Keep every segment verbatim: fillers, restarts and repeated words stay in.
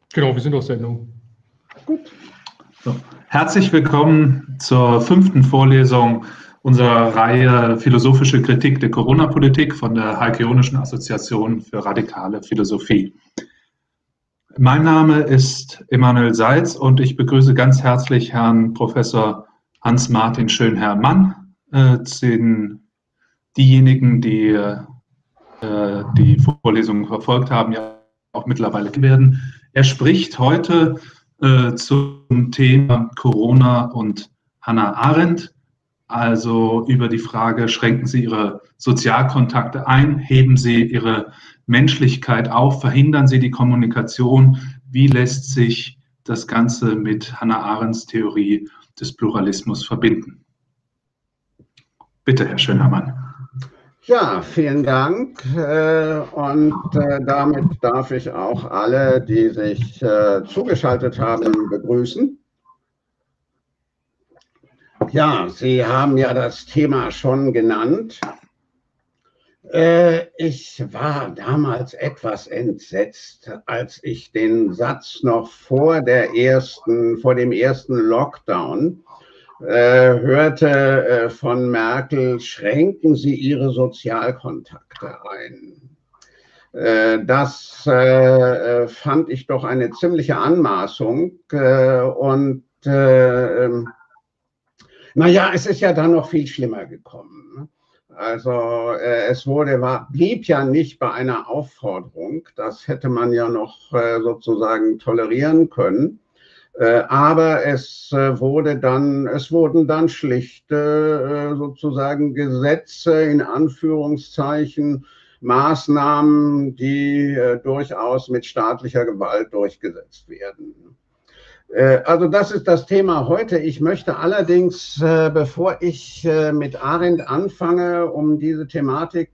Genau, wir sind auf Sendung. Gut. So. Herzlich willkommen zur fünften Vorlesung unserer Reihe Philosophische Kritik der Corona-Politik von der Heike-Jonischen Assoziation für radikale Philosophie. Mein Name ist Emanuel Seitz und ich begrüße ganz herzlich Herrn Professor Hans-Martin Schönherr-Mann, äh, den, diejenigen, die äh, die Vorlesungen verfolgt haben, ja auch mittlerweile werden. Er spricht heute äh, zum Thema Corona und Hannah Arendt, also über die Frage, schränken Sie Ihre Sozialkontakte ein, heben Sie Ihre Menschlichkeit auf, verhindern Sie die Kommunikation, wie lässt sich das Ganze mit Hannah Arendts Theorie des Pluralismus verbinden? Bitte, Herr Schönherr-Mann. Ja, vielen Dank und damit darf ich auch alle, die sich zugeschaltet haben, begrüßen. Ja, Sie haben ja das Thema schon genannt. Ich war damals etwas entsetzt, als ich den Satz noch vor der ersten, vor dem ersten Lockdown Äh, hörte äh, von Merkel, schränken Sie Ihre Sozialkontakte ein. Äh, das äh, fand ich doch eine ziemliche Anmaßung. Äh, und äh, naja, es ist ja dann noch viel schlimmer gekommen. Also äh, es wurde, war, blieb ja nicht bei einer Aufforderung. Das hätte man ja noch äh, sozusagen tolerieren können. Aber es wurde dann, es wurden dann schlichte sozusagen Gesetze in Anführungszeichen, Maßnahmen, die durchaus mit staatlicher Gewalt durchgesetzt werden. Also das ist das Thema heute. Ich möchte allerdings, bevor ich mit Arendt anfange, um diese Thematik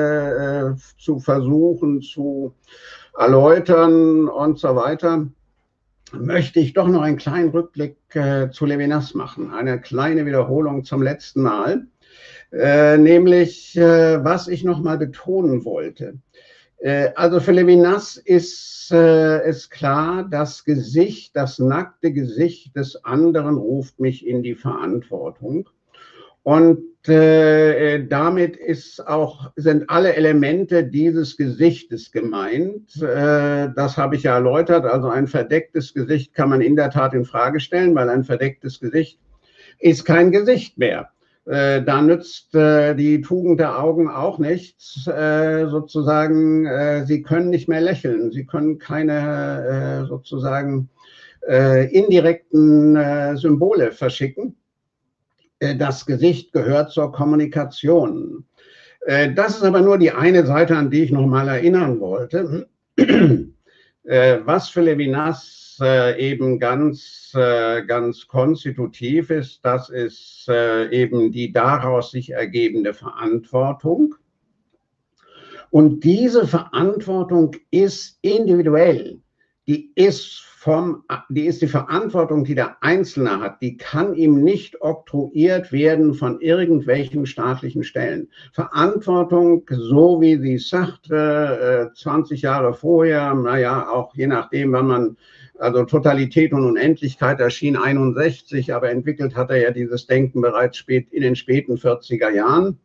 zu versuchen zu erläutern und so weiter, möchte ich doch noch einen kleinen Rückblick äh, zu Levinas machen, eine kleine Wiederholung zum letzten Mal, äh, nämlich äh, was ich noch mal betonen wollte. Äh, also für Levinas ist, äh, ist klar, das Gesicht, das nackte Gesicht des anderen ruft mich in die Verantwortung. Und äh, damit ist auch, sind alle Elemente dieses Gesichtes gemeint. Äh, das habe ich ja erläutert. Also ein verdecktes Gesicht kann man in der Tat in Frage stellen, weil ein verdecktes Gesicht ist kein Gesicht mehr. Äh, da nützt äh, die Tugend der Augen auch nichts. Äh, sozusagen, äh, sie können nicht mehr lächeln. Sie können keine äh, sozusagen äh, indirekten äh, Symbole verschicken. Das Gesicht gehört zur Kommunikation. Das ist aber nur die eine Seite, an die ich noch mal erinnern wollte. Was für Levinas eben ganz, ganz konstitutiv ist, das ist eben die daraus sich ergebende Verantwortung. Und diese Verantwortung ist individuell. Die ist vom, die ist die Verantwortung, die der Einzelne hat, die kann ihm nicht oktroyiert werden von irgendwelchen staatlichen Stellen. Verantwortung, so wie sie Sartre äh, zwanzig Jahre vorher, naja, auch je nachdem, wann man, also Totalität und Unendlichkeit erschien einundsechzig, aber entwickelt hat er ja dieses Denken bereits spät, in den späten vierziger Jahren.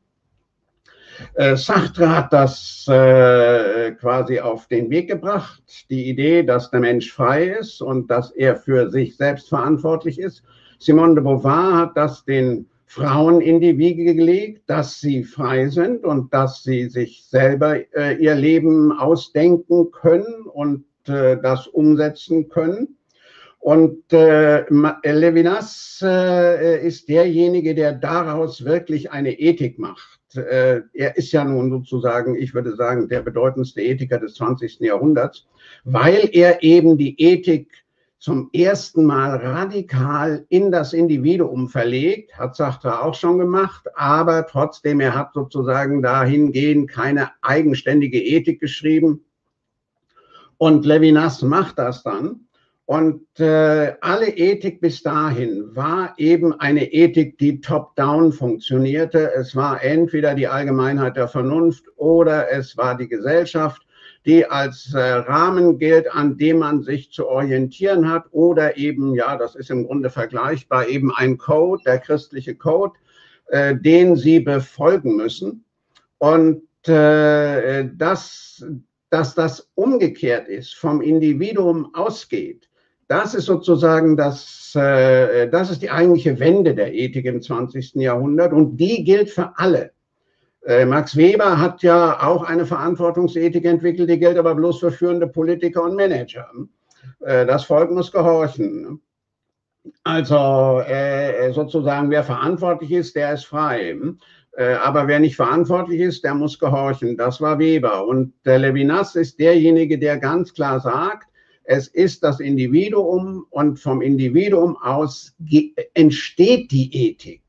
Äh, Sartre hat das äh, quasi auf den Weg gebracht, die Idee, dass der Mensch frei ist und dass er für sich selbst verantwortlich ist. Simone de Beauvoir hat das den Frauen in die Wiege gelegt, dass sie frei sind und dass sie sich selber äh, ihr Leben ausdenken können und äh, das umsetzen können. Und äh, Levinas äh, ist derjenige, der daraus wirklich eine Ethik macht. Äh, er ist ja nun sozusagen, ich würde sagen, der bedeutendste Ethiker des zwanzigsten Jahrhunderts, weil er eben die Ethik zum ersten Mal radikal in das Individuum verlegt, hat Sartre auch schon gemacht, aber trotzdem, er hat sozusagen dahingehend keine eigenständige Ethik geschrieben. Und Levinas macht das dann. Und äh, alle Ethik bis dahin war eben eine Ethik, die top-down funktionierte. Es war entweder die Allgemeinheit der Vernunft oder es war die Gesellschaft. die als äh, Rahmen gilt, an dem man sich zu orientieren hat, oder eben, ja, das ist im Grunde vergleichbar, eben ein Code, der christliche Code, äh, den sie befolgen müssen. Und äh, dass, dass das umgekehrt ist, vom Individuum ausgeht, das ist sozusagen das, äh, das ist die eigentliche Wende der Ethik im zwanzigsten Jahrhundert, und die gilt für alle. Äh, Max Weber hat ja auch eine Verantwortungsethik entwickelt, die gilt aber bloß für führende Politiker und Manager. Äh, das Volk muss gehorchen. Also äh, sozusagen, wer verantwortlich ist, der ist frei. Äh, aber wer nicht verantwortlich ist, der muss gehorchen. Das war Weber. Und der Levinas ist derjenige, der ganz klar sagt, es ist das Individuum, und vom Individuum aus entsteht die Ethik.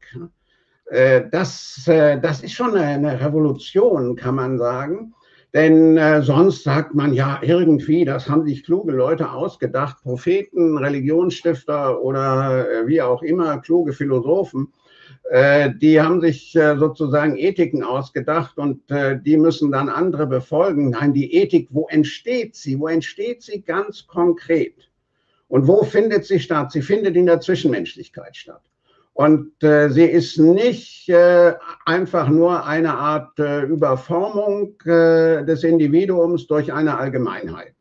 Das, das ist schon eine Revolution, kann man sagen. Denn äh, sonst sagt man ja irgendwie, das haben sich kluge Leute ausgedacht, Propheten, Religionsstifter oder äh, wie auch immer, kluge Philosophen, äh, die haben sich äh, sozusagen Ethiken ausgedacht, und äh, die müssen dann andere befolgen. Nein, die Ethik, wo entsteht sie? Wo entsteht sie ganz konkret? Und wo findet sie statt? Sie findet in der Zwischenmenschlichkeit statt. Und äh, sie ist nicht äh, einfach nur eine Art äh, Überformung äh, des Individuums durch eine Allgemeinheit.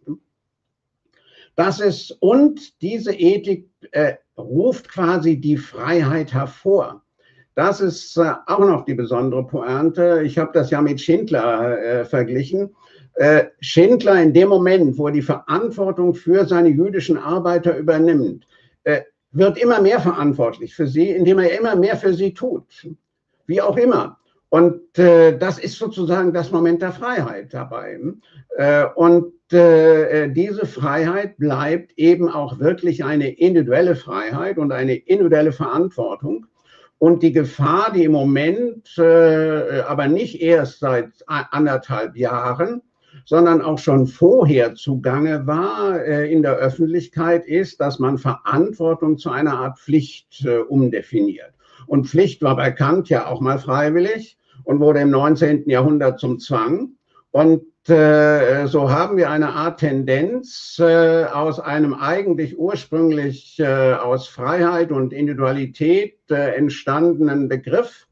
Das ist, und diese Ethik äh, ruft quasi die Freiheit hervor. Das ist äh, auch noch die besondere Pointe. Ich habe das ja mit Schindler äh, verglichen. Äh, Schindler, in dem Moment, wo er die Verantwortung für seine jüdischen Arbeiter übernimmt, äh, wird immer mehr verantwortlich für sie, indem er immer mehr für sie tut, wie auch immer. Und äh, das ist sozusagen das Moment der Freiheit dabei. Äh, und äh, diese Freiheit bleibt eben auch wirklich eine individuelle Freiheit und eine individuelle Verantwortung. Und die Gefahr, die im Moment, äh, aber nicht erst seit anderthalb Jahren, sondern auch schon vorher zugange war äh, in der Öffentlichkeit, ist, dass man Verantwortung zu einer Art Pflicht äh, umdefiniert. Und Pflicht war bei Kant ja auch mal freiwillig und wurde im neunzehnten Jahrhundert zum Zwang. Und äh, so haben wir eine Art Tendenz äh, aus einem eigentlich ursprünglich äh, aus Freiheit und Individualität äh, entstandenen Begriff,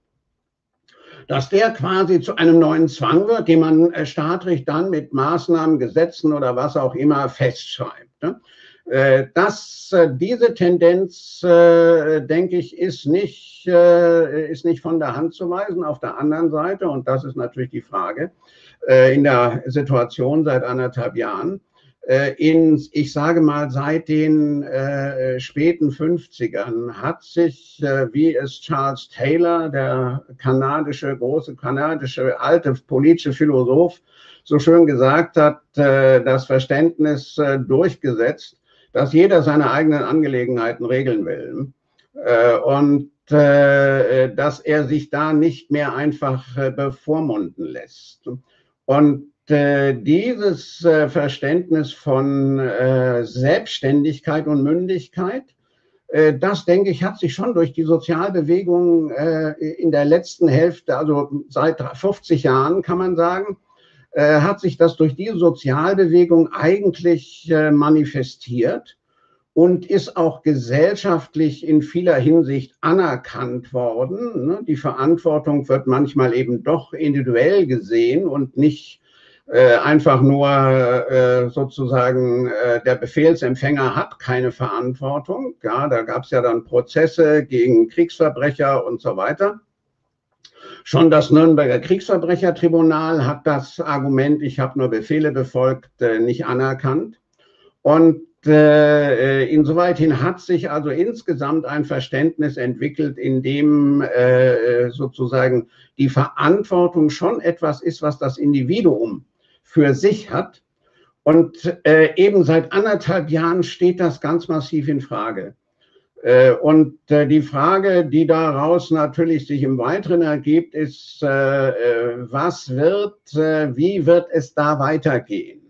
dass der quasi zu einem neuen Zwang wird, den man äh, staatlich dann mit Maßnahmen, Gesetzen oder was auch immer festschreibt. Ne? Äh, das, äh, diese Tendenz, äh, denke ich, ist nicht, äh, ist nicht von der Hand zu weisen. Auf der anderen Seite, und das ist natürlich die Frage, äh, in der Situation seit anderthalb Jahren, in, ich sage mal, seit den äh, späten fünfzigern hat sich, äh, wie es Charles Taylor, der kanadische, große kanadische, alte politische Philosoph, so schön gesagt hat, äh, das Verständnis äh, durchgesetzt, dass jeder seine eigenen Angelegenheiten regeln will. Äh, und äh, dass er sich da nicht mehr einfach äh, bevormunden lässt. Und dieses Verständnis von Selbstständigkeit und Mündigkeit, das, denke ich, hat sich schon durch die Sozialbewegung in der letzten Hälfte, also seit fünfzig Jahren kann man sagen, hat sich das durch diese Sozialbewegung eigentlich manifestiert und ist auch gesellschaftlich in vieler Hinsicht anerkannt worden. Die Verantwortung wird manchmal eben doch individuell gesehen und nicht Äh, einfach nur äh, sozusagen äh, der Befehlsempfänger hat keine Verantwortung. Ja, da gab es ja dann Prozesse gegen Kriegsverbrecher und so weiter. Schon das Nürnberger Kriegsverbrechertribunal hat das Argument, ich habe nur Befehle befolgt, äh, nicht anerkannt. Und äh, insoweit hat sich also insgesamt ein Verständnis entwickelt, in dem äh, sozusagen die Verantwortung schon etwas ist, was das Individuum für sich hat. Und äh, eben seit anderthalb Jahren steht das ganz massiv in Frage. Äh, und äh, die Frage, die daraus natürlich sich im Weiteren ergibt, ist, äh, was wird, äh, wie wird es da weitergehen?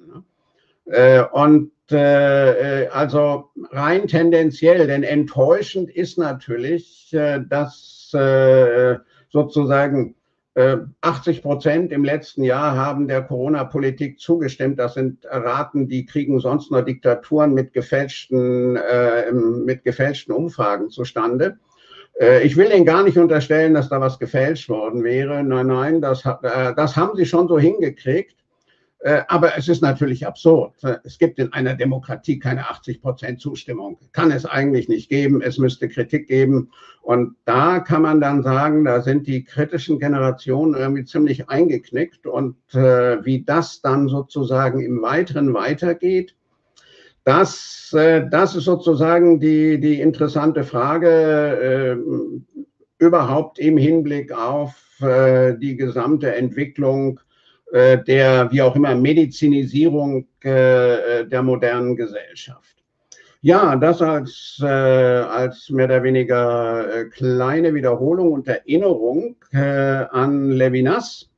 Äh, und äh, also rein tendenziell, denn enttäuschend ist natürlich, äh, dass äh, sozusagen achtzig Prozent im letzten Jahr haben der Corona-Politik zugestimmt. Das sind Raten, die kriegen sonst nur Diktaturen mit gefälschten, äh, mit gefälschten Umfragen zustande. Äh, ich will Ihnen gar nicht unterstellen, dass da was gefälscht worden wäre. Nein, nein, das, äh, das haben sie schon so hingekriegt. Aber es ist natürlich absurd. Es gibt in einer Demokratie keine achtzig Prozent Zustimmung. Kann es eigentlich nicht geben. Es müsste Kritik geben. Und da kann man dann sagen, da sind die kritischen Generationen irgendwie ziemlich eingeknickt. Und äh, wie das dann sozusagen im Weiteren weitergeht, das, äh, das ist sozusagen die, die interessante Frage äh, überhaupt im Hinblick auf äh, die gesamte Entwicklung der, wie auch immer, Medizinisierung äh, der modernen Gesellschaft. Ja, das als, äh, als mehr oder weniger äh, kleine Wiederholung und Erinnerung äh, an Levinas.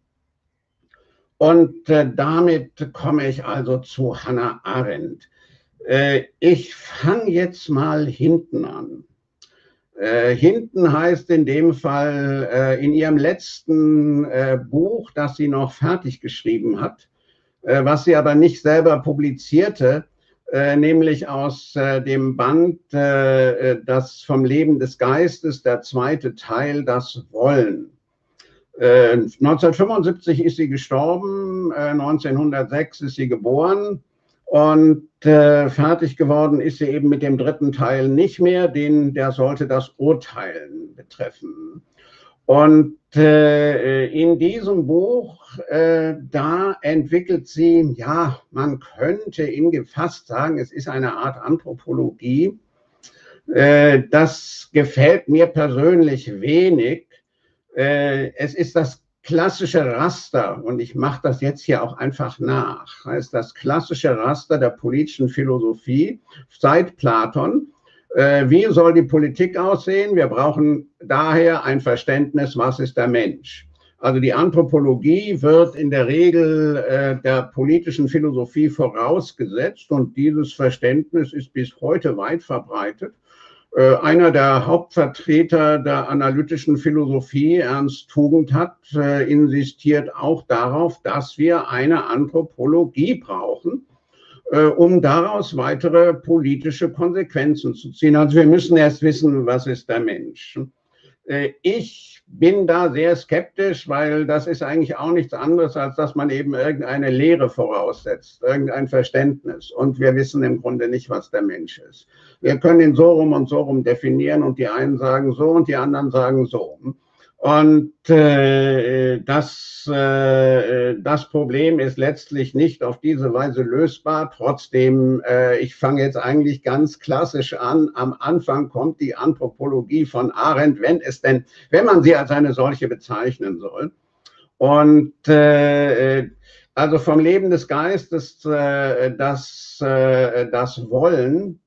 Und äh, damit komme ich also zu Hannah Arendt. Äh, ich fange jetzt mal hinten an. Äh, hinten heißt in dem Fall äh, in ihrem letzten äh, Buch, das sie noch fertig geschrieben hat, äh, was sie aber nicht selber publizierte, äh, nämlich aus äh, dem Band äh, Das vom Leben des Geistes, der zweite Teil, das Wollen. Äh, neunzehnhundertfünfundsiebzig ist sie gestorben, äh, neunzehnhundertsechs ist sie geboren. Und äh, fertig geworden ist sie eben mit dem dritten Teil nicht mehr, den, der sollte das Urteilen betreffen. Und äh, in diesem Buch, äh, da entwickelt sie, ja, man könnte in fast sagen, es ist eine Art Anthropologie. Äh, das gefällt mir persönlich wenig. Äh, es ist das klassische Raster, und ich mache das jetzt hier auch einfach nach, heißt das klassische Raster der politischen Philosophie seit Platon. Äh, wie soll die Politik aussehen? Wir brauchen daher ein Verständnis, was ist der Mensch? Also die Anthropologie wird in der Regel äh, der politischen Philosophie vorausgesetzt, und dieses Verständnis ist bis heute weit verbreitet. Einer der Hauptvertreter der analytischen Philosophie, Ernst Tugendhat, äh, insistiert auch darauf, dass wir eine Anthropologie brauchen, äh, um daraus weitere politische Konsequenzen zu ziehen. Also wir müssen erst wissen, was ist der Mensch. Äh, ich bin da sehr skeptisch, weil das ist eigentlich auch nichts anderes, als dass man eben irgendeine Lehre voraussetzt, irgendein Verständnis. Und wir wissen im Grunde nicht, was der Mensch ist. Wir können ihn so rum und so rum definieren, und die einen sagen so und die anderen sagen so. Und äh, das, äh, das Problem ist letztlich nicht auf diese Weise lösbar. Trotzdem, äh, ich fange jetzt eigentlich ganz klassisch an. Am Anfang kommt die Anthropologie von Arendt, wenn es denn, wenn man sie als eine solche bezeichnen soll. Und äh, also vom Leben des Geistes, äh, das, äh, das Wollen,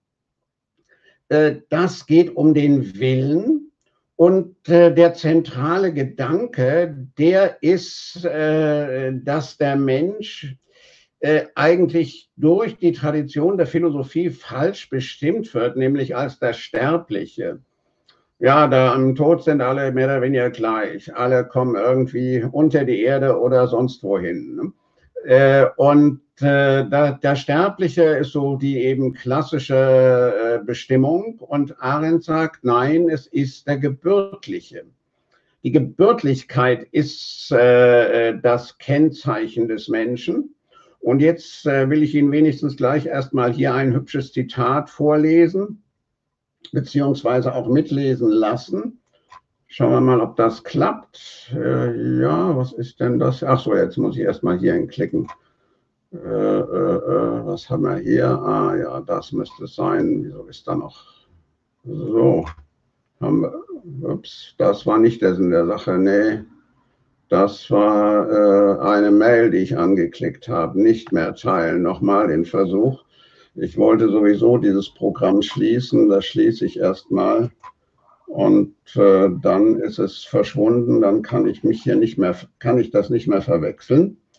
das geht um den Willen, und äh, der zentrale Gedanke, der ist, äh, dass der Mensch äh, eigentlich durch die Tradition der Philosophie falsch bestimmt wird, nämlich als der Sterbliche. Ja, da am Tod sind alle mehr oder weniger gleich. Alle kommen irgendwie unter die Erde oder sonst wohin. Ne? Äh, und äh, da, der Sterbliche ist so die eben klassische äh, Bestimmung, und Arendt sagt, nein, es ist der Gebürtliche. Die Gebürtlichkeit ist äh, das Kennzeichen des Menschen. Und jetzt äh, will ich Ihnen wenigstens gleich erstmal hier ein hübsches Zitat vorlesen, beziehungsweise auch mitlesen lassen. Schauen wir mal, ob das klappt. Äh, ja, was ist denn das? Ach so, jetzt muss ich erstmal hier hinklicken. Äh, äh, äh, was haben wir hier? Ah ja, das müsste es sein. Wieso ist da noch? So, haben wir, ups, das war nicht der Sinn der Sache. Nee, das war äh, eine Mail, die ich angeklickt habe. Nicht mehr teilen. Nochmal den Versuch. Ich wollte sowieso dieses Programm schließen. Das schließe ich erstmal. Und äh, dann ist es verschwunden. Dann kann ich mich hier nicht mehr, kann ich das nicht mehr verwechseln.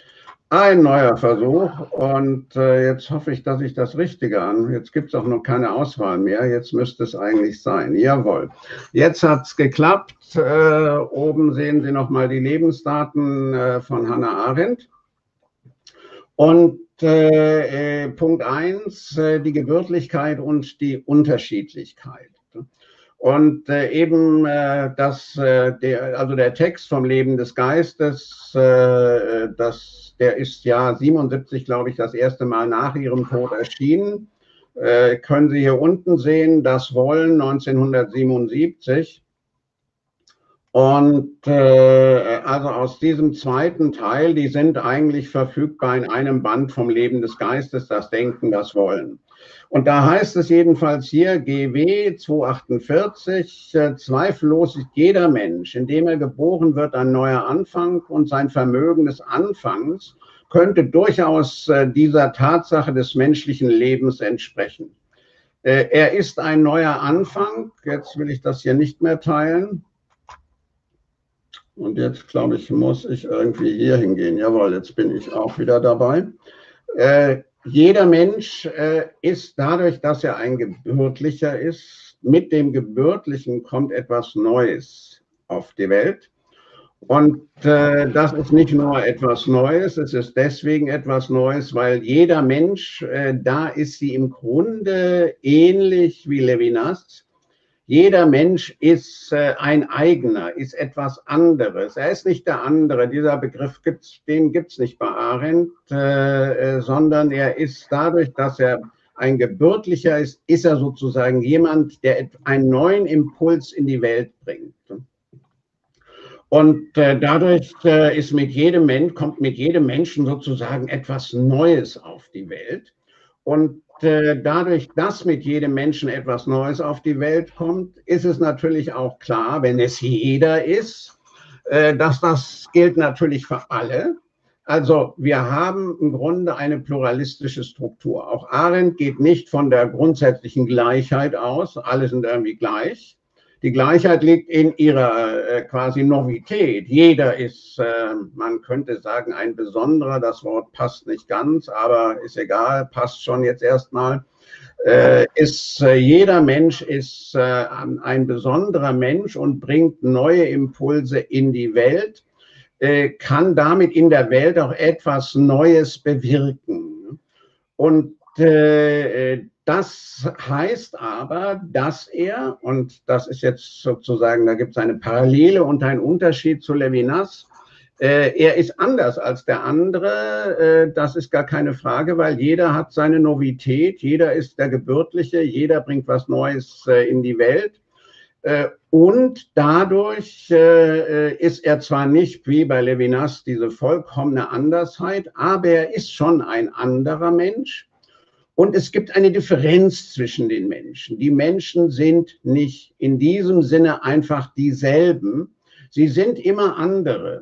Ein neuer Versuch und äh, jetzt hoffe ich, dass ich das Richtige an. Jetzt gibt es auch noch keine Auswahl mehr. Jetzt müsste es eigentlich sein. Jawohl. Jetzt hat es geklappt. Äh, oben sehen Sie nochmal die Lebensdaten äh, von Hannah Arendt. Und äh, äh, Punkt eins, äh, die Gebürtlichkeit und die Unterschiedlichkeit. Und äh, eben äh, das, äh, der, also der Text vom Leben des Geistes, äh, das, der ist ja siebenundsiebzig, glaube ich, das erste Mal nach ihrem Tod erschienen. Äh, können Sie hier unten sehen, das Wollen neunzehnhundertsiebenundsiebzig. Und äh, also aus diesem zweiten Teil, die sind eigentlich verfügbar in einem Band vom Leben des Geistes, das Denken, das Wollen. Und da heißt es jedenfalls hier, G W zweihundertachtundvierzig, äh, zweifellos ist jeder Mensch, indem er geboren wird, ein neuer Anfang und sein Vermögen des Anfangs könnte durchaus äh, dieser Tatsache des menschlichen Lebens entsprechen. Äh, er ist ein neuer Anfang, jetzt will ich das hier nicht mehr teilen. Und jetzt, glaube ich, muss ich irgendwie hier hingehen. Jawohl, jetzt bin ich auch wieder dabei. Äh, jeder Mensch äh, ist dadurch, dass er ein Gebürtlicher ist, mit dem Gebürtlichen kommt etwas Neues auf die Welt. Und äh, das ist nicht nur etwas Neues, es ist deswegen etwas Neues, weil jeder Mensch, äh, da ist sie im Grunde ähnlich wie Levinas. Jeder Mensch ist äh, ein eigener, ist etwas anderes. Er ist nicht der andere. Dieser Begriff gibt's, den gibt es nicht bei Arendt, äh, äh, sondern er ist dadurch, dass er ein Gebürtlicher ist, ist er sozusagen jemand, der einen neuen Impuls in die Welt bringt. Und äh, dadurch äh, ist mit jedem Mensch, kommt mit jedem Menschen sozusagen etwas Neues auf die Welt. Und äh, dadurch, dass mit jedem Menschen etwas Neues auf die Welt kommt, ist es natürlich auch klar, wenn es jeder ist, äh, dass das gilt natürlich für alle. Also wir haben im Grunde eine pluralistische Struktur. Auch Arendt geht nicht von der grundsätzlichen Gleichheit aus, alle sind irgendwie gleich. Die Gleichheit liegt in ihrer äh, quasi Novität. Jeder ist, äh, man könnte sagen, ein Besonderer. Das Wort passt nicht ganz, aber ist egal, passt schon jetzt erstmal. Äh, ist, äh, jeder Mensch ist äh, ein besonderer Mensch und bringt neue Impulse in die Welt, äh, kann damit in der Welt auch etwas Neues bewirken. Und äh, das heißt aber, dass er, und das ist jetzt sozusagen, da gibt es eine Parallele und einen Unterschied zu Levinas, äh, er ist anders als der andere, äh, das ist gar keine Frage, weil jeder hat seine Novität, jeder ist der Gebürtliche, jeder bringt was Neues äh, in die Welt. Äh, und dadurch äh, ist er zwar nicht wie bei Levinas diese vollkommene Andersheit, aber er ist schon ein anderer Mensch. Und es gibt eine Differenz zwischen den Menschen. Die Menschen sind nicht in diesem Sinne einfach dieselben. Sie sind immer andere.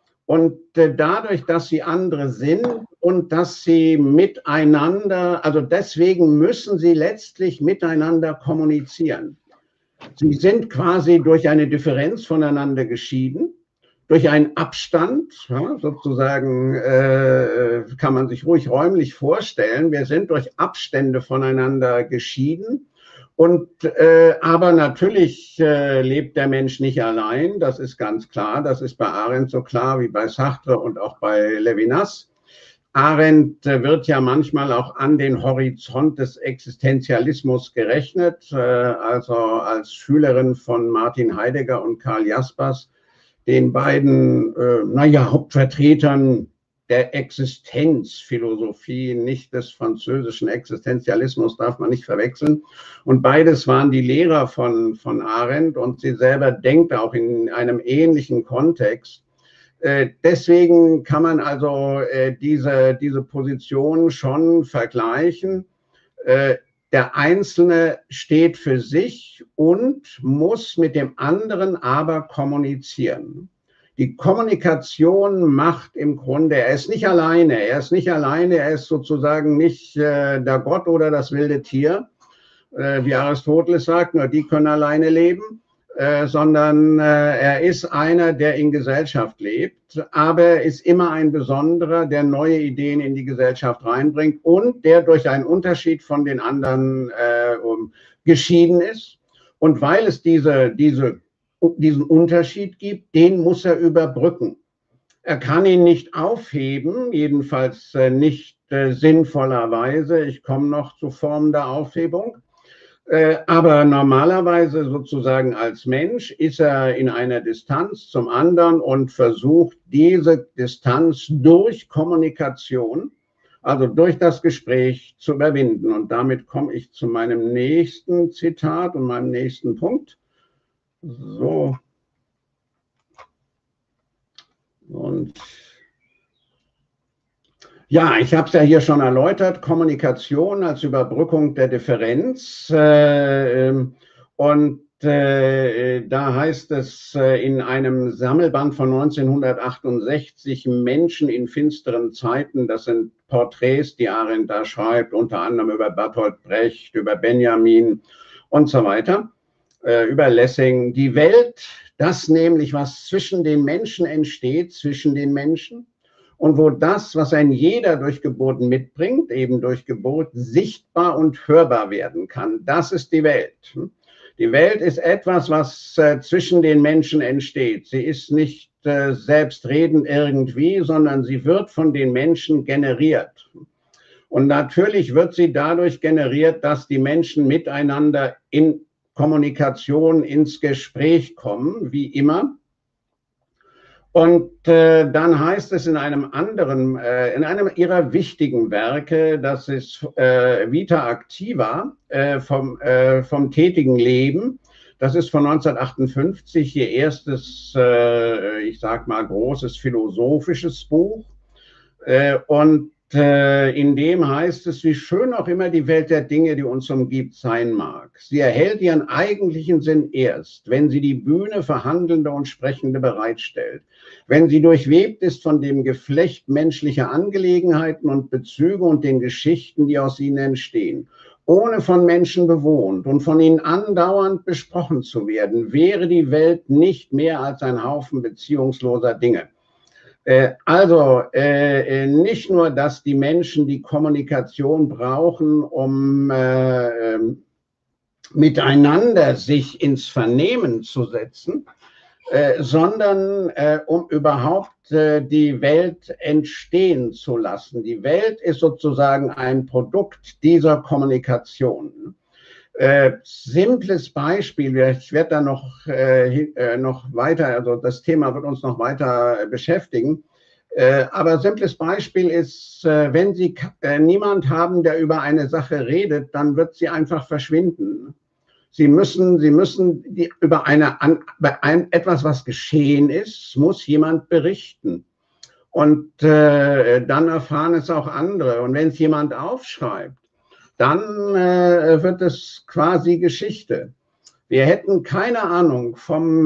Und äh, dadurch, dass sie andere sind und dass sie miteinander, also deswegen müssen sie letztlich miteinander kommunizieren. Sie sind quasi durch eine Differenz voneinander geschieden. Durch einen Abstand, ja, sozusagen, äh, kann man sich ruhig räumlich vorstellen. Wir sind durch Abstände voneinander geschieden. Und, äh, aber natürlich äh, lebt der Mensch nicht allein. Das ist ganz klar. Das ist bei Arendt so klar wie bei Sartre und auch bei Levinas. Arendt äh, wird ja manchmal auch an den Horizont des Existenzialismus gerechnet. Äh, also als Schülerin von Martin Heidegger und Karl Jaspers, den beiden, äh, naja, Hauptvertretern der Existenzphilosophie, nicht des französischen Existenzialismus, darf man nicht verwechseln. Und beides waren die Lehrer von, von Arendt und sie selber denkt auch in einem ähnlichen Kontext. Äh, deswegen kann man also äh, diese, diese Position schon vergleichen. Äh, Der Einzelne steht für sich und muss mit dem anderen aber kommunizieren. Die Kommunikation macht im Grunde, er ist nicht alleine, er ist nicht alleine, er ist sozusagen nicht äh, der Gott oder das wilde Tier, äh, wie Aristoteles sagt, nur die können alleine leben, äh, sondern äh, er ist einer, der in Gesellschaft lebt, aber er ist immer ein Besonderer, der neue Ideen in die Gesellschaft reinbringt und der durch einen Unterschied von den anderen äh, um, geschieden ist. Und weil es diese, diese, diesen Unterschied gibt, den muss er überbrücken. Er kann ihn nicht aufheben, jedenfalls äh, nicht äh, sinnvollerweise. Ich komme noch zu Formen der Aufhebung. Äh, aber normalerweise sozusagen als Mensch ist er in einer Distanz zum anderen und versucht diese Distanz durch Kommunikation, also durch das Gespräch zu überwinden. Und damit komme ich zu meinem nächsten Zitat und meinem nächsten Punkt. So. Und ja, ich habe es ja hier schon erläutert, Kommunikation als Überbrückung der Differenz. Äh, und äh, da heißt es äh, in einem Sammelband von neunzehnhundertachtundsechzig, Menschen in finsteren Zeiten, das sind Porträts, die Arendt da schreibt, unter anderem über Bertolt Brecht, über Benjamin und so weiter, äh, über Lessing. Die Welt, das nämlich, was zwischen den Menschen entsteht, zwischen den Menschen, und wo das, was ein jeder durch Geburt mitbringt, eben durch Geburt sichtbar und hörbar werden kann, das ist die Welt. Die Welt ist etwas, was äh, zwischen den Menschen entsteht. Sie ist nicht äh, selbstredend irgendwie, sondern sie wird von den Menschen generiert. Und natürlich wird sie dadurch generiert, dass die Menschen miteinander in Kommunikation, ins Gespräch kommen, wie immer. Und äh, dann heißt es in einem anderen, äh, in einem ihrer wichtigen Werke, das ist äh, Vita Activa, äh, vom, äh, vom tätigen Leben. Das ist von neunzehnhundertachtundfünfzig, ihr erstes, äh, ich sag mal, großes philosophisches Buch. Äh, und äh, in dem heißt es, wie schön auch immer die Welt der Dinge, die uns umgibt, sein mag. Sie erhält ihren eigentlichen Sinn erst, wenn sie die Bühne für Handelnde und Sprechende bereitstellt. Wenn sie durchwebt ist von dem Geflecht menschlicher Angelegenheiten und Bezüge und den Geschichten, die aus ihnen entstehen. Ohne von Menschen bewohnt und von ihnen andauernd besprochen zu werden, wäre die Welt nicht mehr als ein Haufen beziehungsloser Dinge. Also äh, nicht nur, dass die Menschen die Kommunikation brauchen, um äh, miteinander sich ins Vernehmen zu setzen, äh, sondern äh, um überhaupt äh, die Welt entstehen zu lassen. Die Welt ist sozusagen ein Produkt dieser Kommunikation. Äh, simples Beispiel, ich werde da noch, äh, noch weiter, also das Thema wird uns noch weiter beschäftigen, äh, aber simples Beispiel ist, äh, wenn Sie äh, niemand haben, der über eine Sache redet, dann wird sie einfach verschwinden. Sie müssen, Sie müssen die, über eine, an, bei einem, etwas, was geschehen ist, muss jemand berichten. Und äh, dann erfahren es auch andere. Und wenn es jemand aufschreibt, dann äh, wird es quasi Geschichte. Wir hätten keine Ahnung vom,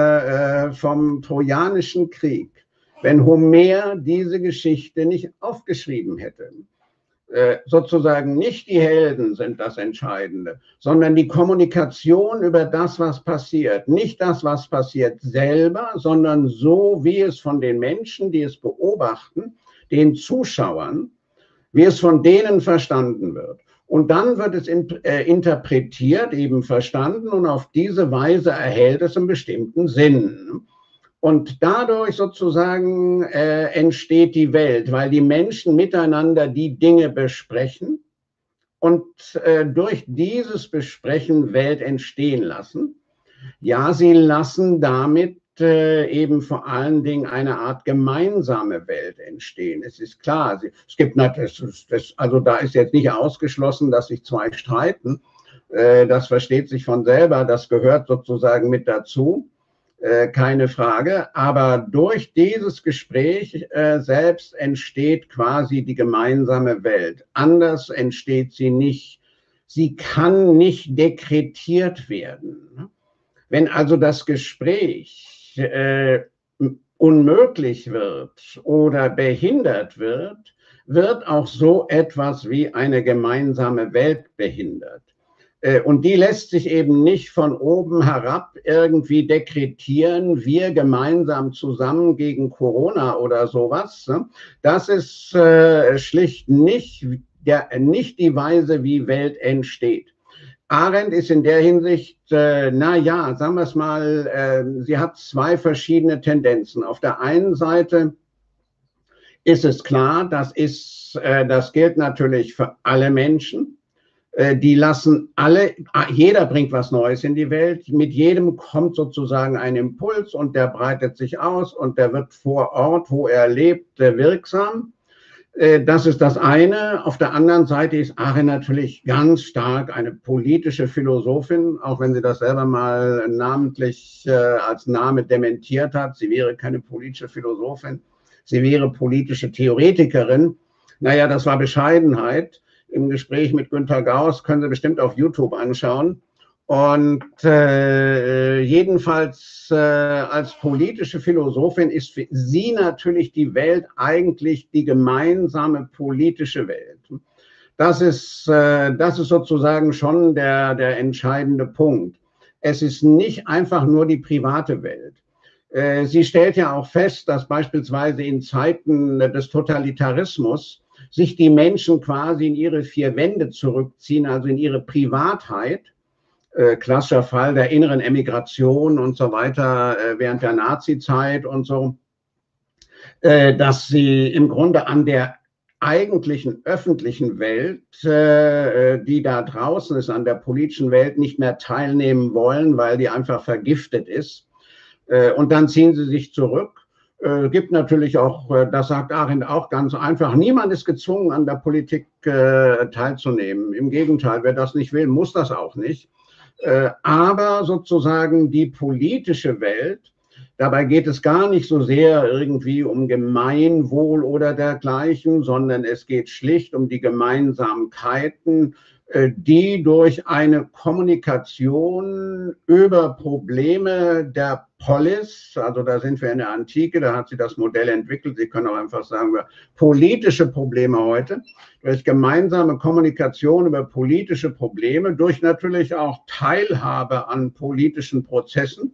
äh, vom Trojanischen Krieg, wenn Homer diese Geschichte nicht aufgeschrieben hätte. Äh, sozusagen nicht die Helden sind das Entscheidende, sondern die Kommunikation über das, was passiert. Nicht das, was passiert selber, sondern so, wie es von den Menschen, die es beobachten, den Zuschauern, wie es von denen verstanden wird. Und dann wird es in, äh, interpretiert, eben verstanden, und auf diese Weise erhält es einen bestimmten Sinn. Und dadurch sozusagen äh, entsteht die Welt, weil die Menschen miteinander die Dinge besprechen und äh, durch dieses Besprechen Welt entstehen lassen. Ja, sie lassen damit äh, eben vor allen Dingen eine Art gemeinsame Welt entstehen. Es ist klar, es gibt natürlich, das, also da ist jetzt nicht ausgeschlossen, dass sich zwei streiten. Äh, das versteht sich von selber, das gehört sozusagen mit dazu. Äh, keine Frage, aber durch dieses Gespräch äh, selbst entsteht quasi die gemeinsame Welt. Anders entsteht sie nicht. Sie kann nicht dekretiert werden. Wenn also das Gespräch äh, unmöglich wird oder behindert wird, wird auch so etwas wie eine gemeinsame Welt behindert. Und die lässt sich eben nicht von oben herab irgendwie dekretieren, wir gemeinsam zusammen gegen Corona oder sowas. Das ist schlicht nicht, der, nicht die Weise, wie Welt entsteht. Arendt ist in der Hinsicht, äh, na ja, sagen wir es mal, äh, sie hat zwei verschiedene Tendenzen. Auf der einen Seite ist es klar, das ist, äh, das gilt natürlich für alle Menschen. Äh, die lassen alle, jeder bringt was Neues in die Welt. Mit jedem kommt sozusagen ein Impuls und der breitet sich aus und der wird vor Ort, wo er lebt, äh, wirksam. Das ist das eine. Auf der anderen Seite ist Arendt natürlich ganz stark eine politische Philosophin, auch wenn sie das selber mal namentlich äh, als Name dementiert hat. Sie wäre keine politische Philosophin, sie wäre politische Theoretikerin. Naja, das war Bescheidenheit. Im Gespräch mit Günter Gauss können Sie bestimmt auf YouTube anschauen. Und äh, jedenfalls äh, als politische Philosophin ist für sie natürlich die Welt eigentlich die gemeinsame politische Welt. Das ist, äh, das ist sozusagen schon der, der entscheidende Punkt. Es ist nicht einfach nur die private Welt. Äh, sie stellt ja auch fest, dass beispielsweise in Zeiten des Totalitarismus sich die Menschen quasi in ihre vier Wände zurückziehen, also in ihre Privatheit. Äh, klassischer Fall der inneren Emigration und so weiter äh, während der Nazi-Zeit und so, äh, dass sie im Grunde an der eigentlichen öffentlichen Welt, äh, die da draußen ist, an der politischen Welt nicht mehr teilnehmen wollen, weil die einfach vergiftet ist. Äh, und dann ziehen sie sich zurück. Äh, gibt natürlich auch, äh, das sagt Arendt auch ganz einfach, niemand ist gezwungen, an der Politik äh, teilzunehmen. Im Gegenteil, wer das nicht will, muss das auch nicht. Aber sozusagen die politische Welt, dabei geht es gar nicht so sehr irgendwie um Gemeinwohl oder dergleichen, sondern es geht schlicht um die Gemeinsamkeiten, die durch eine Kommunikation über Probleme der Polis, also da sind wir in der Antike, da hat sie das Modell entwickelt, Sie können auch einfach sagen, politische Probleme heute, durch gemeinsame Kommunikation über politische Probleme, durch natürlich auch Teilhabe an politischen Prozessen,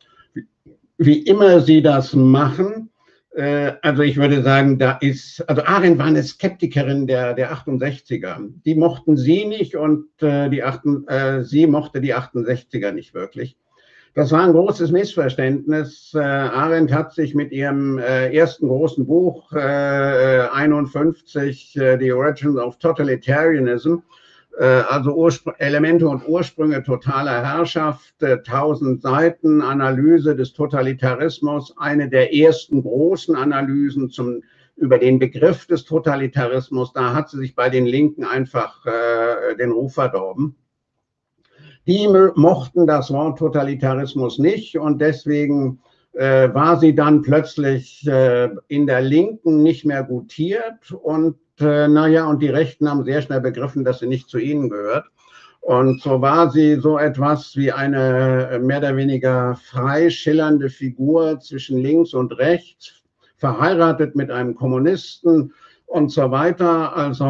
wie immer Sie das machen. Also ich würde sagen, da ist, also Arendt war eine Skeptikerin der, der achtundsechziger. Die mochten sie nicht und äh, die achten, äh, sie mochte die achtundsechziger nicht wirklich. Das war ein großes Missverständnis. Äh, Arendt hat sich mit ihrem äh, ersten großen Buch, äh, einundfünfzig, äh, The Origins of Totalitarianism, also Urspr- Elemente und Ursprünge totaler Herrschaft, tausend Seiten Analyse des Totalitarismus, eine der ersten großen Analysen zum, über den Begriff des Totalitarismus. Da hat sie sich bei den Linken einfach äh, den Ruf verdorben. Die mochten das Wort Totalitarismus nicht und deswegen äh, war sie dann plötzlich äh, in der Linken nicht mehr gutiert und Äh, naja, und die Rechten haben sehr schnell begriffen, dass sie nicht zu ihnen gehört. Und so war sie so etwas wie eine mehr oder weniger frei schillernde Figur zwischen links und rechts, verheiratet mit einem Kommunisten und so weiter. Also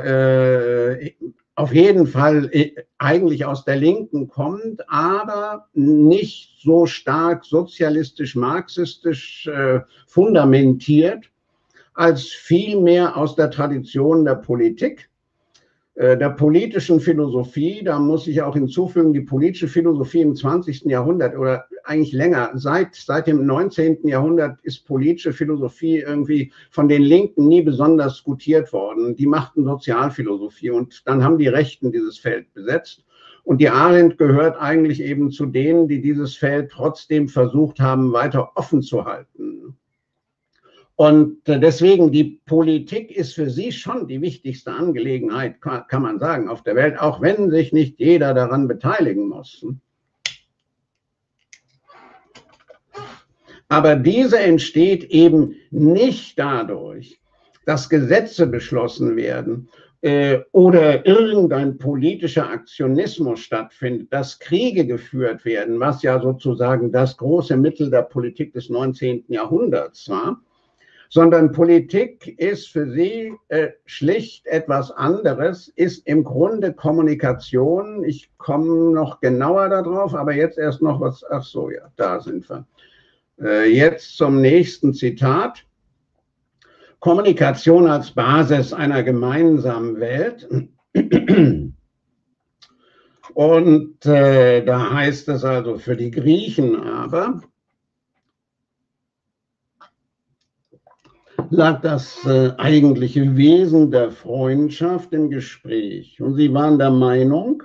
äh, auf jeden Fall eigentlich aus der Linken kommt, aber nicht so stark sozialistisch-marxistisch äh, fundamentiert, als vielmehr aus der Tradition der Politik, äh, der politischen Philosophie. Da muss ich auch hinzufügen, die politische Philosophie im zwanzigsten Jahrhundert oder eigentlich länger, seit, seit dem neunzehnten Jahrhundert ist politische Philosophie irgendwie von den Linken nie besonders gutiert worden. Die machten Sozialphilosophie und dann haben die Rechten dieses Feld besetzt. Und die Arendt gehört eigentlich eben zu denen, die dieses Feld trotzdem versucht haben, weiter offen zu halten. Und deswegen, die Politik ist für sie schon die wichtigste Angelegenheit, kann man sagen, auf der Welt, auch wenn sich nicht jeder daran beteiligen muss. Aber diese entsteht eben nicht dadurch, dass Gesetze beschlossen werden äh, oder irgendein politischer Aktionismus stattfindet, dass Kriege geführt werden, was ja sozusagen das große Mittel der Politik des neunzehnten Jahrhunderts war, sondern Politik ist für sie äh, schlicht etwas anderes, ist im Grunde Kommunikation. Ich komme noch genauer darauf, aber jetzt erst noch was, ach so, ja, da sind wir. Äh, jetzt zum nächsten Zitat. Kommunikation als Basis einer gemeinsamen Welt. Und äh, da heißt es also für die Griechen aber, lag das äh, eigentliche Wesen der Freundschaft im Gespräch. Und sie waren der Meinung,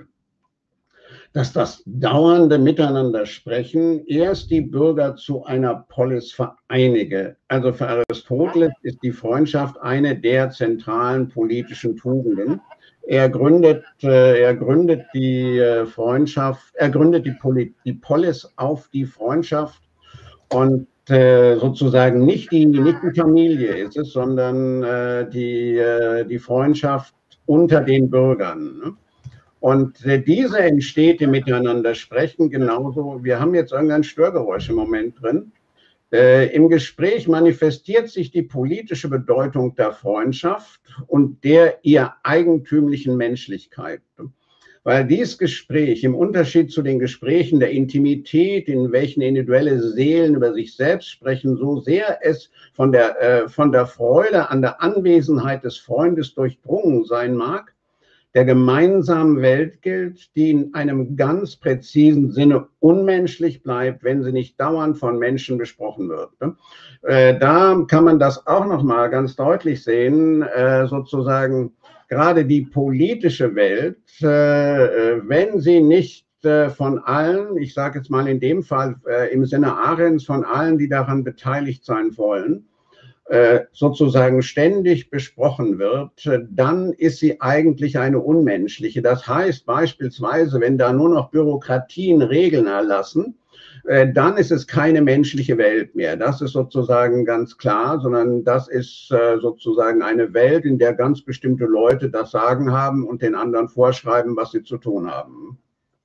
dass das dauernde Miteinandersprechen erst die Bürger zu einer Polis vereinige. Also für Aristoteles ist die Freundschaft eine der zentralen politischen Tugenden. Er gründet, äh, er gründet die äh, Freundschaft, er gründet die, Poli die Polis auf die Freundschaft und äh, sozusagen nicht die, nicht die Familie ist es, sondern äh, die, äh, die Freundschaft unter den Bürgern. Ne? Und äh, diese entsteht im Miteinandersprechen genauso. Wir haben jetzt irgendein Störgeräusch im Moment drin. Äh, Im Gespräch manifestiert sich die politische Bedeutung der Freundschaft und der ihr eigentümlichen Menschlichkeit. Weil dieses Gespräch im Unterschied zu den Gesprächen der Intimität, in welchen individuelle Seelen über sich selbst sprechen, so sehr es von der, äh, von der Freude an der Anwesenheit des Freundes durchdrungen sein mag, der gemeinsamen Welt gilt, die in einem ganz präzisen Sinne unmenschlich bleibt, wenn sie nicht dauernd von Menschen besprochen wird. Äh, da kann man das auch noch mal ganz deutlich sehen, äh, sozusagen gerade die politische Welt, äh, wenn sie nicht äh, von allen, ich sage jetzt mal in dem Fall äh, im Sinne Arends, von allen, die daran beteiligt sein wollen, sozusagen ständig besprochen wird, dann ist sie eigentlich eine unmenschliche. Das heißt beispielsweise, wenn da nur noch Bürokratien Regeln erlassen, dann ist es keine menschliche Welt mehr. Das ist sozusagen ganz klar, sondern das ist sozusagen eine Welt, in der ganz bestimmte Leute das Sagen haben und den anderen vorschreiben, was sie zu tun haben.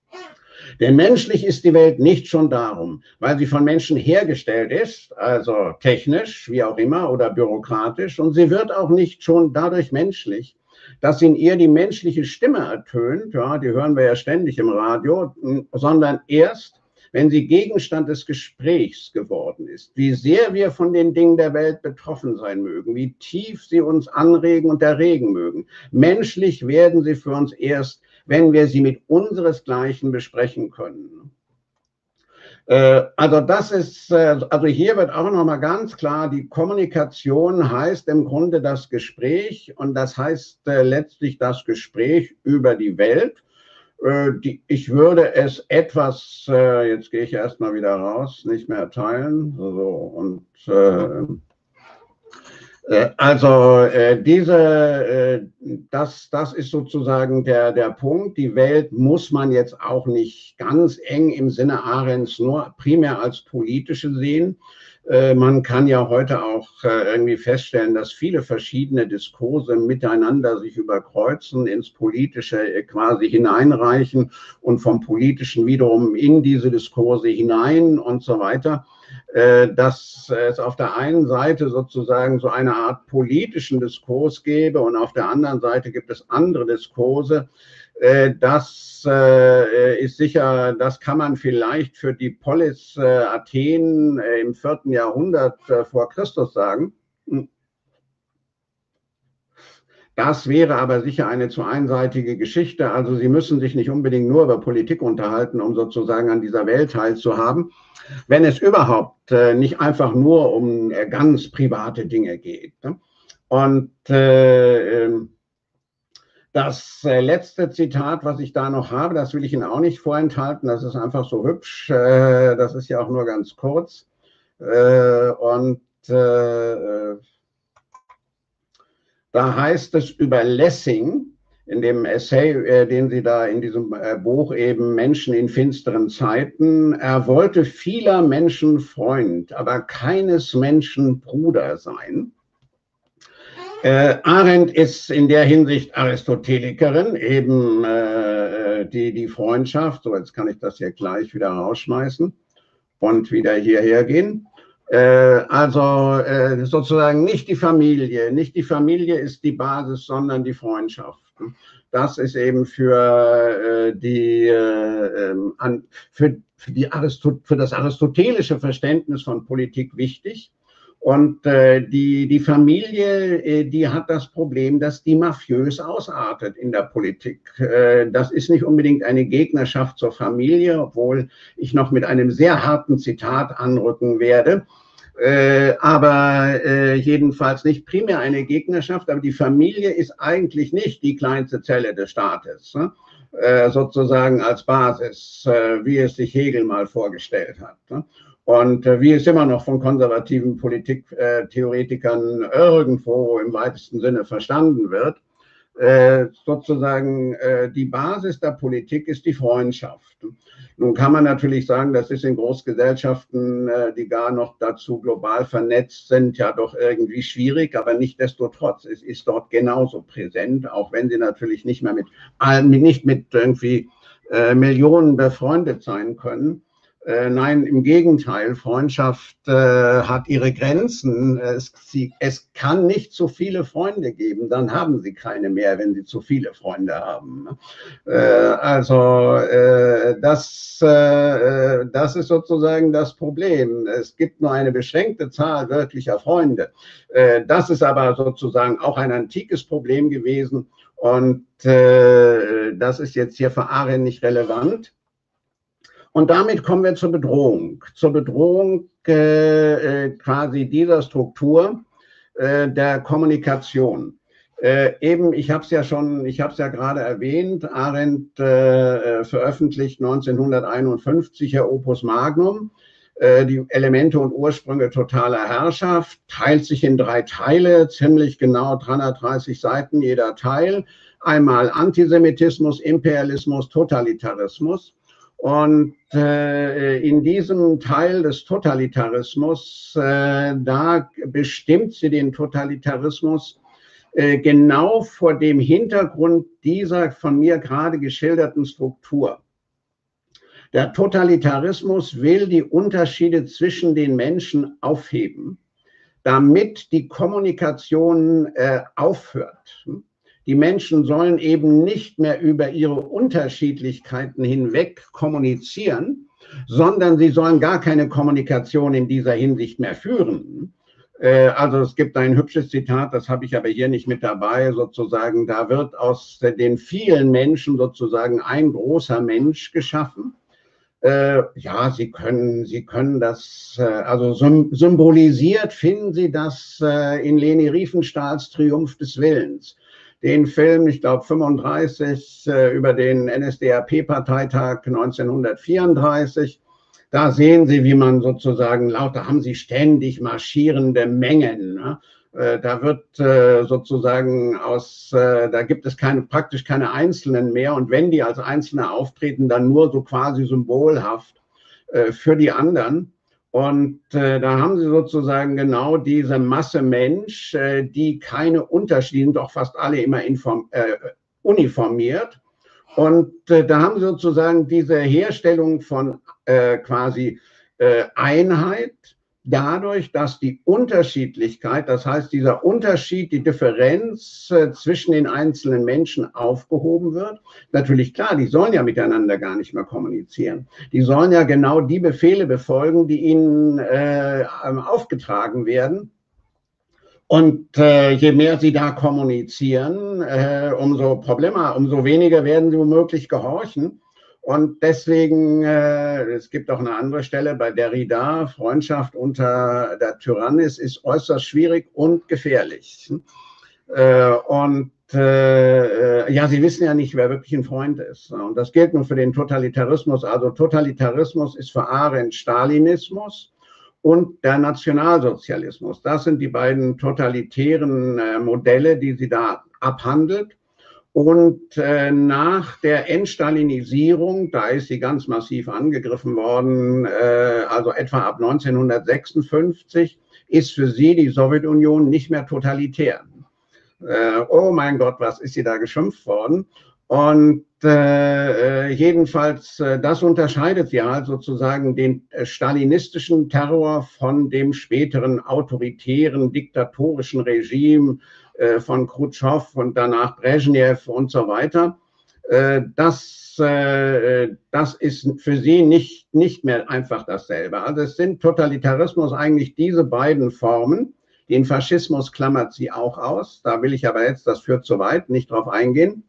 Denn menschlich ist die Welt nicht schon darum, weil sie von Menschen hergestellt ist, also technisch, wie auch immer, oder bürokratisch. Und sie wird auch nicht schon dadurch menschlich, dass in ihr die menschliche Stimme ertönt, ja, die hören wir ja ständig im Radio, sondern erst, wenn sie Gegenstand des Gesprächs geworden ist. Wie sehr wir von den Dingen der Welt betroffen sein mögen, wie tief sie uns anregen und erregen mögen. Menschlich werden sie für uns erst, wenn wir sie mit unseresgleichen besprechen können. Äh, also das ist, äh, also hier wird auch nochmal ganz klar, die Kommunikation heißt im Grunde das Gespräch und das heißt äh, letztlich das Gespräch über die Welt. Äh, die, ich würde es etwas, äh, jetzt gehe ich erstmal wieder raus, nicht mehr teilen. So, und äh, Also äh, diese, äh, das, das ist sozusagen der, der Punkt. Die Welt muss man jetzt auch nicht ganz eng im Sinne Arends nur primär als politische sehen. Äh, man kann ja heute auch äh, irgendwie feststellen, dass viele verschiedene Diskurse miteinander sich überkreuzen, ins Politische äh, quasi hineinreichen und vom Politischen wiederum in diese Diskurse hinein und so weiter. Dass es auf der einen Seite sozusagen so eine Art politischen Diskurs gäbe und auf der anderen Seite gibt es andere Diskurse. Das ist sicher, das kann man vielleicht für die Polis Athen im vierten Jahrhundert vor Christus sagen. Das wäre aber sicher eine zu einseitige Geschichte. Also Sie müssen sich nicht unbedingt nur über Politik unterhalten, um sozusagen an dieser Welt teilzuhaben, wenn es überhaupt äh, nicht einfach nur um äh, ganz private Dinge geht. Ne? Und äh, das äh, letzte Zitat, was ich da noch habe, das will ich Ihnen auch nicht vorenthalten. Das ist einfach so hübsch. Äh, das ist ja auch nur ganz kurz. Äh, und äh, da heißt es über Lessing, in dem Essay, äh, den Sie da in diesem äh, Buch eben Menschen in finsteren Zeiten, er wollte vieler Menschen Freund, aber keines Menschen Bruder sein. Äh, Arendt ist in der Hinsicht Aristotelikerin, eben äh, die, die Freundschaft, so jetzt kann ich das hier gleich wieder rausschmeißen und wieder hierher gehen. Also sozusagen nicht die Familie, nicht die Familie ist die Basis, sondern die Freundschaft. Das ist eben für, die, für, die Aristot für das aristotelische Verständnis von Politik wichtig. Und äh, die, die Familie, äh, die hat das Problem, dass die mafiös ausartet in der Politik. Äh, das ist nicht unbedingt eine Gegnerschaft zur Familie, obwohl ich noch mit einem sehr harten Zitat anrücken werde. Äh, aber äh, jedenfalls nicht primär eine Gegnerschaft, aber die Familie ist eigentlich nicht die kleinste Zelle des Staates, ne? äh, sozusagen als Basis, äh, wie es sich Hegel mal vorgestellt hat, ne? Und äh, wie es immer noch von konservativen Politiktheoretikern äh, irgendwo im weitesten Sinne verstanden wird, äh, sozusagen äh, die Basis der Politik ist die Freundschaft. Nun kann man natürlich sagen, das ist in Großgesellschaften, äh, die gar noch dazu global vernetzt sind, ja doch irgendwie schwierig, aber nichtsdestotrotz, es ist dort genauso präsent, auch wenn sie natürlich nicht mehr mit, nicht mit irgendwie äh, Millionen befreundet sein können. Äh, nein, im Gegenteil, Freundschaft äh, hat ihre Grenzen. Es, sie, es kann nicht zu viele Freunde geben, dann haben sie keine mehr, wenn sie zu viele Freunde haben. Äh, also äh, das, äh, das ist sozusagen das Problem. Es gibt nur eine beschränkte Zahl wirklicher Freunde. Äh, das ist aber sozusagen auch ein antikes Problem gewesen und äh, das ist jetzt hier für Arendt nicht relevant. Und damit kommen wir zur Bedrohung, zur Bedrohung äh, quasi dieser Struktur äh, der Kommunikation. Äh, eben, ich habe es ja schon, ich habe es ja gerade erwähnt, Arendt äh, veröffentlicht neunzehnhunderteinundfünfzig ihr Opus Magnum, äh, die Elemente und Ursprünge totaler Herrschaft, teilt sich in drei Teile, ziemlich genau dreihundertdreißig Seiten jeder Teil. Einmal Antisemitismus, Imperialismus, Totalitarismus. Und äh, in diesem Teil des Totalitarismus, äh, da bestimmt sie den Totalitarismus äh, genau vor dem Hintergrund dieser von mir gerade geschilderten Struktur. Der Totalitarismus will die Unterschiede zwischen den Menschen aufheben, damit die Kommunikation äh, aufhört. Die Menschen sollen eben nicht mehr über ihre Unterschiedlichkeiten hinweg kommunizieren, sondern sie sollen gar keine Kommunikation in dieser Hinsicht mehr führen. Also es gibt ein hübsches Zitat, das habe ich aber hier nicht mit dabei, sozusagen, da wird aus den vielen Menschen sozusagen ein großer Mensch geschaffen. Ja, Sie können, Sie können das, also symbolisiert finden Sie das in Leni Riefenstahls Triumph des Willens. Den Film, ich glaube fünfunddreißig, äh, über den N S D A P-Parteitag neunzehnhundertvierunddreißig. Da sehen Sie, wie man sozusagen lauter, haben Sie ständig marschierende Mengen. Ne? Äh, da wird äh, sozusagen aus, äh, da gibt es keine, praktisch keine Einzelnen mehr. Und wenn die als Einzelne auftreten, dann nur so quasi symbolhaft äh, für die anderen. Und äh, da haben sie sozusagen genau diese Masse Mensch, äh, die keine Unterschiede, doch fast alle immer inform, äh, uniformiert. Und äh, da haben sie sozusagen diese Herstellung von äh, quasi äh, Einheit dadurch, dass die Unterschiedlichkeit, das heißt dieser Unterschied, die Differenz äh, zwischen den einzelnen Menschen aufgehoben wird. Natürlich klar, die sollen ja miteinander gar nicht mehr kommunizieren. Die sollen ja genau die Befehle befolgen, die ihnen äh, aufgetragen werden. Und äh, je mehr sie da kommunizieren, äh, umso Probleme, umso weniger werden sie womöglich gehorchen. Und deswegen, äh, es gibt auch eine andere Stelle bei Derrida, Freundschaft unter der Tyrannis ist äußerst schwierig und gefährlich. Äh, und äh, ja, Sie wissen ja nicht, wer wirklich ein Freund ist. Und das gilt nur für den Totalitarismus. Also Totalitarismus ist für Arendt Stalinismus und der Nationalsozialismus. Das sind die beiden totalitären äh, Modelle, die sie da abhandelt. Und äh, nach der Entstalinisierung, da ist sie ganz massiv angegriffen worden, äh, also etwa ab neunzehnhundertsechsundfünfzig, ist für sie die Sowjetunion nicht mehr totalitär. Äh, oh mein Gott, was ist sie da geschimpft worden? Und äh, äh, jedenfalls, äh, das unterscheidet ja halt sozusagen den äh, stalinistischen Terror von dem späteren autoritären, diktatorischen Regime äh, von Khrushchev und danach Brezhnev und so weiter. Äh, das, äh, das ist für sie nicht, nicht mehr einfach dasselbe. Also es sind Totalitarismus eigentlich diese beiden Formen. Den Faschismus klammert sie auch aus. Da will ich aber jetzt, das führt zu weit, nicht drauf eingehen.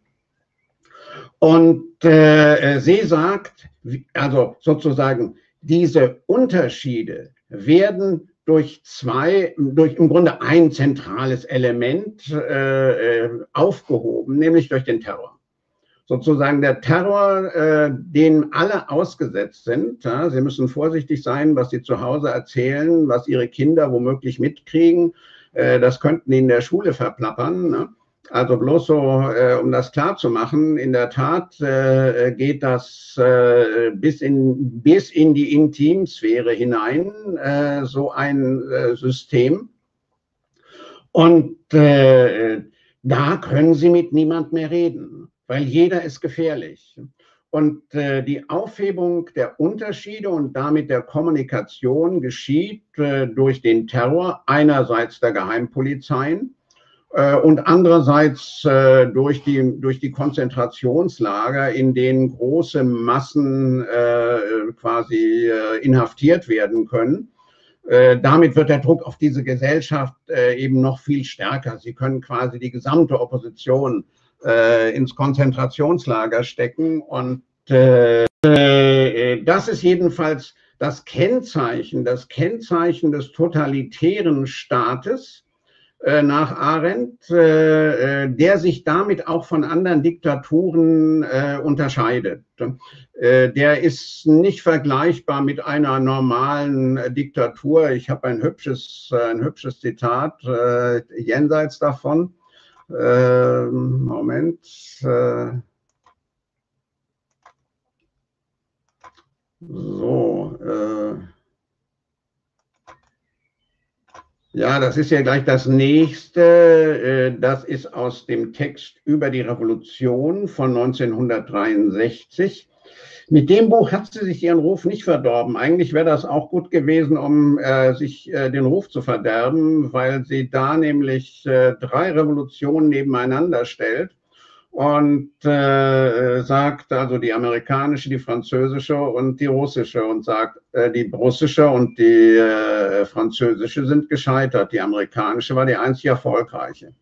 Und äh, sie sagt, also sozusagen, diese Unterschiede werden durch zwei, durch im Grunde ein zentrales Element äh, aufgehoben, nämlich durch den Terror. Sozusagen der Terror, äh, dem alle ausgesetzt sind. Ja, sie müssen vorsichtig sein, was sie zu Hause erzählen, was ihre Kinder womöglich mitkriegen. Äh, das könnten die in der Schule verplappern. Ne? Also bloß so, äh, um das klar zu machen, in der Tat äh, geht das äh, bis, in, bis in die Intimsphäre hinein, äh, so ein äh, System. Und äh, da können Sie mit niemand mehr reden, weil jeder ist gefährlich. Und äh, die Aufhebung der Unterschiede und damit der Kommunikation geschieht äh, durch den Terror einerseits der Geheimpolizeien äh, und andererseits äh, durch, die, durch die Konzentrationslager, in denen große Massen äh, quasi äh, inhaftiert werden können. Äh, damit wird der Druck auf diese Gesellschaft äh, eben noch viel stärker. Sie können quasi die gesamte Opposition äh, ins Konzentrationslager stecken. Und äh, äh, das ist jedenfalls das Kennzeichen, das Kennzeichen des totalitären Staates äh, nach Arendt, äh, der sich damit auch von anderen Diktaturen äh, unterscheidet. Äh, der ist nicht vergleichbar mit einer normalen äh, Diktatur. Ich habe ein hübsches, äh, ein hübsches Zitat äh, jenseits davon. Äh, Moment. Äh, so. Äh, Ja, das ist ja gleich das nächste. Das ist aus dem Text über die Revolution von neunzehnhundertdreiundsechzig. Mit dem Buch hat sie sich ihren Ruf nicht verdorben. Eigentlich wäre das auch gut gewesen, um äh, sich äh, den Ruf zu verderben, weil sie da nämlich äh, drei Revolutionen nebeneinander stellt und äh, sagt, also die amerikanische, die französische und die russische, und sagt, äh, die russische und die äh, französische sind gescheitert. Die amerikanische war die einzig erfolgreiche.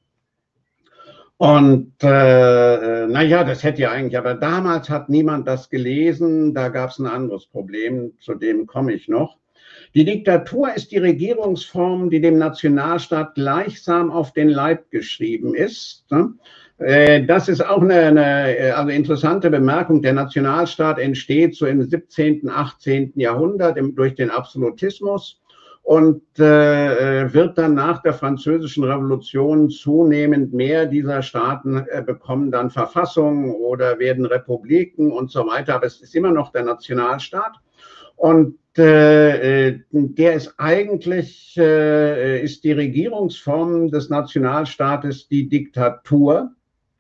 Und äh, naja, das hätte ja eigentlich, aber damals hat niemand das gelesen, da gab es ein anderes Problem, zu dem komme ich noch. Die Diktatur ist die Regierungsform, die dem Nationalstaat gleichsam auf den Leib geschrieben ist. Ne? Das ist auch eine, eine also interessante Bemerkung. Der Nationalstaat entsteht so im siebzehnten, achtzehnten Jahrhundert im, durch den Absolutismus und äh, wird dann nach der Französischen Revolution zunehmend mehr dieser Staaten äh, bekommen dann Verfassungen oder werden Republiken und so weiter. Aber es ist immer noch der Nationalstaat. Und äh, der ist eigentlich, äh, ist die Regierungsform des Nationalstaates die Diktatur,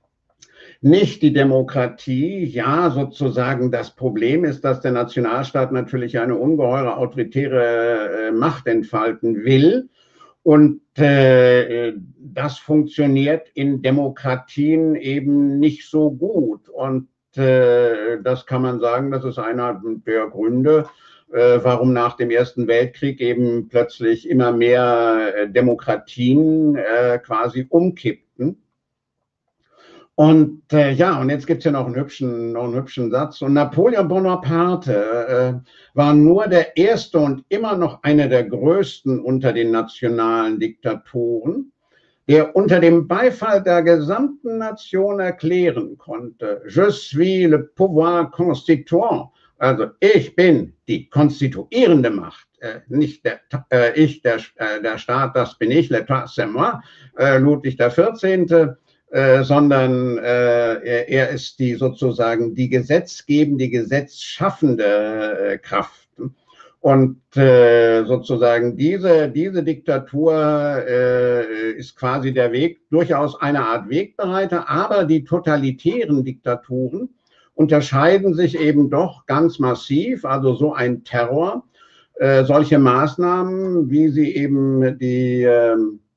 nicht die Demokratie. Ja, sozusagen das Problem ist, dass der Nationalstaat natürlich eine ungeheure autoritäre äh, Macht entfalten will. Und äh, das funktioniert in Demokratien eben nicht so gut. Und äh, das kann man sagen, das ist einer der Gründe, äh, warum nach dem Ersten Weltkrieg eben plötzlich immer mehr äh, Demokratien äh, quasi umkippten. Und äh, ja, und jetzt gibt es ja noch einen hübschen, noch einen hübschen Satz. Und Napoleon Bonaparte äh, war nur der erste und immer noch einer der größten unter den nationalen Diktatoren, der unter dem Beifall der gesamten Nation erklären konnte: Je suis le pouvoir constituant. Also ich bin die konstituierende Macht, äh, nicht der, äh, ich, der, äh, der Staat, das bin ich, l'État, c'est moi, äh, Ludwig der vierzehnte. Äh, sondern äh, er, er ist die sozusagen die gesetzgebende, die gesetzschaffende äh, Kraft. Und äh, sozusagen diese, diese Diktatur äh, ist quasi der Weg, durchaus eine Art Wegbereiter, aber die totalitären Diktaturen unterscheiden sich eben doch ganz massiv. Also so ein Terror, äh, solche Maßnahmen, wie sie eben die äh,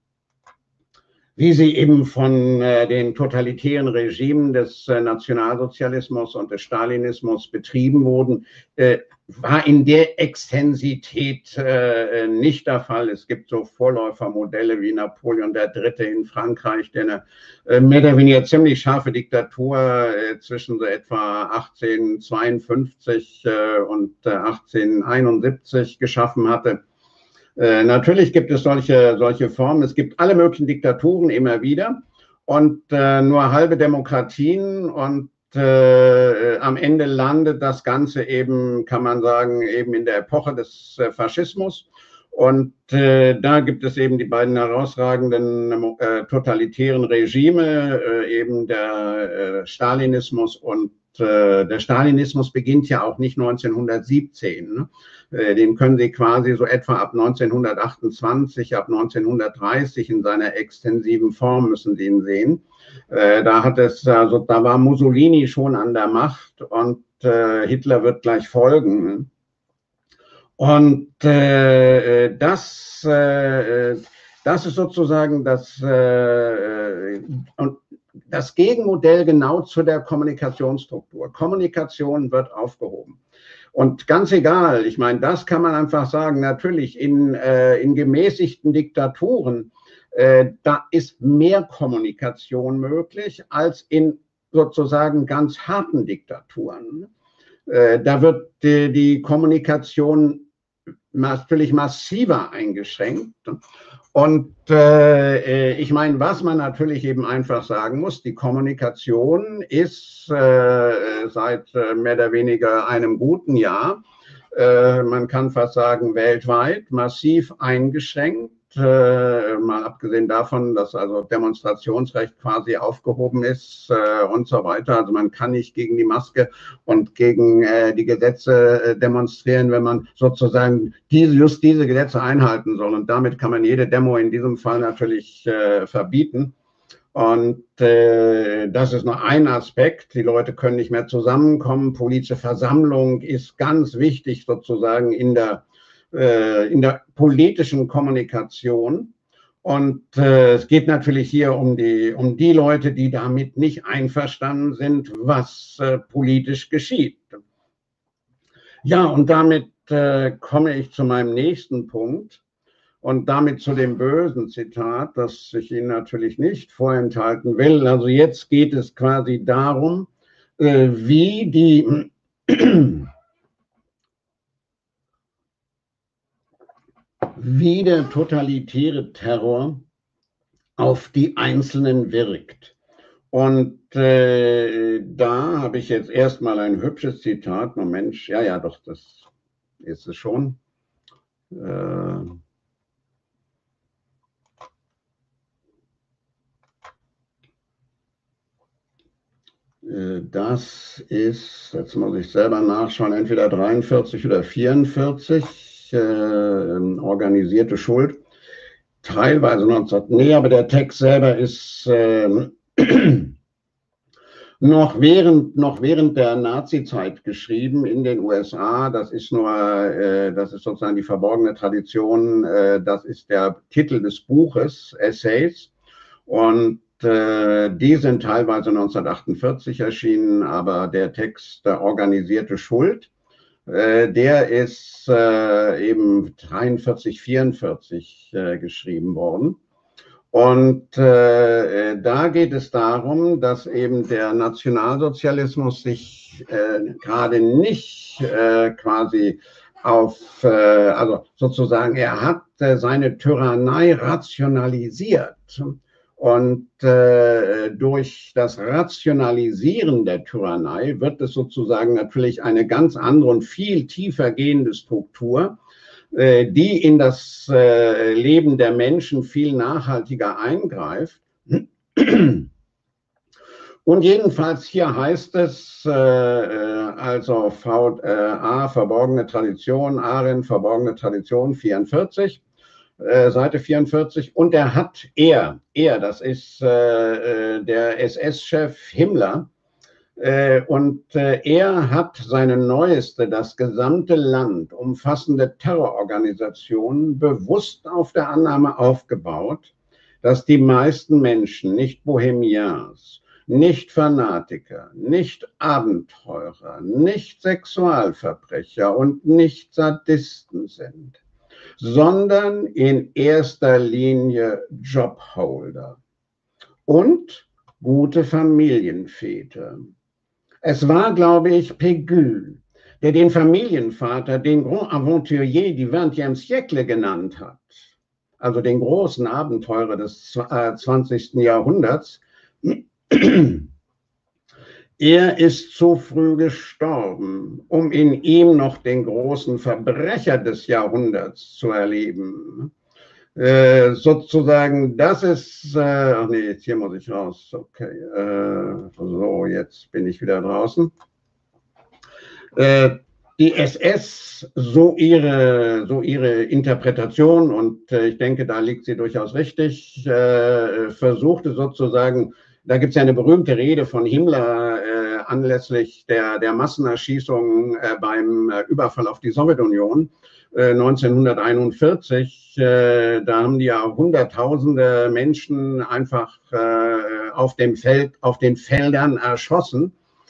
wie sie eben von äh, den totalitären Regimen des äh, Nationalsozialismus und des Stalinismus betrieben wurden, äh, war in der Extensität äh, nicht der Fall. Es gibt so Vorläufermodelle wie Napoleon der Dritte in Frankreich, der eine äh, mehr oder weniger ziemlich scharfe Diktatur äh, zwischen so etwa achtzehnhundertzweiundfünfzig äh, und äh, achtzehnhunderteinundsiebzig geschaffen hatte. Äh, natürlich gibt es solche, solche Formen. Es gibt alle möglichen Diktaturen immer wieder und äh, nur halbe Demokratien und äh, am Ende landet das Ganze eben, kann man sagen, eben in der Epoche des äh, Faschismus. Und äh, da gibt es eben die beiden herausragenden äh, totalitären Regime, äh, eben der äh, Stalinismus und äh, der Stalinismus beginnt ja auch nicht neunzehnhundertsiebzehn. Ne? Äh, den können Sie quasi so etwa ab neunzehnhundertachtundzwanzig, ab neunzehnhundertdreißig in seiner extensiven Form müssen Sie ihn sehen. Äh, da hat es, also da war Mussolini schon an der Macht und äh, Hitler wird gleich folgen. Ne? Und äh, das, äh, das ist sozusagen das, äh, und das Gegenmodell genau zu der Kommunikationsstruktur. Kommunikation wird aufgehoben. Und ganz egal, ich meine, das kann man einfach sagen, natürlich in, äh, in gemäßigten Diktaturen, äh, da ist mehr Kommunikation möglich als in sozusagen ganz harten Diktaturen. Äh, da wird die, die Kommunikation natürlich massiver eingeschränkt. Und äh, ich meine, was man natürlich eben einfach sagen muss, die Kommunikation ist äh, seit äh, mehr oder weniger einem guten Jahr, äh, man kann fast sagen weltweit, massiv eingeschränkt. Äh, mal abgesehen davon, dass also Demonstrationsrecht quasi aufgehoben ist äh, und so weiter. Also man kann nicht gegen die Maske und gegen äh, die Gesetze äh, demonstrieren, wenn man sozusagen diese, just diese Gesetze einhalten soll. Und damit kann man jede Demo in diesem Fall natürlich äh, verbieten. Und äh, das ist nur ein Aspekt. Die Leute können nicht mehr zusammenkommen. Politische Versammlung ist ganz wichtig sozusagen in der in der politischen Kommunikation. Und äh, es geht natürlich hier um die, um die Leute, die damit nicht einverstanden sind, was äh, politisch geschieht. Ja, und damit äh, komme ich zu meinem nächsten Punkt und damit zu dem bösen Zitat, das ich Ihnen natürlich nicht vorenthalten will. Also jetzt geht es quasi darum, äh, wie die wie der totalitäre Terror auf die Einzelnen wirkt. Und äh, da habe ich jetzt erstmal ein hübsches Zitat. Moment, ja, ja, doch, das ist es schon. Äh, das ist, jetzt muss ich selber nachschauen, entweder dreiundvierzig oder vierundvierzig. Äh, organisierte Schuld, teilweise neunzehn, nee, aber der Text selber ist äh, noch, während, noch während der Nazi-Zeit geschrieben in den U S A. Das ist nur, äh, das ist sozusagen die verborgene Tradition, äh, das ist der Titel des Buches, Essays, und äh, die sind teilweise neunzehnhundertachtundvierzig erschienen, aber der Text, der organisierte Schuld, der ist äh, eben dreiundvierzig, vierundvierzig äh, geschrieben worden. Und äh, da geht es darum, dass eben der Nationalsozialismus sich äh, gerade nicht äh, quasi auf, äh, also sozusagen, er hat äh, seine Tyrannei rationalisiert. Und äh, durch das Rationalisieren der Tyrannei wird es sozusagen natürlich eine ganz andere und viel tiefer gehende Struktur, äh, die in das äh, Leben der Menschen viel nachhaltiger eingreift. Und jedenfalls hier heißt es, äh, also V A, verborgene Tradition, Arendt, verborgene Tradition, vierundvierzig. Seite vierundvierzig, und er hat, er, er, das ist äh, der S S-Chef Himmler, Und er hat seine neueste, das gesamte Land umfassende Terrororganisation bewusst auf der Annahme aufgebaut, dass die meisten Menschen nicht Bohemians, nicht Fanatiker, nicht Abenteurer, nicht Sexualverbrecher und nicht Sadisten sind, sondern in erster Linie Jobholder und gute Familienväter. Es war, glaube ich, Pegül, der den Familienvater den Grand Aventurier du vingtième siècle genannt hat, also den großen Abenteurer des zwanzigsten Jahrhunderts. Er ist zu früh gestorben, um in ihm noch den großen Verbrecher des Jahrhunderts zu erleben. Äh, sozusagen, das ist, äh, ach nee, jetzt hier muss ich raus, okay, äh, so, jetzt bin ich wieder draußen. Äh, die S S, so ihre, so ihre Interpretation, und äh, ich denke, da liegt sie durchaus richtig, äh, versuchte sozusagen, da gibt es ja eine berühmte Rede von Himmler äh, anlässlich der, der Massenerschießung äh, beim äh, Überfall auf die Sowjetunion äh, neunzehnhunderteinundvierzig. Äh, da haben die ja hunderttausende Menschen einfach äh, auf dem Feld, auf den Feldern erschossen.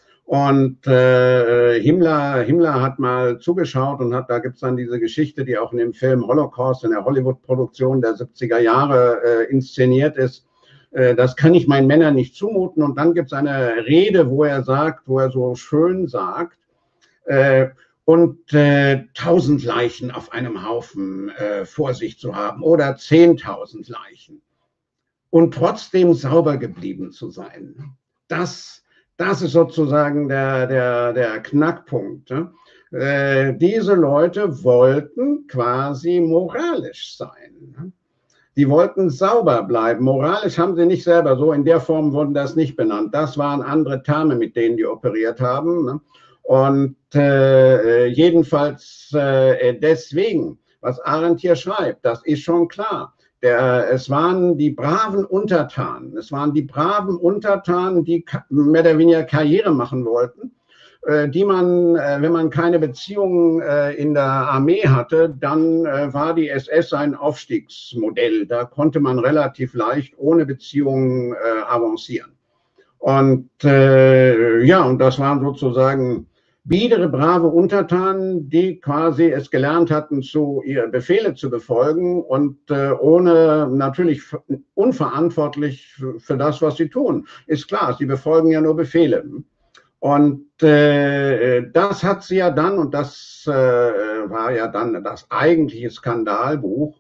Und äh, Himmler, Himmler hat mal zugeschaut und hat, da gibt es dann diese Geschichte, die auch in dem Film Holocaust in der Hollywood-Produktion der siebziger Jahre äh, inszeniert ist. Das kann ich meinen Männern nicht zumuten. Und dann gibt es eine Rede, wo er sagt, wo er so schön sagt, äh, und äh, tausend Leichen auf einem Haufen äh, vor sich zu haben oder zehntausend Leichen und trotzdem sauber geblieben zu sein. Das, das ist sozusagen der, der, der Knackpunkt. Ne? Äh, diese Leute wollten quasi moralisch sein. Ne? Die wollten sauber bleiben. Moralisch haben sie nicht selber, so in der Form wurden das nicht benannt. Das waren andere Terme, mit denen die operiert haben. Ne? Und äh, jedenfalls äh, deswegen, was Arendt hier schreibt, das ist schon klar. Der, es waren die braven Untertanen, es waren die braven Untertanen, die mehr oder weniger Karriere machen wollten, die man, wenn man keine Beziehungen in der Armee hatte, dann war die S S ein Aufstiegsmodell. Da konnte man relativ leicht ohne Beziehungen avancieren. Und äh, ja, und das waren sozusagen biedere, brave Untertanen, die quasi es gelernt hatten, zu ihre Befehle zu befolgen und äh, ohne natürlich unverantwortlich für, für das, was sie tun. Ist klar, sie befolgen ja nur Befehle. Und äh, das hat sie ja dann, und das äh, war ja dann das eigentliche Skandalbuch,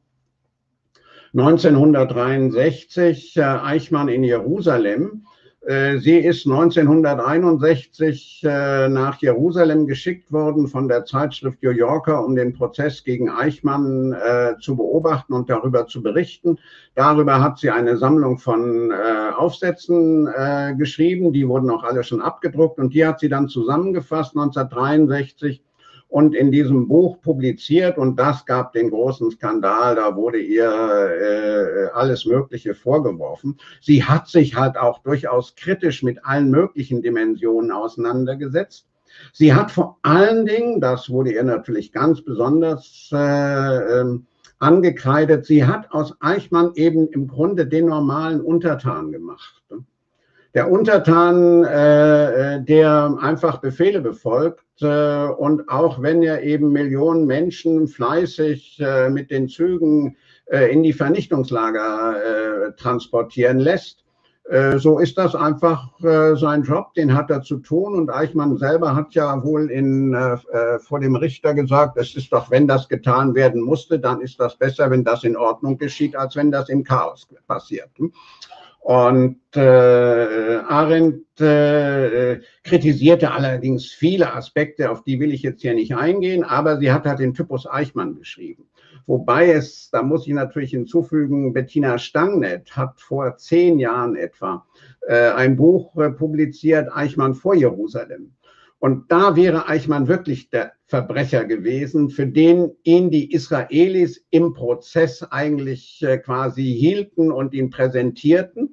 neunzehnhundertdreiundsechzig, äh, Eichmann in Jerusalem. Äh, sie ist neunzehnhunderteinundsechzig äh, nach Jerusalem geschickt worden von der Zeitschrift New Yorker, um den Prozess gegen Eichmann äh, zu beobachten und darüber zu berichten. Darüber hat sie eine Sammlung von äh, Aufsätzen äh, geschrieben, die wurden auch alle schon abgedruckt, und die hat sie dann zusammengefasst neunzehnhundertdreiundsechzig und in diesem Buch publiziert, und das gab den großen Skandal, da wurde ihr äh, alles Mögliche vorgeworfen. Sie hat sich halt auch durchaus kritisch mit allen möglichen Dimensionen auseinandergesetzt. Sie hat vor allen Dingen, das wurde ihr natürlich ganz besonders äh, äh, angekreidet, sie hat aus Eichmann eben im Grunde den normalen Untertan gemacht. Der Untertan, äh, der einfach Befehle befolgt, äh, und auch wenn er eben Millionen Menschen fleißig äh, mit den Zügen äh, in die Vernichtungslager äh, transportieren lässt, äh, so ist das einfach äh, sein Job, den hat er zu tun. Und Eichmann selber hat ja wohl in, äh, vor dem Richter gesagt, es ist doch, wenn das getan werden musste, dann ist das besser, wenn das in Ordnung geschieht, als wenn das im Chaos passiert. Und äh, Arendt äh, kritisierte allerdings viele Aspekte, auf die will ich jetzt hier nicht eingehen, aber sie hat halt den Typus Eichmann beschrieben. Wobei es, da muss ich natürlich hinzufügen, Bettina Stangneth hat vor zehn Jahren etwa äh, ein Buch äh, publiziert, Eichmann vor Jerusalem. Und da wäre Eichmann wirklich der Verbrecher gewesen, für den ihn die Israelis im Prozess eigentlich äh, quasi hielten und ihn präsentierten.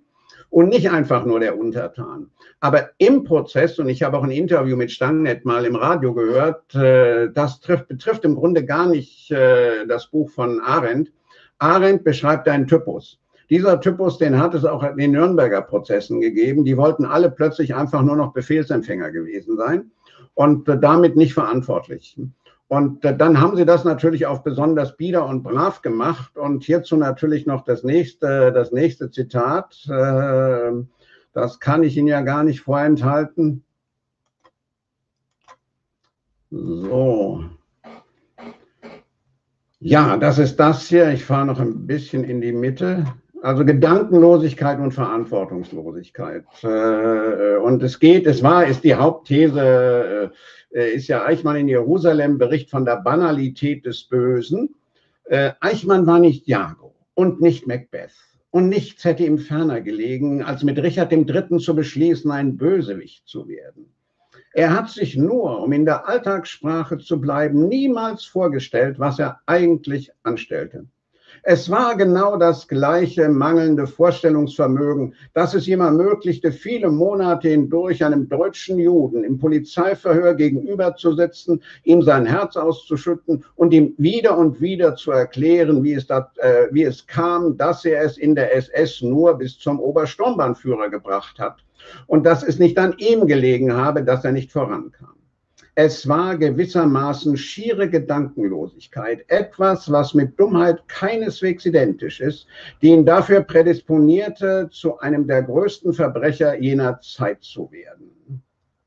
und nicht einfach nur der Untertan. Aber im Prozess, und ich habe auch ein Interview mit Stangnet mal im Radio gehört, äh, das trifft, betrifft im Grunde gar nicht äh, das Buch von Arendt. Arendt beschreibt einen Typus. Dieser Typus, den hat es auch in den Nürnberger Prozessen gegeben. Die wollten alle plötzlich einfach nur noch Befehlsempfänger gewesen sein und äh, damit nicht verantwortlich. Und äh, dann haben sie das natürlich auch besonders bieder und brav gemacht. Und hierzu natürlich noch das nächste, das nächste Zitat. Äh, das kann ich Ihnen ja gar nicht vorenthalten. So. Ja, das ist das hier. Ich fahre noch ein bisschen in die Mitte. Also Gedankenlosigkeit und Verantwortungslosigkeit. Und es geht, es war, ist die Hauptthese, ist ja Eichmann in Jerusalem, Bericht von der Banalität des Bösen. Eichmann war nicht Iago und nicht Macbeth. Und nichts hätte ihm ferner gelegen, als mit Richard dem Dritten zu beschließen, ein Bösewicht zu werden. Er hat sich nur, um in der Alltagssprache zu bleiben, niemals vorgestellt, was er eigentlich anstellte. Es war genau das gleiche mangelnde Vorstellungsvermögen, das es ihm ermöglichte, viele Monate hindurch einem deutschen Juden im Polizeiverhör gegenüberzusitzen, ihm sein Herz auszuschütten und ihm wieder und wieder zu erklären, wie es, dat, äh, wie es kam, dass er es in der S S nur bis zum Obersturmbannführer gebracht hat und dass es nicht an ihm gelegen habe, dass er nicht vorankam. Es war gewissermaßen schiere Gedankenlosigkeit, etwas, was mit Dummheit keineswegs identisch ist, die ihn dafür prädisponierte, zu einem der größten Verbrecher jener Zeit zu werden.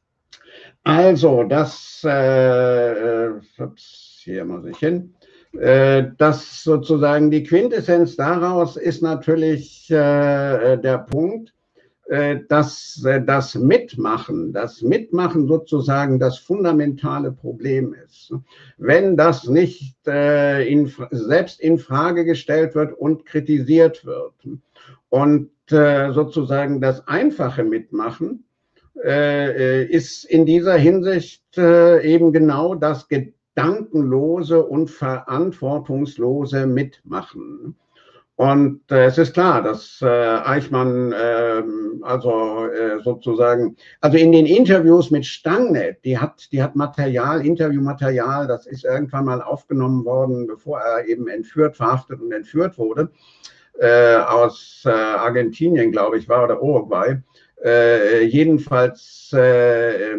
Also, das, äh, hier muss ich hin, äh, das sozusagen die Quintessenz daraus ist natürlich äh, der Punkt, dass das Mitmachen, das Mitmachen sozusagen das fundamentale Problem ist. Wenn das nicht äh, in, selbst in Frage gestellt wird und kritisiert wird. Und äh, sozusagen das einfache Mitmachen äh, ist in dieser Hinsicht äh, eben genau das gedankenlose und verantwortungslose Mitmachen. Und äh, es ist klar, dass äh, Eichmann äh, also äh, sozusagen, also in den Interviews mit Stangnet, die hat, die hat Material, Interviewmaterial, das ist irgendwann mal aufgenommen worden, bevor er eben entführt, verhaftet und entführt wurde, äh, aus äh, Argentinien, glaube ich, war oder Uruguay. Äh, jedenfalls äh,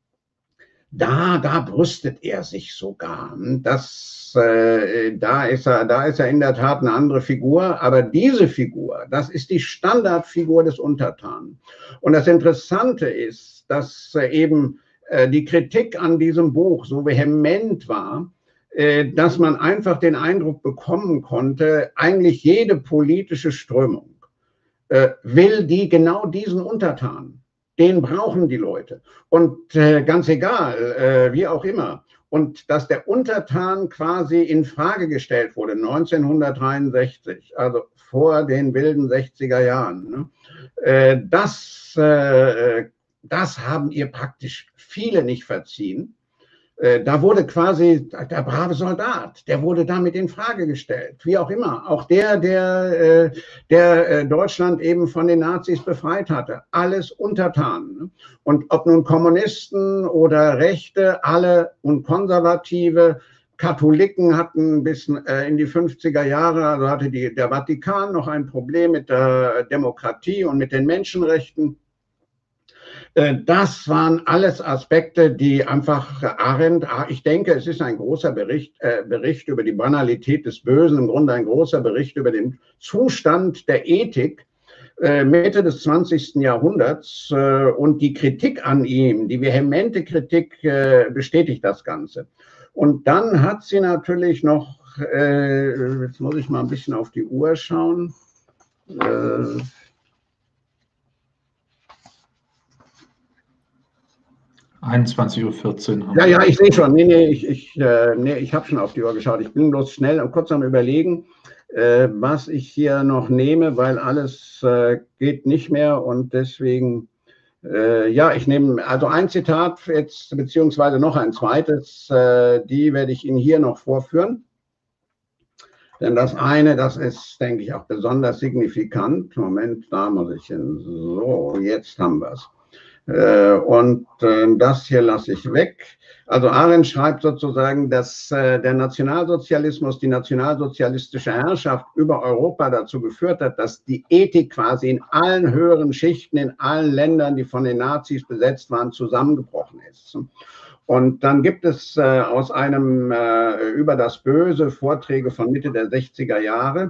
Da, da brüstet er sich sogar. Das, äh, da, ist er, da ist er in der Tat eine andere Figur. Aber diese Figur, das ist die Standardfigur des Untertanen. Und das Interessante ist, dass äh, eben äh, die Kritik an diesem Buch so vehement war, äh, dass man einfach den Eindruck bekommen konnte, eigentlich jede politische Strömung äh, will die genau diesen Untertanen. Den brauchen die Leute. Und äh, ganz egal, äh, wie auch immer. Und dass der Untertan quasi in Frage gestellt wurde, neunzehnhundertdreiundsechzig, also vor den wilden sechziger Jahren, ne? äh, das, äh, das haben ihr praktisch viele nicht verziehen. Äh, da wurde quasi der brave Soldat, der wurde damit in Frage gestellt, wie auch immer. Auch der, der, äh, der äh, Deutschland eben von den Nazis befreit hatte. Alles untertan. Ne? Und ob nun Kommunisten oder Rechte, alle und Konservative, Katholiken hatten bis äh, in die fünfziger Jahre, also hatte die, der Vatikan noch ein Problem mit der Demokratie und mit den Menschenrechten. Das waren alles Aspekte, die einfach Arendt, ich denke, es ist ein großer Bericht, äh, Bericht über die Banalität des Bösen, im Grunde ein großer Bericht über den Zustand der Ethik äh, Mitte des zwanzigsten Jahrhunderts äh, und die Kritik an ihm, die vehemente Kritik äh, bestätigt das Ganze. Und dann hat sie natürlich noch, äh, jetzt muss ich mal ein bisschen auf die Uhr schauen, äh, einundzwanzig Uhr vierzehn. Ja, ja, ich sehe schon. Nee, nee, ich, ich, äh, nee, ich habe schon auf die Uhr geschaut. Ich bin bloß schnell und kurz am Überlegen, äh, was ich hier noch nehme, weil alles äh, geht nicht mehr und deswegen, äh, ja, ich nehme also ein Zitat jetzt, beziehungsweise noch ein zweites, äh, die werde ich Ihnen hier noch vorführen. Denn das eine, das ist, denke ich, auch besonders signifikant. Moment, da muss ich hin. So, jetzt haben wir es. Und das hier lasse ich weg. Also Arendt schreibt sozusagen, dass der Nationalsozialismus, die nationalsozialistische Herrschaft über Europa dazu geführt hat, dass die Ethik quasi in allen höheren Schichten, in allen Ländern, die von den Nazis besetzt waren, zusammengebrochen ist. Und dann gibt es äh, aus einem äh, über das Böse Vorträge von Mitte der sechziger Jahre.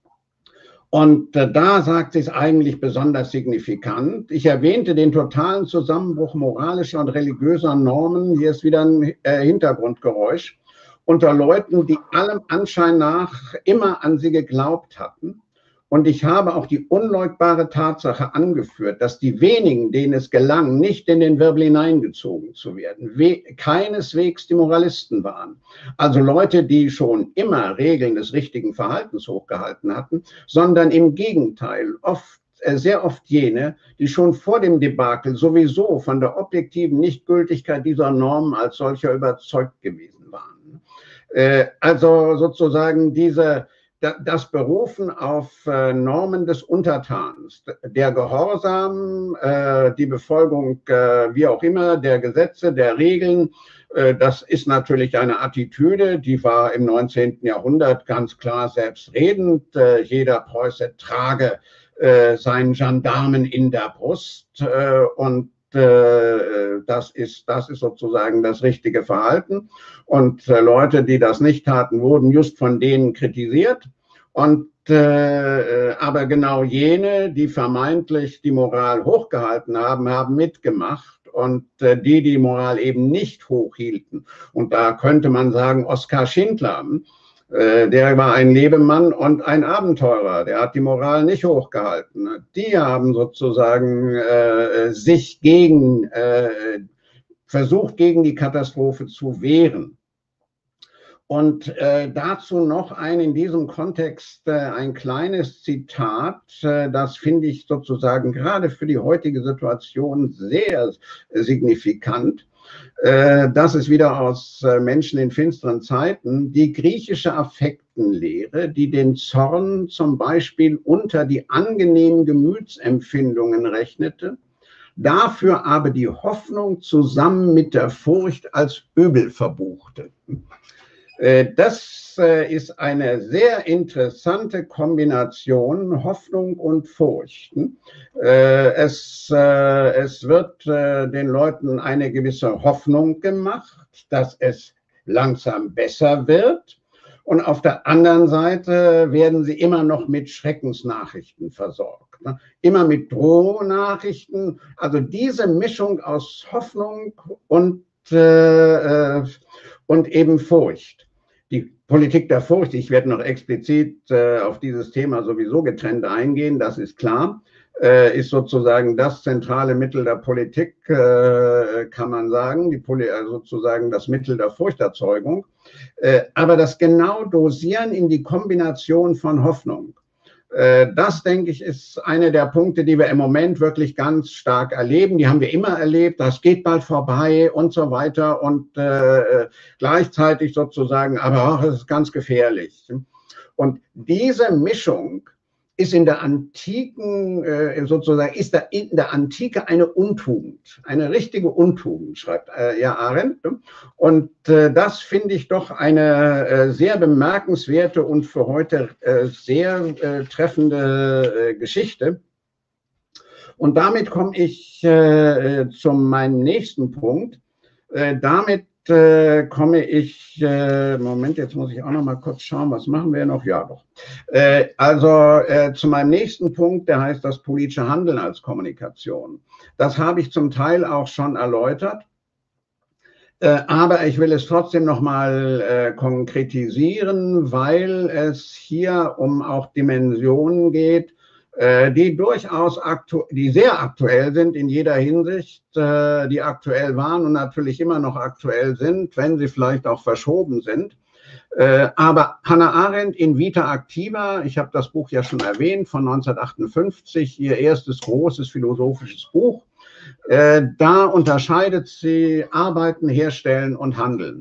Und äh, da sagt sie es eigentlich besonders signifikant. Ich erwähnte den totalen Zusammenbruch moralischer und religiöser Normen. Hier ist wieder ein äh, Hintergrundgeräusch. Unter Leuten, die allem Anschein nach immer an sie geglaubt hatten. Und ich habe auch die unleugbare Tatsache angeführt, dass die wenigen, denen es gelang, nicht in den Wirbel hineingezogen zu werden, keineswegs die Moralisten waren. Also Leute, die schon immer Regeln des richtigen Verhaltens hochgehalten hatten, sondern im Gegenteil, oft, sehr oft jene, die schon vor dem Debakel sowieso von der objektiven Nichtgültigkeit dieser Normen als solcher überzeugt gewesen waren. Also sozusagen diese das Berufen auf äh, Normen des Untertans, der Gehorsam, äh, die Befolgung, äh, wie auch immer, der Gesetze, der Regeln, äh, das ist natürlich eine Attitüde, die war im neunzehnten Jahrhundert ganz klar selbstredend. Äh, jeder Preuße trage äh, seinen Gendarmen in der Brust äh, und Das ist, das ist sozusagen das richtige Verhalten. Und äh, Leute, die das nicht taten, wurden just von denen kritisiert. Und, äh, aber genau jene, die vermeintlich die Moral hochgehalten haben, haben mitgemacht. Und äh, die, die Moral eben nicht hochhielten. Und da könnte man sagen, Oskar Schindler, der war ein Lebemann und ein Abenteurer, der hat die Moral nicht hochgehalten. Die haben sozusagen äh, sich gegen, äh, versucht, gegen die Katastrophe zu wehren. Und äh, dazu noch ein in diesem Kontext äh, ein kleines Zitat, äh, das finde ich sozusagen gerade für die heutige Situation sehr äh, signifikant. Das ist wieder aus Menschen in finsteren Zeiten, die griechische Affektenlehre, die den Zorn zum Beispiel unter die angenehmen Gemütsempfindungen rechnete, dafür aber die Hoffnung zusammen mit der Furcht als Übel verbuchte. Das ist eine sehr interessante Kombination, Hoffnung und Furcht. Es, es wird den Leuten eine gewisse Hoffnung gemacht, dass es langsam besser wird. Und auf der anderen Seite werden sie immer noch mit Schreckensnachrichten versorgt. Immer mit Drohnachrichten. Also diese Mischung aus Hoffnung und, äh, und eben Furcht. Die Politik der Furcht, ich werde noch explizit äh, auf dieses Thema sowieso getrennt eingehen, das ist klar, äh, ist sozusagen das zentrale Mittel der Politik, äh, kann man sagen, die Poli also sozusagen das Mittel der Furchterzeugung. Äh, aber das genau Dosieren in die Kombination von Hoffnung, das, denke ich, ist einer der Punkte, die wir im Moment wirklich ganz stark erleben. Die haben wir immer erlebt, das geht bald vorbei und so weiter. Und äh, gleichzeitig sozusagen, aber auch, es ist ganz gefährlich. Und diese Mischung ist in der antiken, äh, sozusagen, ist da in der Antike eine Untugend, eine richtige Untugend, schreibt äh, ja Arendt. Und äh, das finde ich doch eine äh, sehr bemerkenswerte und für heute äh, sehr äh, treffende äh, Geschichte. Und damit komme ich äh, zu meinem nächsten Punkt. Äh, damit Äh, komme ich, äh, Moment, jetzt muss ich auch noch mal kurz schauen, was machen wir noch? Ja, doch. Äh, also äh, zu meinem nächsten Punkt, der heißt das politische Handeln als Kommunikation. Das habe ich zum Teil auch schon erläutert, äh, aber ich will es trotzdem noch mal äh, konkretisieren, weil es hier um auch Dimensionen geht, die durchaus aktu die sehr aktuell sind in jeder Hinsicht, die aktuell waren und natürlich immer noch aktuell sind, wenn sie vielleicht auch verschoben sind. Aber Hannah Arendt in Vita Activa, ich habe das Buch ja schon erwähnt, von neunzehnhundertachtundfünfzig, ihr erstes großes philosophisches Buch, da unterscheidet sie Arbeiten, Herstellen und Handeln.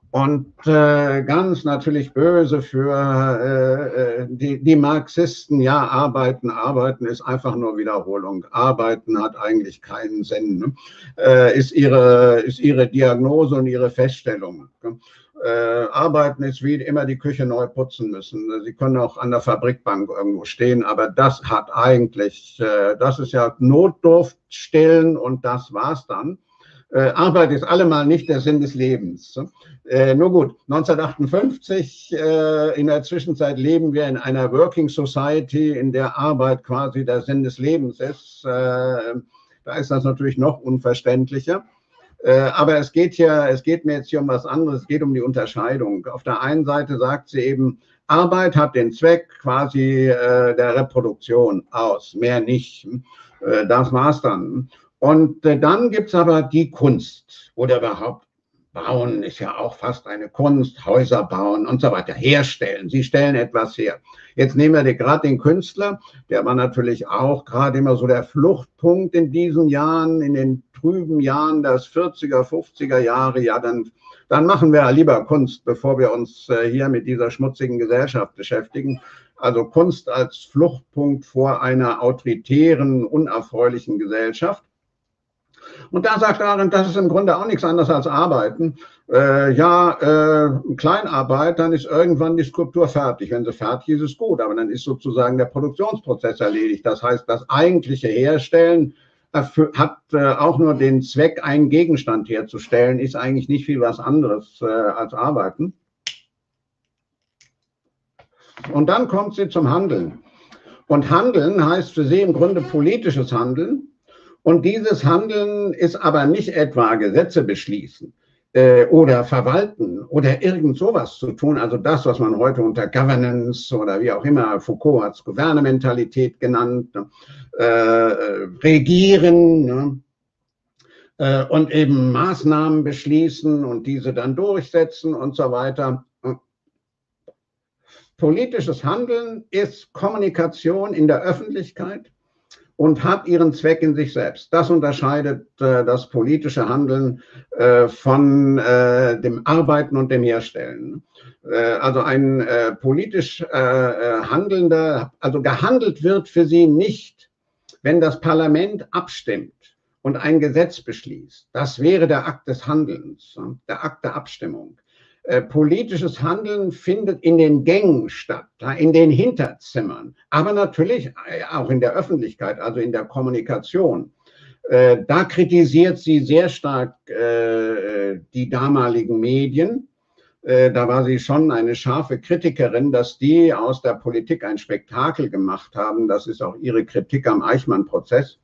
Und äh, ganz natürlich böse für äh, die, die Marxisten, ja, arbeiten, arbeiten ist einfach nur Wiederholung. Arbeiten hat eigentlich keinen Sinn, ne? äh, ist, ihre, ist ihre Diagnose und ihre Feststellung. Ne? Äh, arbeiten ist wie immer die Küche neu putzen müssen. Sie können auch an der Fabrikbank irgendwo stehen, aber das hat eigentlich, äh, das ist ja Notdurft stillen und das war's dann. Äh, Arbeit ist allemal nicht der Sinn des Lebens. Äh, nur gut, neunzehnhundertachtundfünfzig, äh, in der Zwischenzeit leben wir in einer Working Society, in der Arbeit quasi der Sinn des Lebens ist. Äh, da ist das natürlich noch unverständlicher. Äh, aber es geht ja, es geht mir jetzt hier um was anderes, es geht um die Unterscheidung. Auf der einen Seite sagt sie eben, Arbeit hat den Zweck quasi äh, der Reproduktion aus, mehr nicht. Äh, das war's dann. Und äh, dann gibt es aber die Kunst oder überhaupt bauen ist ja auch fast eine Kunst, Häuser bauen und so weiter, herstellen. Sie stellen etwas her. Jetzt nehmen wir gerade den Künstler, der war natürlich auch gerade immer so der Fluchtpunkt in diesen Jahren, in den trüben Jahren des vierziger, fünfziger Jahre. Ja, dann, dann machen wir lieber Kunst, bevor wir uns äh, hier mit dieser schmutzigen Gesellschaft beschäftigen. Also Kunst als Fluchtpunkt vor einer autoritären, unerfreulichen Gesellschaft. Und da sagt Arendt, das ist im Grunde auch nichts anderes als Arbeiten. Äh, ja, äh, Kleinarbeit, dann ist irgendwann die Skulptur fertig. Wenn sie fertig ist, ist es gut, aber dann ist sozusagen der Produktionsprozess erledigt. Das heißt, das eigentliche Herstellen hat äh, auch nur den Zweck, einen Gegenstand herzustellen, ist eigentlich nicht viel was anderes äh, als Arbeiten. Und dann kommt sie zum Handeln. Und Handeln heißt für sie im Grunde politisches Handeln. Und dieses Handeln ist aber nicht etwa Gesetze beschließen äh, oder verwalten oder irgend sowas zu tun. Also das, was man heute unter Governance oder wie auch immer, Foucault hat es Gouvernementalität genannt, ne? äh, regieren, ne? äh, und eben Maßnahmen beschließen und diese dann durchsetzen und so weiter. Politisches Handeln ist Kommunikation in der Öffentlichkeit und hat ihren Zweck in sich selbst. Das unterscheidet äh, das politische Handeln äh, von äh, dem Arbeiten und dem Herstellen. Äh, also ein äh, politisch äh, Handelnder, also gehandelt wird für sie nicht, wenn das Parlament abstimmt und ein Gesetz beschließt. Das wäre der Akt des Handelns, der Akt der Abstimmung. Äh, politisches Handeln findet in den Gängen statt, in den Hinterzimmern, aber natürlich auch in der Öffentlichkeit, also in der Kommunikation. Äh, da kritisiert sie sehr stark äh, die damaligen Medien. Äh, da war sie schon eine scharfe Kritikerin, dass die aus der Politik ein Spektakel gemacht haben. Das ist auch ihre Kritik am Eichmann-Prozess.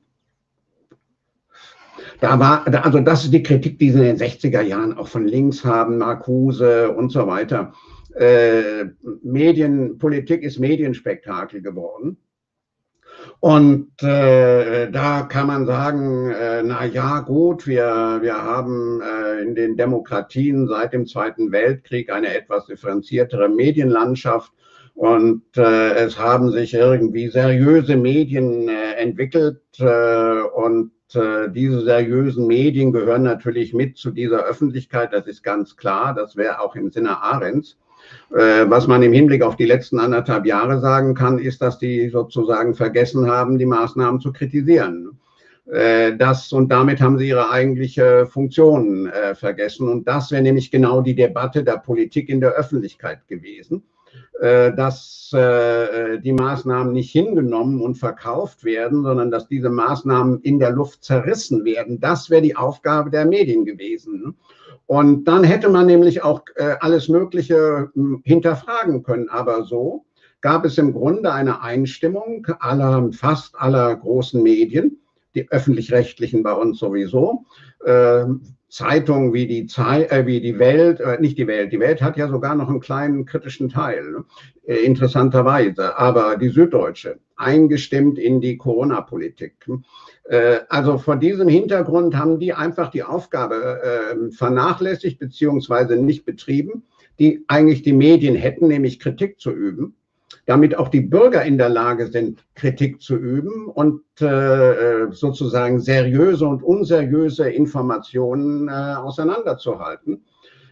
Da war, also das ist die Kritik, die sie in den sechziger Jahren auch von links haben, Marcuse und so weiter. Äh, Medienpolitik ist Medienspektakel geworden. Und äh, da kann man sagen, äh, na ja, gut, wir, wir haben äh, in den Demokratien seit dem Zweiten Weltkrieg eine etwas differenziertere Medienlandschaft. Und äh, es haben sich irgendwie seriöse Medien äh, entwickelt äh, und äh, diese seriösen Medien gehören natürlich mit zu dieser Öffentlichkeit, das ist ganz klar, das wäre auch im Sinne Arendts. Äh, was man im Hinblick auf die letzten anderthalb Jahre sagen kann, ist, dass die sozusagen vergessen haben, die Maßnahmen zu kritisieren. Äh, das, und damit haben sie ihre eigentliche Funktion äh, vergessen. Und das wäre nämlich genau die Debatte der Politik in der Öffentlichkeit gewesen, dass äh, die Maßnahmen nicht hingenommen und verkauft werden, sondern dass diese Maßnahmen in der Luft zerrissen werden. Das wäre die Aufgabe der Medien gewesen. Und dann hätte man nämlich auch äh, alles Mögliche äh, hinterfragen können. Aber so gab es im Grunde eine Einstimmung aller, fast aller großen Medien, die öffentlich-rechtlichen bei uns sowieso, äh, Zeitungen wie die, Zeit, äh, wie die Welt, äh, nicht die Welt, die Welt hat ja sogar noch einen kleinen kritischen Teil, ne? äh, interessanterweise, aber die Süddeutsche, eingestimmt in die Corona-Politik. Äh, also vor diesem Hintergrund haben die einfach die Aufgabe äh, vernachlässigt beziehungsweise nicht betrieben, die eigentlich die Medien hätten, nämlich Kritik zu üben, damit auch die Bürger in der Lage sind, Kritik zu üben und äh, sozusagen seriöse und unseriöse Informationen äh, auseinanderzuhalten.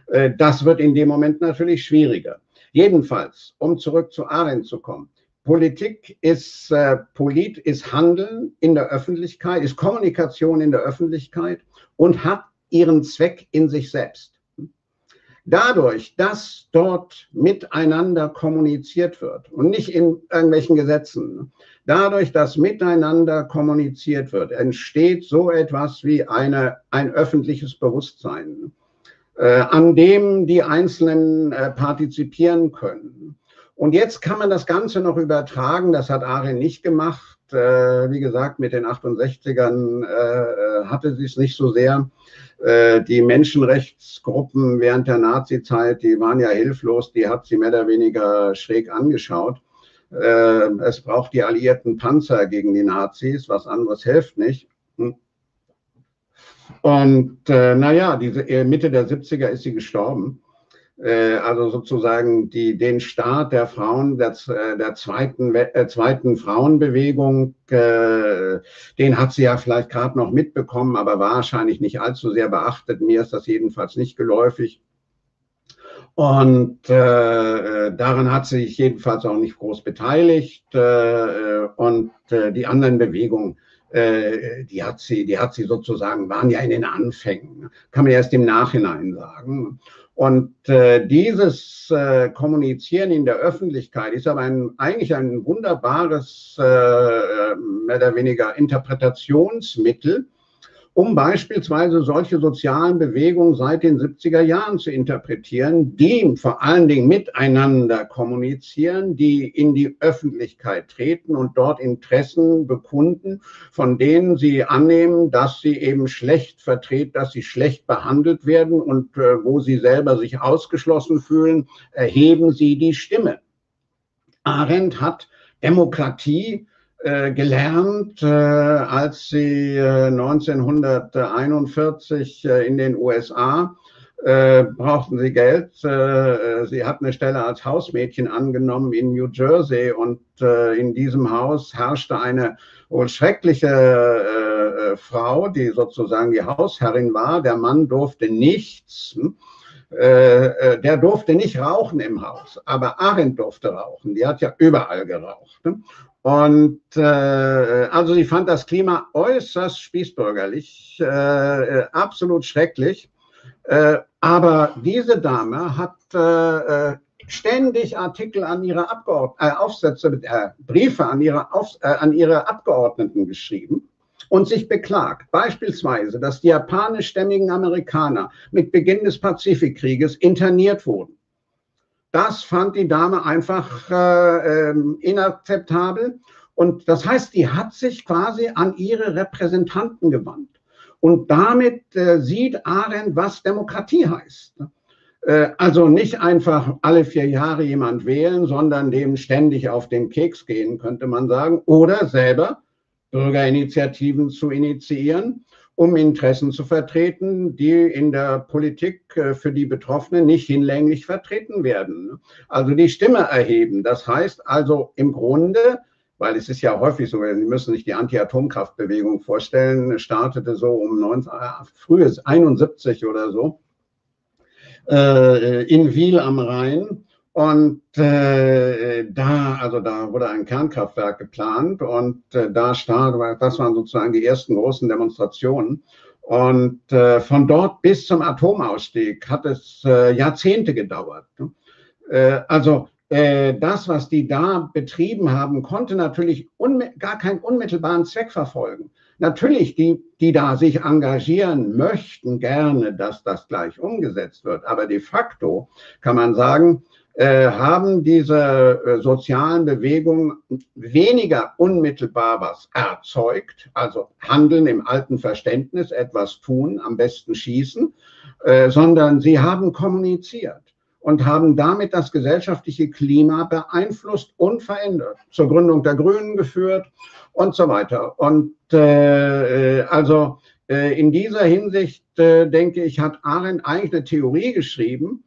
Äh, das wird in dem Moment natürlich schwieriger. Jedenfalls, um zurück zu Arendt zu kommen. Politik ist, äh, Polit ist Handeln in der Öffentlichkeit, ist Kommunikation in der Öffentlichkeit und hat ihren Zweck in sich selbst. Dadurch, dass dort miteinander kommuniziert wird und nicht in irgendwelchen Gesetzen, dadurch, dass miteinander kommuniziert wird, entsteht so etwas wie eine, ein öffentliches Bewusstsein, äh, an dem die Einzelnen äh, partizipieren können. Und jetzt kann man das Ganze noch übertragen, das hat Arendt nicht gemacht. Äh, wie gesagt, mit den achtundsechzigern äh, hatte sie es nicht so sehr. Äh, die Menschenrechtsgruppen während der Nazizeit, die waren ja hilflos, die hat sie mehr oder weniger schräg angeschaut. Äh, es braucht die alliierten Panzer gegen die Nazis, was anderes hilft nicht. Und äh, naja, diese, Mitte der siebziger ist sie gestorben. Also sozusagen die, den Start der Frauen, der, der zweiten, äh, zweiten Frauenbewegung, äh, den hat sie ja vielleicht gerade noch mitbekommen, aber wahrscheinlich nicht allzu sehr beachtet. Mir ist das jedenfalls nicht geläufig. Und äh, daran hat sie sich jedenfalls auch nicht groß beteiligt. Äh, und äh, die anderen Bewegungen, äh, die hat sie, die hat sie sozusagen, waren ja in den Anfängen. Kann man erst im Nachhinein sagen. Und äh, dieses äh, Kommunizieren in der Öffentlichkeit ist aber ein, eigentlich ein wunderbares, äh, mehr oder weniger Interpretationsmittel, um beispielsweise solche sozialen Bewegungen seit den siebziger Jahren zu interpretieren, die vor allen Dingen miteinander kommunizieren, die in die Öffentlichkeit treten und dort Interessen bekunden, von denen sie annehmen, dass sie eben schlecht vertreten, dass sie schlecht behandelt werden und äh, wo sie selber sich ausgeschlossen fühlen, erheben sie die Stimme. Arendt hat Demokratie Äh, gelernt, äh, als sie äh, neunzehnhunderteinundvierzig äh, in den U S A äh, brauchten sie Geld. Äh, sie hat eine Stelle als Hausmädchen angenommen in New Jersey und äh, in diesem Haus herrschte eine wohl schreckliche äh, Frau, die sozusagen die Hausherrin war. Der Mann durfte nichts. Äh, der durfte nicht rauchen im Haus, aber Arendt durfte rauchen. Die hat ja überall geraucht. Ne? Und äh, also sie fand das Klima äußerst spießbürgerlich, äh, absolut schrecklich. Äh, aber diese Dame hat äh, ständig Artikel an ihre Abgeordneten, äh, Aufsätze, äh, Briefe an ihre, Auf, äh, an ihre Abgeordneten geschrieben und sich beklagt. Beispielsweise, dass die japanischstämmigen Amerikaner mit Beginn des Pazifikkrieges interniert wurden. Das fand die Dame einfach äh, inakzeptabel. Und das heißt, die hat sich quasi an ihre Repräsentanten gewandt. Und damit äh, sieht Arendt, was Demokratie heißt. Äh, also nicht einfach alle vier Jahre jemand wählen, sondern dem ständig auf den Keks gehen, könnte man sagen. Oder selber Bürgerinitiativen zu initiieren, um Interessen zu vertreten, die in der Politik für die Betroffenen nicht hinlänglich vertreten werden. Also die Stimme erheben. Das heißt also im Grunde, weil es ist ja häufig so, Sie müssen sich die Anti-Atomkraftbewegung vorstellen, startete so um neunzehn, frühes einundsiebzig oder so, äh, in Wil am Rhein. Und äh, da, also da wurde ein Kernkraftwerk geplant und äh, da startete, das waren sozusagen die ersten großen Demonstrationen. Und äh, von dort bis zum Atomausstieg hat es äh, Jahrzehnte gedauert. Äh, also äh, das, was die da betrieben haben, konnte natürlich gar keinen unmittelbaren Zweck verfolgen. Natürlich, die, die da sich engagieren, möchten gerne, dass das gleich umgesetzt wird. Aber de facto kann man sagen, Äh, haben diese äh, sozialen Bewegungen weniger unmittelbar was erzeugt, also handeln im alten Verständnis, etwas tun, am besten schießen, äh, sondern sie haben kommuniziert und haben damit das gesellschaftliche Klima beeinflusst und verändert, zur Gründung der Grünen geführt und so weiter. Und äh, also äh, in dieser Hinsicht, äh, denke ich, hat Arendt eigentlich eine Theorie geschrieben,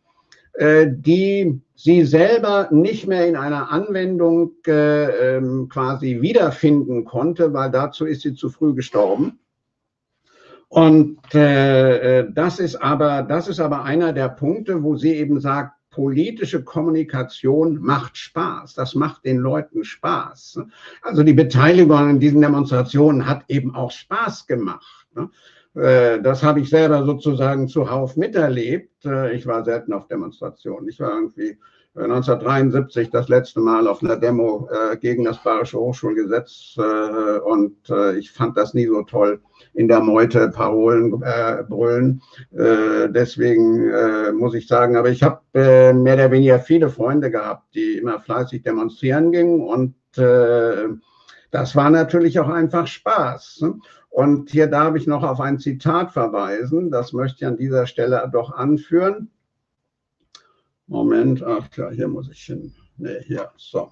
die sie selber nicht mehr in einer Anwendung äh, ähm, quasi wiederfinden konnte, weil dazu ist sie zu früh gestorben. Und äh, das ist aber, das ist aber einer der Punkte, wo sie eben sagt, politische Kommunikation macht Spaß. Das macht den Leuten Spaß. Also die Beteiligung an diesen Demonstrationen hat eben auch Spaß gemacht. Das habe ich selber sozusagen zuhauf miterlebt. Ich war selten auf Demonstrationen. Ich war irgendwie neunzehnhundertdreiundsiebzig das letzte Mal auf einer Demo äh, gegen das Bayerische Hochschulgesetz äh, und äh, ich fand das nie so toll, in der Meute Parolen äh, brüllen. Äh, deswegen äh, muss ich sagen, aber ich habe äh, mehr oder weniger viele Freunde gehabt, die immer fleißig demonstrieren gingen und äh, das war natürlich auch einfach Spaß. Ne? Und hier darf ich noch auf ein Zitat verweisen, das möchte ich an dieser Stelle doch anführen. Moment, ach ja, hier muss ich hin. Ne, hier, so.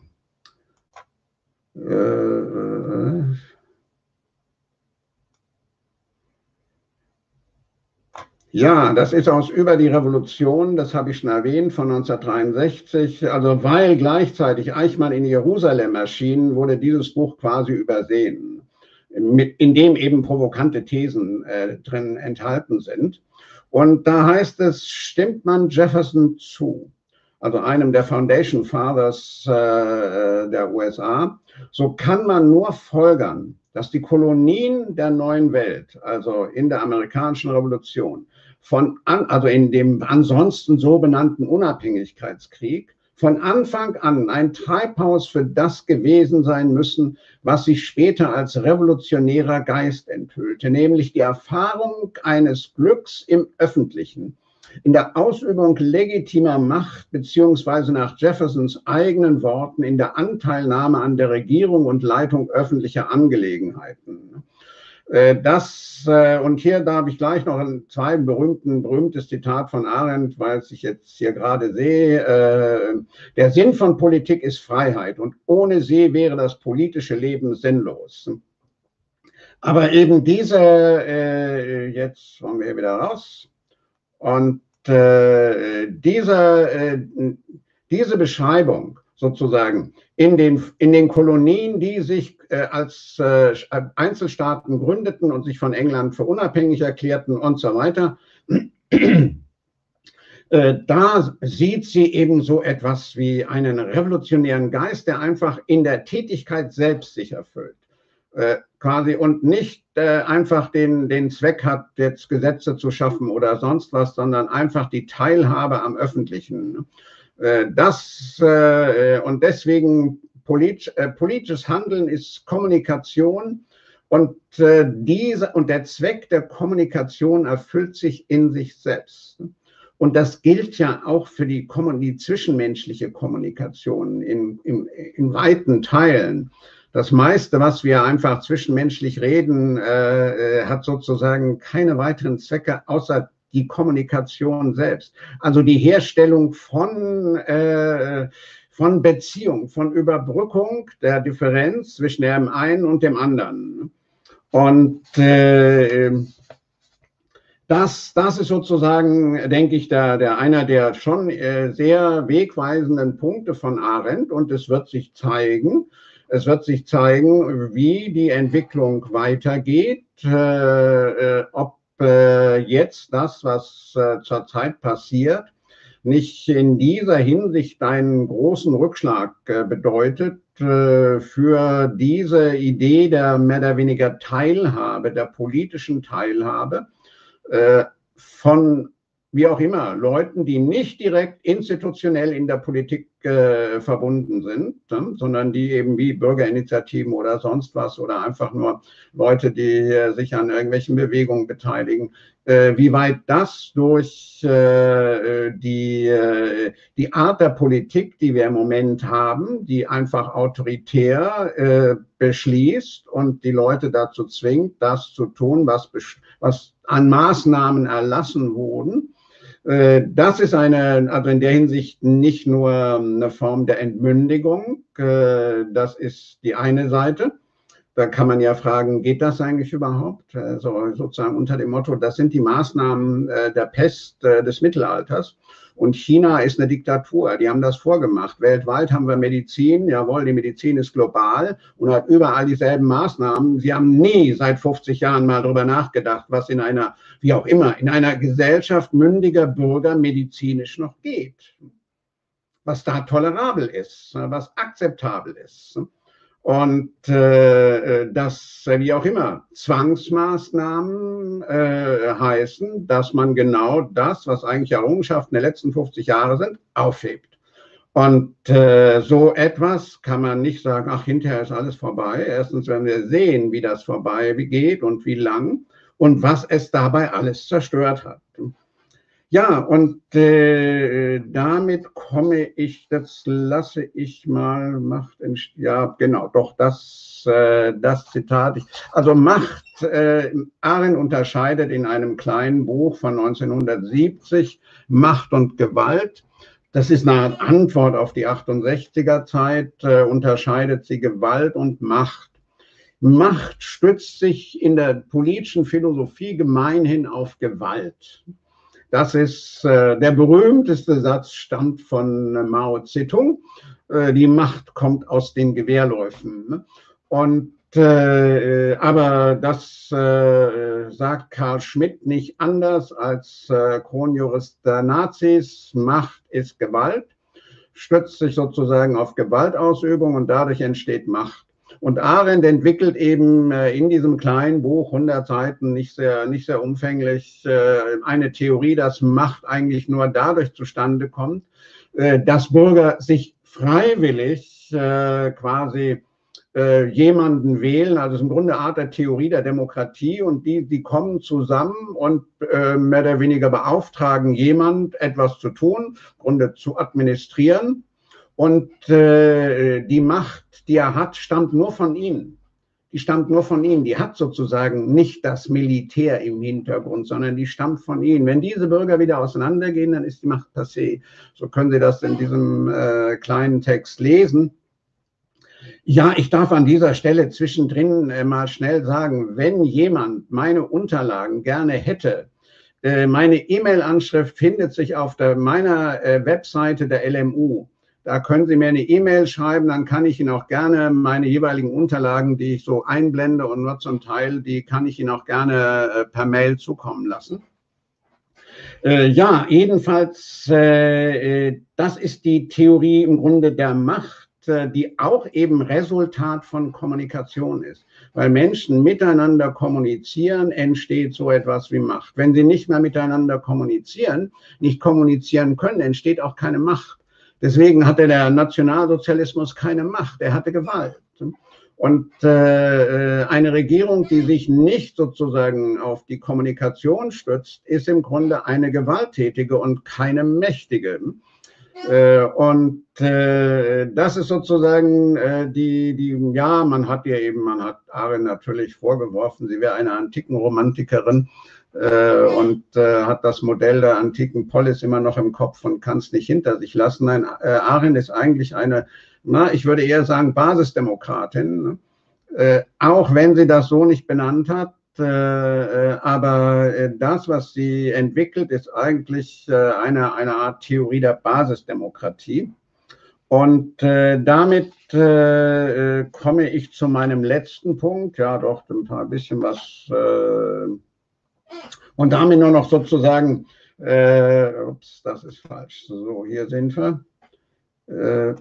Äh, ja, das ist aus Über die Revolution, das habe ich schon erwähnt, von neunzehnhundertdreiundsechzig. Also weil gleichzeitig Eichmann in Jerusalem erschien, wurde dieses Buch quasi übersehen, mit, in dem eben provokante Thesen äh, drin enthalten sind. Und da heißt es, stimmt man Jefferson zu, also einem der Foundation Fathers äh, der U S A, so kann man nur folgern, dass die Kolonien der neuen Welt, also in der amerikanischen Revolution, von an, also in dem ansonsten so benannten Unabhängigkeitskrieg, von Anfang an ein Treibhaus für das gewesen sein müssen, was sich später als revolutionärer Geist enthüllte, nämlich die Erfahrung eines Glücks im Öffentlichen, in der Ausübung legitimer Macht, beziehungsweise nach Jeffersons eigenen Worten in der Anteilnahme an der Regierung und Leitung öffentlicher Angelegenheiten. Das, und hier darf ich gleich noch ein zwei berühmten, berühmtes Zitat von Arendt, weil ich jetzt hier gerade sehe. Der Sinn von Politik ist Freiheit und ohne sie wäre das politische Leben sinnlos. Aber eben diese, jetzt wollen wir hier wieder raus, und diese, diese Beschreibung sozusagen in den, in den Kolonien, die sich äh, als äh, Einzelstaaten gründeten und sich von England für unabhängig erklärten und so weiter, äh, da sieht sie eben so etwas wie einen revolutionären Geist, der einfach in der Tätigkeit selbst sich erfüllt. Äh, quasi und nicht äh, einfach den, den Zweck hat, jetzt Gesetze zu schaffen oder sonst was, sondern einfach die Teilhabe am Öffentlichen. Das äh, und deswegen polit, äh, politisches Handeln ist Kommunikation und äh, diese und der Zweck der Kommunikation erfüllt sich in sich selbst. Und das gilt ja auch für die, die zwischenmenschliche Kommunikation in, in, in weiten Teilen. Das meiste, was wir einfach zwischenmenschlich reden, äh, hat sozusagen keine weiteren Zwecke außer die Kommunikation selbst, also die Herstellung von, äh, von Beziehung, von Überbrückung der Differenz zwischen dem einen und dem anderen. Und äh, das, das ist sozusagen, denke ich, der, der einer der schon äh, sehr wegweisenden Punkte von Arendt. Und es wird sich zeigen, es wird sich zeigen, wie die Entwicklung weitergeht, äh, ob jetzt das, was äh, zurzeit passiert, nicht in dieser Hinsicht einen großen Rückschlag äh, bedeutet äh, für diese Idee der mehr oder weniger Teilhabe, der politischen Teilhabe äh, von, wie auch immer, Leuten, die nicht direkt institutionell in der Politik äh, verbunden sind, ne, sondern die eben wie Bürgerinitiativen oder sonst was oder einfach nur Leute, die äh, sich an irgendwelchen Bewegungen beteiligen, äh, wie weit das durch äh, die, äh, die Art der Politik, die wir im Moment haben, die einfach autoritär äh, beschließt und die Leute dazu zwingt, das zu tun, was, was an Maßnahmen erlassen wurden. Das ist eine, also in der Hinsicht nicht nur eine Form der Entmündigung, das ist die eine Seite. Da kann man ja fragen, geht das eigentlich überhaupt? Also sozusagen unter dem Motto, das sind die Maßnahmen der Pest des Mittelalters. Und China ist eine Diktatur, die haben das vorgemacht. Weltweit haben wir Medizin, jawohl, die Medizin ist global und hat überall dieselben Maßnahmen. Sie haben nie seit fünfzig Jahren mal darüber nachgedacht, was in einer, wie auch immer, in einer Gesellschaft mündiger Bürger medizinisch noch geht. Was da tolerabel ist, was akzeptabel ist. Und äh, das, wie auch immer, Zwangsmaßnahmen äh, heißen, dass man genau das, was eigentlich Errungenschaften der letzten fünfzig Jahre sind, aufhebt. Und äh, so etwas kann man nicht sagen, ach, hinterher ist alles vorbei. Erstens werden wir sehen, wie das vorbei geht und wie lang und was es dabei alles zerstört hat. Ja, und äh, damit komme ich, das lasse ich mal, Macht, ja, genau, doch, das, äh, das Zitat. Ich, also Macht, äh, Arendt unterscheidet in einem kleinen Buch von neunzehnhundertsiebzig Macht und Gewalt. Das ist eine Art Antwort auf die achtundsechziger Zeit, äh, unterscheidet sie Gewalt und Macht. Macht stützt sich in der politischen Philosophie gemeinhin auf Gewalt. Das ist äh, der berühmteste Satz, stammt von äh, Mao Zedong. Äh, die Macht kommt aus den Gewehrläufen. Ne? Und äh, aber das äh, sagt Karl Schmitt nicht anders als äh, Kronjurist der Nazis. Macht ist Gewalt, stützt sich sozusagen auf Gewaltausübung und dadurch entsteht Macht. Und Arendt entwickelt eben in diesem kleinen Buch, hundert Seiten, nicht sehr, nicht sehr umfänglich, eine Theorie, dass Macht eigentlich nur dadurch zustande kommt, dass Bürger sich freiwillig quasi jemanden wählen. Also es ist im Grunde eine Art der Theorie der Demokratie und die, die kommen zusammen und mehr oder weniger beauftragen jemand, etwas zu tun, im Grunde zu administrieren. Und äh, die Macht, die er hat, stammt nur von ihnen. Die stammt nur von ihnen. Die hat sozusagen nicht das Militär im Hintergrund, sondern die stammt von ihnen. Wenn diese Bürger wieder auseinandergehen, dann ist die Macht passé. So können Sie das in diesem äh, kleinen Text lesen. Ja, ich darf an dieser Stelle zwischendrin äh, mal schnell sagen, wenn jemand meine Unterlagen gerne hätte, äh, meine E-Mail-Anschrift findet sich auf der, meiner äh, Webseite der L M U. Da können Sie mir eine E-Mail schreiben, dann kann ich Ihnen auch gerne meine jeweiligen Unterlagen, die ich so einblende und nur zum Teil, die kann ich Ihnen auch gerne äh, per Mail zukommen lassen. Äh, ja, jedenfalls, äh, das ist die Theorie im Grunde der Macht, äh, die auch eben Resultat von Kommunikation ist. Weil Menschen miteinander kommunizieren, entsteht so etwas wie Macht. Wenn sie nicht mehr miteinander kommunizieren, nicht kommunizieren können, entsteht auch keine Macht. Deswegen hatte der Nationalsozialismus keine Macht, er hatte Gewalt. Und äh, eine Regierung, die sich nicht sozusagen auf die Kommunikation stützt, ist im Grunde eine gewalttätige und keine mächtige. Äh, und äh, das ist sozusagen äh, die, die, ja, man hat ihr eben, man hat Arendt natürlich vorgeworfen, sie wäre eine Antikenromantikerin. Äh, und äh, hat das Modell der antiken Polis immer noch im Kopf und kann es nicht hinter sich lassen. Nein, äh, Arendt ist eigentlich eine, na, ich würde eher sagen, Basisdemokratin, ne? äh, auch wenn sie das so nicht benannt hat. Äh, äh, aber äh, das, was sie entwickelt, ist eigentlich äh, eine, eine Art Theorie der Basisdemokratie. Und äh, damit äh, komme ich zu meinem letzten Punkt. Ja, doch, ein paar bisschen was. Äh, Und damit nur noch sozusagen, äh, ups, das ist falsch. So, hier sind wir. Äh,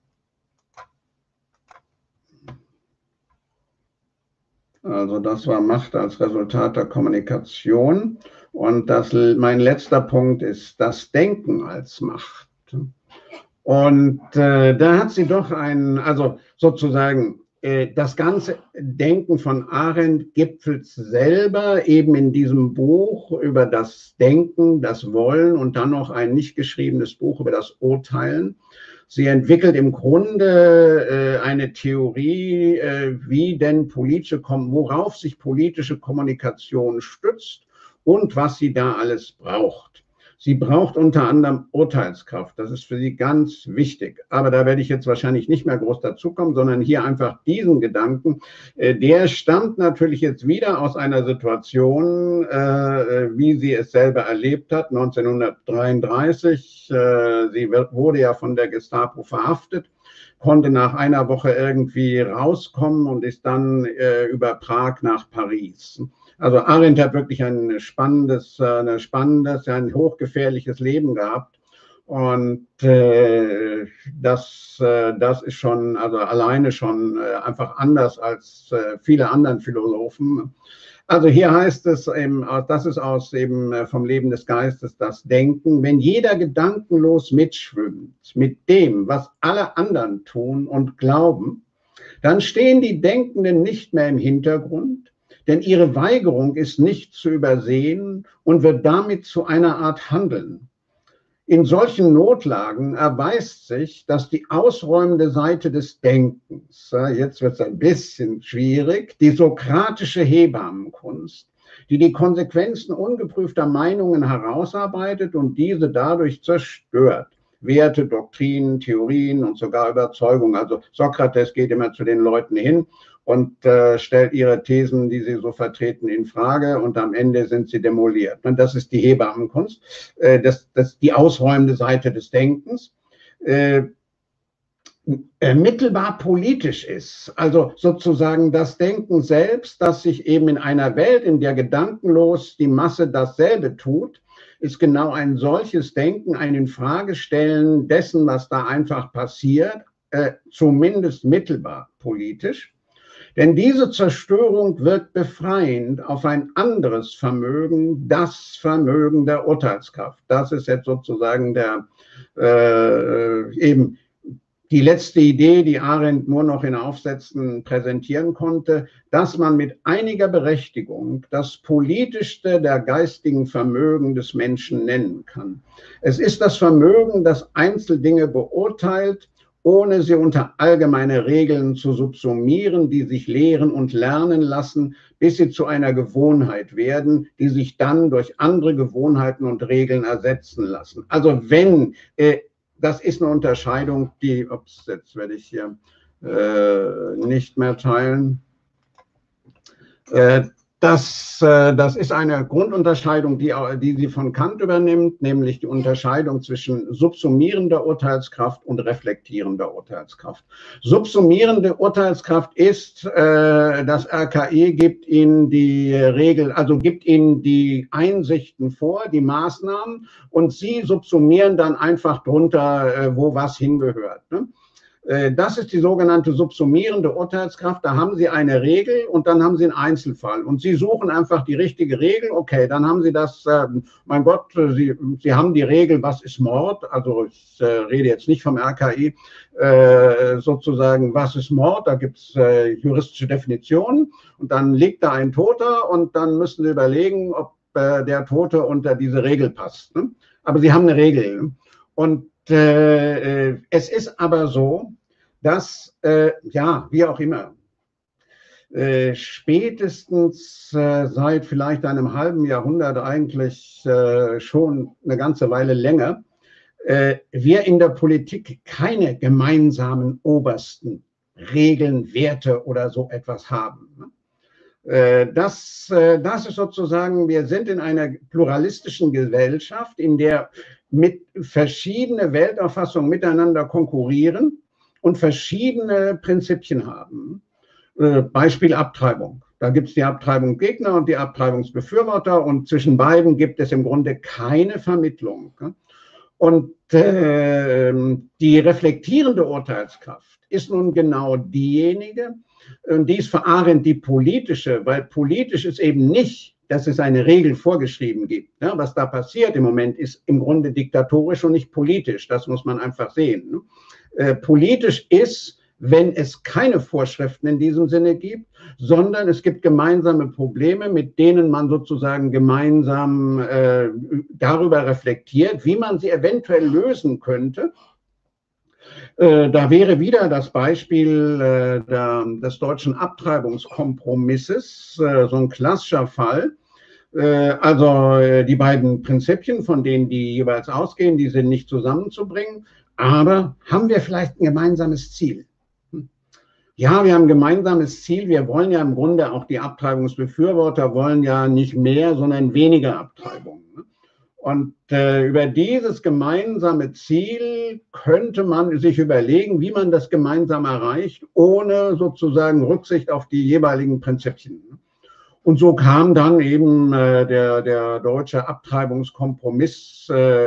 also das war Macht als Resultat der Kommunikation. Und das, mein letzter Punkt ist das Denken als Macht. Und äh, da hat sie doch einen, also sozusagen, das ganze Denken von Arendt gipfelt selber eben in diesem Buch über das Denken, das Wollen und dann noch ein nicht geschriebenes Buch über das Urteilen. Sie entwickelt im Grunde äh, eine Theorie, äh, wie denn politische, worauf sich politische Kommunikation stützt und was sie da alles braucht. Sie braucht unter anderem Urteilskraft. Das ist für sie ganz wichtig. Aber da werde ich jetzt wahrscheinlich nicht mehr groß dazukommen, sondern hier einfach diesen Gedanken. Der stammt natürlich jetzt wieder aus einer Situation, wie sie es selber erlebt hat, neunzehnhundertdreiunddreißig. Sie wurde ja von der Gestapo verhaftet, konnte nach einer Woche irgendwie rauskommen und ist dann über Prag nach Paris. Also Arendt hat wirklich ein spannendes, ein spannendes, ein hochgefährliches Leben gehabt. Und äh, das, äh, das ist schon, also alleine schon äh, einfach anders als äh, viele anderen Philosophen. Also hier heißt es eben, das ist aus eben vom Leben des Geistes das Denken. Wenn jeder gedankenlos mitschwimmt mit dem, was alle anderen tun und glauben, dann stehen die Denkenden nicht mehr im Hintergrund. Denn ihre Weigerung ist nicht zu übersehen und wird damit zu einer Art Handeln. In solchen Notlagen erweist sich, dass die ausräumende Seite des Denkens, jetzt wird es ein bisschen schwierig, die sokratische Hebammenkunst, die die Konsequenzen ungeprüfter Meinungen herausarbeitet und diese dadurch zerstört. Werte, Doktrinen, Theorien und sogar Überzeugungen. Also Sokrates geht immer zu den Leuten hin und äh, stellt ihre Thesen, die sie so vertreten, in Frage und am Ende sind sie demoliert. Und das ist die Hebammenkunst, äh, das, das die ausräumende Seite des Denkens. Äh, äh, mittelbar politisch ist, also sozusagen das Denken selbst, das sich eben in einer Welt, in der gedankenlos die Masse dasselbe tut, ist genau ein solches Denken, ein Infragestellen dessen, was da einfach passiert, äh, zumindest mittelbar politisch. Denn diese Zerstörung wirkt befreiend auf ein anderes Vermögen, das Vermögen der Urteilskraft. Das ist jetzt sozusagen der, äh, eben die letzte Idee, die Arendt nur noch in Aufsätzen präsentieren konnte, dass man mit einiger Berechtigung das politischste der geistigen Vermögen des Menschen nennen kann. Es ist das Vermögen, das Einzeldinge beurteilt, ohne sie unter allgemeine Regeln zu subsumieren, die sich lehren und lernen lassen, bis sie zu einer Gewohnheit werden, die sich dann durch andere Gewohnheiten und Regeln ersetzen lassen. Also wenn, äh, das ist eine Unterscheidung, die, ups, jetzt werde ich hier äh, nicht mehr teilen. Äh, Das, das ist eine Grundunterscheidung, die, die sie von Kant übernimmt, nämlich die Unterscheidung zwischen subsumierender Urteilskraft und reflektierender Urteilskraft. Subsumierende Urteilskraft ist, äh, das R K I gibt Ihnen die Regel, also gibt Ihnen die Einsichten vor, die Maßnahmen, und Sie subsumieren dann einfach drunter, äh, wo was hingehört, ne? Das ist die sogenannte subsumierende Urteilskraft. Da haben Sie eine Regel und dann haben Sie einen Einzelfall. Und Sie suchen einfach die richtige Regel. Okay, dann haben Sie das, äh, mein Gott, Sie, Sie haben die Regel, was ist Mord? Also ich äh, rede jetzt nicht vom R K I, äh, sozusagen, was ist Mord? Da gibt es äh, juristische Definitionen. Und dann liegt da ein Toter und dann müssen Sie überlegen, ob äh, der Tote unter diese Regel passt, ne? Aber Sie haben eine Regel. Und äh, es ist aber so, dass, äh, ja, wie auch immer, äh, spätestens äh, seit vielleicht einem halben Jahrhundert, eigentlich äh, schon eine ganze Weile länger, äh, wir in der Politik keine gemeinsamen obersten Regeln, Werte oder so etwas haben. Äh, das, äh, das ist sozusagen, wir sind in einer pluralistischen Gesellschaft, in der mit verschiedene Weltauffassungen miteinander konkurrieren und verschiedene Prinzipien haben. Äh, Beispiel Abtreibung. Da gibt es die Abtreibungsgegner und die Abtreibungsbefürworter und zwischen beiden gibt es im Grunde keine Vermittlung. Und äh, die reflektierende Urteilskraft ist nun genau diejenige, und die ist für Arendt die politische, weil politisch ist eben nicht, dass es eine Regel vorgeschrieben gibt. Ne? Was da passiert im Moment ist im Grunde diktatorisch und nicht politisch. Das muss man einfach sehen. Ne? Äh, politisch ist, wenn es keine Vorschriften in diesem Sinne gibt, sondern es gibt gemeinsame Probleme, mit denen man sozusagen gemeinsam äh, darüber reflektiert, wie man sie eventuell lösen könnte. Äh, da wäre wieder das Beispiel äh, der, des deutschen Abtreibungskompromisses, äh, so ein klassischer Fall. Also die beiden Prinzipien, von denen die jeweils ausgehen, die sind nicht zusammenzubringen. Aber haben wir vielleicht ein gemeinsames Ziel? Ja, wir haben ein gemeinsames Ziel. Wir wollen ja im Grunde, auch die Abtreibungsbefürworter wollen ja nicht mehr, sondern weniger Abtreibungen. Und äh, über dieses gemeinsame Ziel könnte man sich überlegen, wie man das gemeinsam erreicht, ohne sozusagen Rücksicht auf die jeweiligen Prinzipien. Und so kam dann eben äh, der, der deutsche Abtreibungskompromiss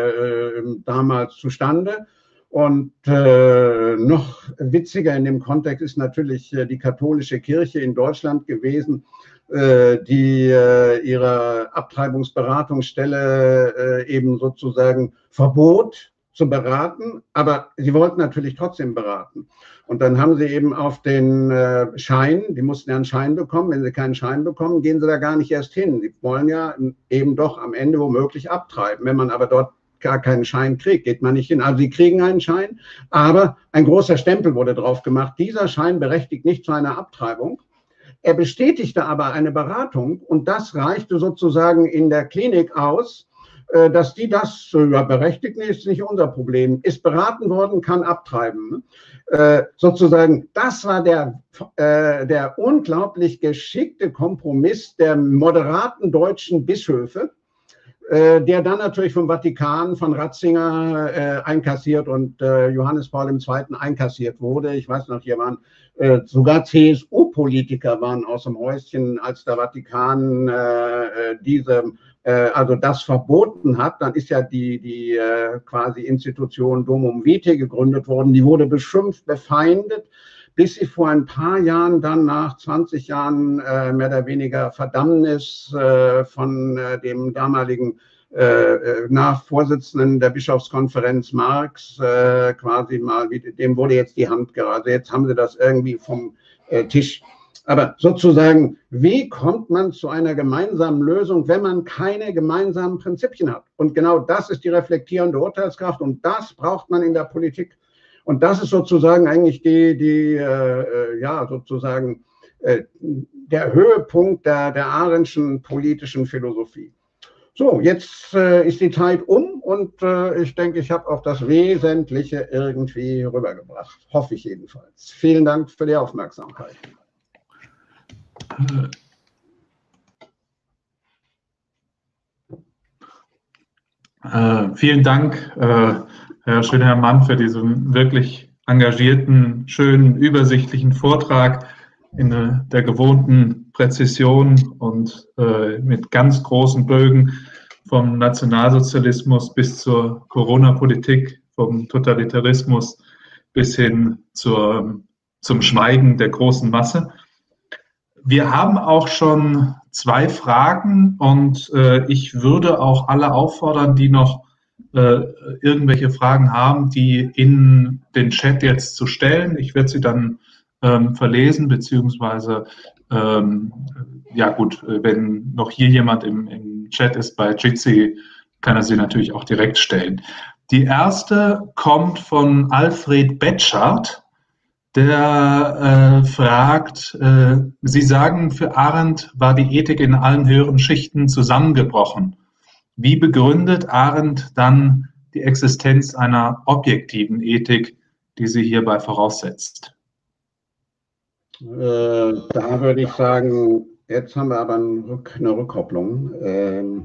äh, damals zustande. Und äh, noch witziger in dem Kontext ist natürlich äh, die katholische Kirche in Deutschland gewesen, äh, die äh, ihre Abtreibungsberatungsstelle äh, eben sozusagen verbot zu beraten, aber sie wollten natürlich trotzdem beraten. Und dann haben sie eben auf den äh, Schein, die mussten ja einen Schein bekommen, wenn sie keinen Schein bekommen, gehen sie da gar nicht erst hin. Sie wollen ja eben doch am Ende womöglich abtreiben. Wenn man aber dort gar keinen Schein kriegt, geht man nicht hin. Also sie kriegen einen Schein, aber ein großer Stempel wurde drauf gemacht. Dieser Schein berechtigt nicht zu einer Abtreibung. Er bestätigte aber eine Beratung und das reichte sozusagen in der Klinik aus, dass die das ja, berechtigt, ist nicht unser Problem, ist beraten worden, kann abtreiben. Äh, sozusagen, das war der, äh, der unglaublich geschickte Kompromiss der moderaten deutschen Bischöfe, äh, der dann natürlich vom Vatikan, von Ratzinger äh, einkassiert und äh, Johannes Paul der Zweite einkassiert wurde. Ich weiß noch, hier waren äh, sogar C S U-Politiker waren aus dem Häuschen, als der Vatikan äh, diese also das verboten hat. Dann ist ja die, die äh, quasi Institution Domum Vitae gegründet worden. Die wurde beschimpft, befeindet, bis sie vor ein paar Jahren dann nach zwanzig Jahren äh, mehr oder weniger Verdammnis äh, von äh, dem damaligen äh, Nachvorsitzenden der Bischofskonferenz Marx äh, quasi mal, dem wurde jetzt die Hand gereicht. Also jetzt haben sie das irgendwie vom äh, Tisch. Aber sozusagen, wie kommt man zu einer gemeinsamen Lösung, wenn man keine gemeinsamen Prinzipien hat? Und genau das ist die reflektierende Urteilskraft und das braucht man in der Politik. Und das ist sozusagen eigentlich die, die äh, ja, sozusagen äh, der Höhepunkt der, der Arendtschen politischen Philosophie. So, jetzt äh, ist die Zeit um und äh, ich denke, ich habe auch das Wesentliche irgendwie rübergebracht. Hoffe ich jedenfalls. Vielen Dank für die Aufmerksamkeit. Äh, vielen Dank, äh, Herr Schönherr-Mann, für diesen wirklich engagierten, schönen, übersichtlichen Vortrag in äh, der gewohnten Präzision und äh, mit ganz großen Bögen vom Nationalsozialismus bis zur Corona-Politik, vom Totalitarismus bis hin zur, zum Schweigen der großen Masse. Wir haben auch schon zwei Fragen und äh, ich würde auch alle auffordern, die noch äh, irgendwelche Fragen haben, die in den Chat jetzt zu stellen. Ich werde sie dann ähm, verlesen, beziehungsweise, ähm, ja gut, wenn noch hier jemand im, im Chat ist bei Jitsi, kann er sie natürlich auch direkt stellen. Die erste kommt von Alfred Betschart. Der äh, fragt, äh, Sie sagen, für Arendt war die Ethik in allen höheren Schichten zusammengebrochen. Wie begründet Arendt dann die Existenz einer objektiven Ethik, die sie hierbei voraussetzt? Äh, da würde ich sagen, jetzt haben wir aber eine Rückkopplung. Ähm,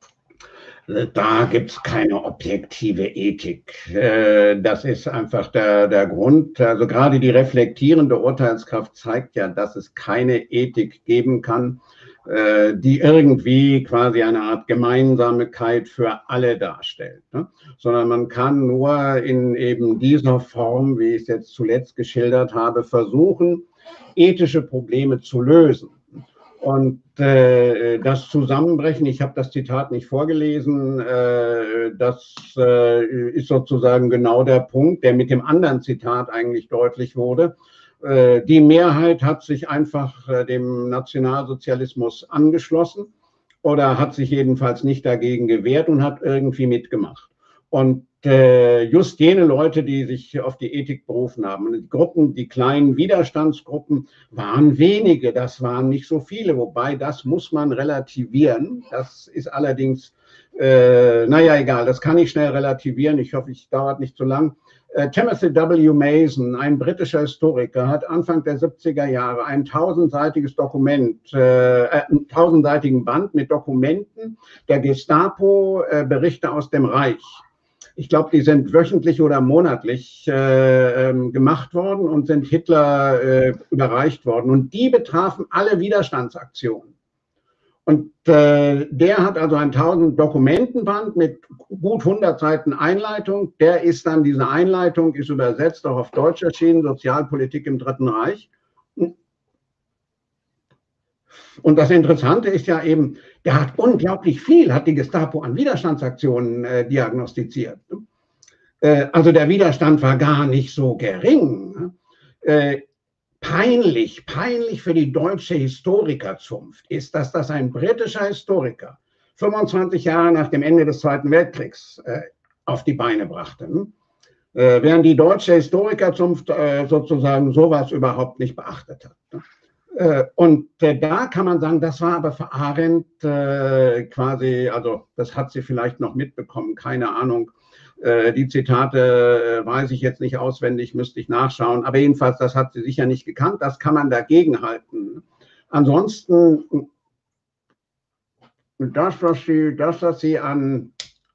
Da gibt es keine objektive Ethik. Das ist einfach der, der Grund. Also gerade die reflektierende Urteilskraft zeigt ja, dass es keine Ethik geben kann, die irgendwie quasi eine Art Gemeinsamkeit für alle darstellt. Sondern man kann nur in eben dieser Form, wie ich es jetzt zuletzt geschildert habe, versuchen, ethische Probleme zu lösen. Und äh, das Zusammenbrechen, ich habe das Zitat nicht vorgelesen, äh, das äh, ist sozusagen genau der Punkt, der mit dem anderen Zitat eigentlich deutlich wurde. Äh, die Mehrheit hat sich einfach äh, dem Nationalsozialismus angeschlossen oder hat sich jedenfalls nicht dagegen gewehrt und hat irgendwie mitgemacht. Und äh, just jene Leute, die sich auf die Ethik berufen haben. Und die Gruppen, die kleinen Widerstandsgruppen waren wenige, das waren nicht so viele, wobei das muss man relativieren. Das ist allerdings, äh, naja, egal, das kann ich schnell relativieren. Ich hoffe, es dauert nicht zu lang. Äh, Timothy W. Mason, ein britischer Historiker, hat Anfang der siebziger Jahre ein tausendseitiges Dokument, äh, einen tausendseitigen Band mit Dokumenten der Gestapo, äh, Berichte aus dem Reich. Ich glaube, die sind wöchentlich oder monatlich äh, ähm, gemacht worden und sind Hitler äh, überreicht worden. Und die betrafen alle Widerstandsaktionen. Und äh, der hat also ein tausend Dokumentenband mit gut hundert Seiten Einleitung. Der ist dann, diese Einleitung ist übersetzt, auch auf Deutsch erschienen, Sozialpolitik im Dritten Reich. Und das Interessante ist ja eben, der hat unglaublich viel, hat die Gestapo an Widerstandsaktionen äh, diagnostiziert. Äh, also der Widerstand war gar nicht so gering. Äh, peinlich, peinlich für die deutsche Historikerzunft ist, dass das ein britischer Historiker fünfundzwanzig Jahre nach dem Ende des Zweiten Weltkriegs äh, auf die Beine brachte. Äh, während die deutsche Historikerzunft äh, sozusagen sowas überhaupt nicht beachtet hat. Und äh, da kann man sagen, das war aber für Arendt äh, quasi, also das hat sie vielleicht noch mitbekommen, keine Ahnung. Äh, die Zitate äh, weiß ich jetzt nicht auswendig, müsste ich nachschauen. Aber jedenfalls, das hat sie sicher nicht gekannt. Das kann man dagegen halten. Ansonsten, das, was sie, das, was sie an...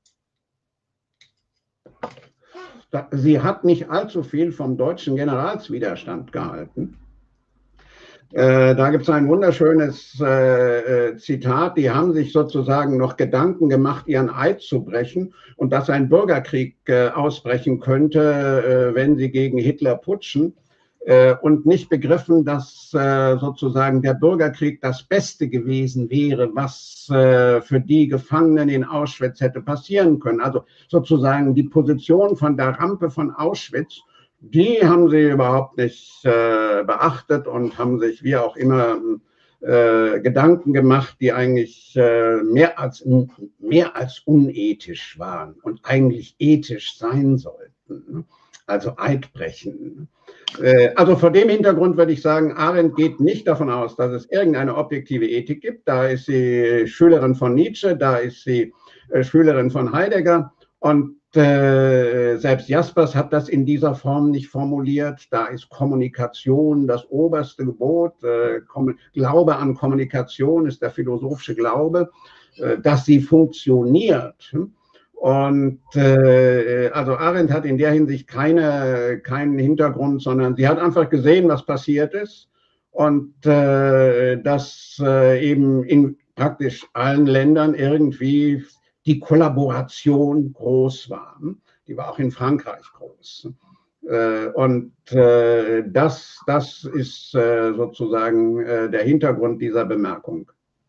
Sie hat nicht allzu viel vom deutschen Generalswiderstand gehalten. Äh, da gibt es ein wunderschönes äh, Zitat, die haben sich sozusagen noch Gedanken gemacht, ihren Eid zu brechen und dass ein Bürgerkrieg äh, ausbrechen könnte, äh, wenn sie gegen Hitler putschen äh, und nicht begriffen, dass äh, sozusagen der Bürgerkrieg das Beste gewesen wäre, was äh, für die Gefangenen in Auschwitz hätte passieren können. Also sozusagen die Position von der Rampe von Auschwitz, die haben sie überhaupt nicht äh, beachtet und haben sich wie auch immer äh, Gedanken gemacht, die eigentlich äh, mehr als, mehr als unethisch waren und eigentlich ethisch sein sollten. Also Eid brechen. Äh, also vor dem Hintergrund würde ich sagen, Arendt geht nicht davon aus, dass es irgendeine objektive Ethik gibt. Da ist sie Schülerin von Nietzsche, da ist sie äh, Schülerin von Heidegger und Äh, selbst Jaspers hat das in dieser Form nicht formuliert. Da ist Kommunikation das oberste Gebot. Äh, Glaube an Kommunikation ist der philosophische Glaube, äh, dass sie funktioniert. Und äh, also Arendt hat in der Hinsicht keine, keinen Hintergrund, sondern sie hat einfach gesehen, was passiert ist und äh, dass äh, eben in praktisch allen Ländern irgendwie die Kollaboration groß war. Die war auch in Frankreich groß. Und das, das ist sozusagen der Hintergrund dieser Bemerkung.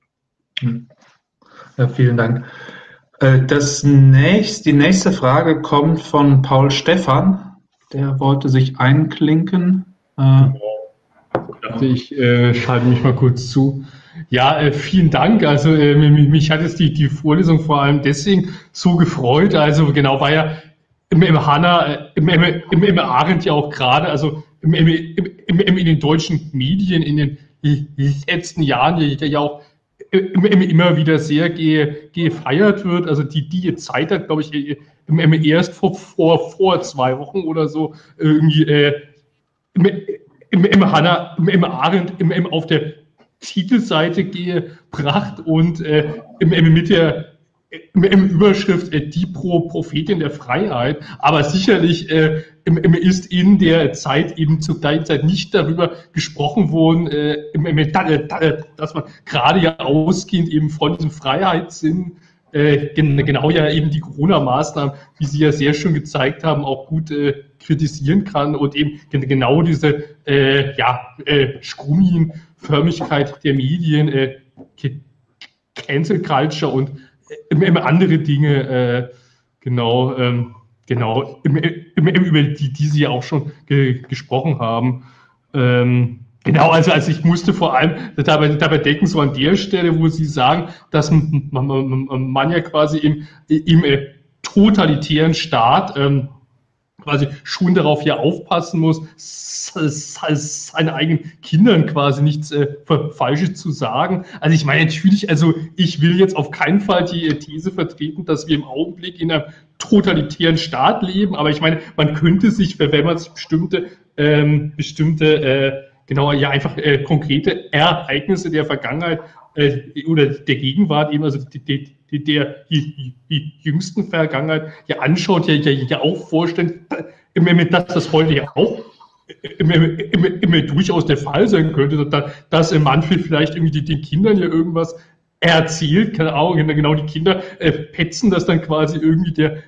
Ja, vielen Dank. Das nächste, die nächste Frage kommt von Paul Stephan. Der wollte sich einklinken. Ich äh, schalte mich mal kurz zu. Ja, äh, vielen Dank. Also äh, mich, mich hat jetzt die, die Vorlesung vor allem deswegen so gefreut. Also genau, war ja im, im Hanna, äh, im, im, im Arendt ja auch gerade, also im, im, im, im, in den deutschen Medien in den letzten Jahren ja, ja auch im, im, immer wieder sehr ge, gefeiert wird. Also die, die Zeit hat, glaube ich, im, im erst vor, vor, vor zwei Wochen oder so irgendwie äh, im, im, im Hanna, im, im Arendt, im, im, auf der Titelseite gebracht und äh, im, im, mit der im, im Überschrift äh, die Pro Prophetin der Freiheit, aber sicherlich äh, im, im ist in der Zeit eben zur gleichen Zeit nicht darüber gesprochen worden, äh, im, im, dass man gerade ja ausgehend eben von diesem Freiheitssinn äh, genau ja eben die Corona-Maßnahmen, wie Sie ja sehr schön gezeigt haben, auch gut äh, kritisieren kann und eben genau diese äh, ja, äh, Schrummin-Förmigkeit der Medien, äh, Cancel Culture und äh, andere Dinge, äh, genau, ähm, genau, im, im, im, über die, die Sie ja auch schon ge gesprochen haben. Ähm, genau, also, also ich musste vor allem dabei, dabei denken, so an der Stelle, wo Sie sagen, dass man, man, man ja quasi im, im totalitären Staat ähm, quasi schon darauf ja aufpassen muss, seinen eigenen Kindern quasi nichts äh, Falsches zu sagen. Also ich meine natürlich, also ich will jetzt auf keinen Fall die These vertreten, dass wir im Augenblick in einem totalitären Staat leben, aber ich meine, man könnte sich, wenn man sich bestimmte, ähm, bestimmte, äh, genau, ja einfach äh, konkrete Ereignisse der Vergangenheit äh, oder der Gegenwart eben, also die, die, die, der die, die jüngsten Vergangenheit ja anschaut, ja, ja, ja auch vorstellen, dass das heute ja auch immer, immer, immer durchaus der Fall sein könnte, dass, dass Manfred vielleicht irgendwie den Kindern ja irgendwas erzählt, keine Ahnung, genau die Kinder äh, petzen das dann quasi irgendwie der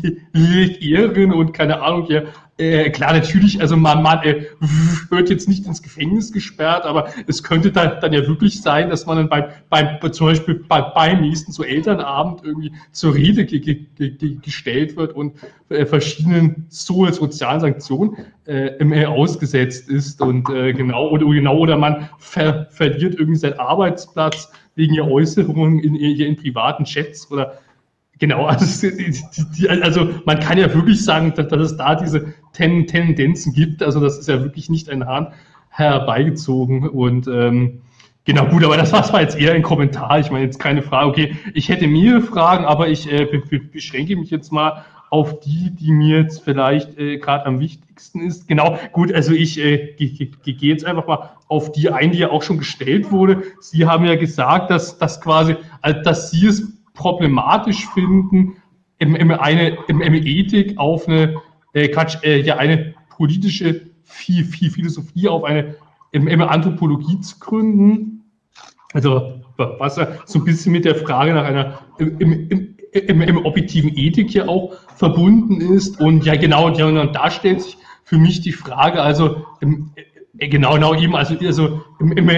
Lehrerin und keine Ahnung, ja, äh, klar, natürlich, also man, man äh, wird jetzt nicht ins Gefängnis gesperrt, aber es könnte dann, dann ja wirklich sein, dass man dann beim, beim zum Beispiel bei, beim nächsten so Elternabend irgendwie zur Rede ge, ge, ge, gestellt wird und äh, verschiedenen so sozialen Sanktionen äh, ausgesetzt ist und äh, genau, oder genau, oder man ver, verliert irgendwie seinen Arbeitsplatz wegen ihr Äußerungen in ihren privaten Chats oder genau, also, die, die, also man kann ja wirklich sagen, dass, dass es da diese Ten, Tendenzen gibt, also das ist ja wirklich nicht ein Hahn herbeigezogen und ähm, genau, gut, aber das war jetzt eher ein Kommentar, ich meine jetzt keine Frage, okay, ich hätte mehrere Fragen, aber ich äh, be, beschränke mich jetzt mal auf die, die mir jetzt vielleicht äh, gerade am wichtigsten ist. Genau, gut, also ich äh, gehe ge, jetzt einfach mal auf die ein, die ja auch schon gestellt wurde. Sie haben ja gesagt, dass, dass quasi, also dass Sie es problematisch finden, im, im, eine, im, im Ethik auf eine, äh, Quatsch, äh, ja, eine politische Philosophie auf eine im, im Anthropologie zu gründen. Also was ja so ein bisschen mit der Frage nach einer im, im, im, im objektiven Ethik ja auch verbunden ist. Und ja, genau, und, ja, und da stellt sich für mich die Frage, also im, genau, genau eben, also, also im, im,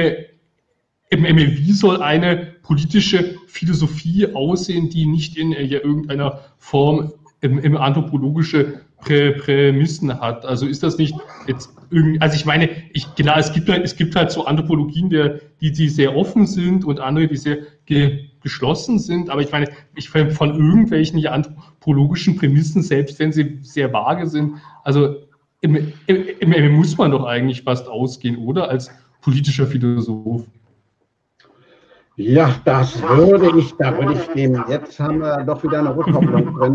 im, im, wie soll eine politische Philosophie aussehen, die nicht in ja, irgendeiner Form im, im anthropologische Prä, Prämissen hat? Also ist das nicht jetzt irgendwie, also ich meine, ich, genau, es gibt halt, es gibt halt so Anthropologien, der, die, die sehr offen sind und andere, die sehr ge, geschlossen sind, aber ich meine, ich von irgendwelchen anthropologischen Prämissen, selbst wenn sie sehr vage sind, also im, im, im, muss man doch eigentlich fast ausgehen, oder? Als politischer Philosoph. Ja, das würde ich, da würde ich dem, jetzt haben wir doch wieder eine Rückkopplung drin,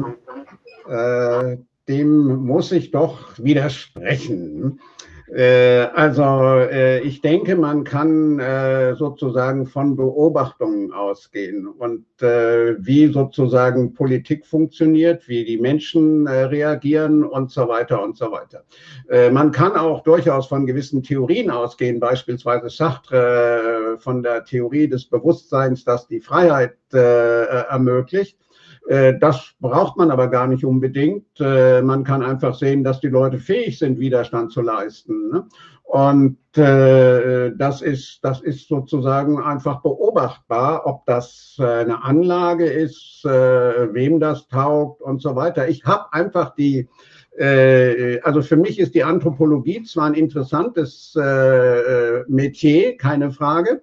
äh, dem muss ich doch widersprechen. Äh, also äh, ich denke, man kann äh, sozusagen von Beobachtungen ausgehen und äh, wie sozusagen Politik funktioniert, wie die Menschen äh, reagieren und so weiter und so weiter. Äh, man kann auch durchaus von gewissen Theorien ausgehen, beispielsweise Sartre äh, von der Theorie des Bewusstseins, das die Freiheit äh, ermöglicht. Das braucht man aber gar nicht unbedingt. Man kann einfach sehen, dass die Leute fähig sind, Widerstand zu leisten. Und das ist, das ist sozusagen einfach beobachtbar, ob das eine Anlage ist, wem das taugt und so weiter. Ich habe einfach die, also für mich ist die Anthropologie zwar ein interessantes Metier, keine Frage,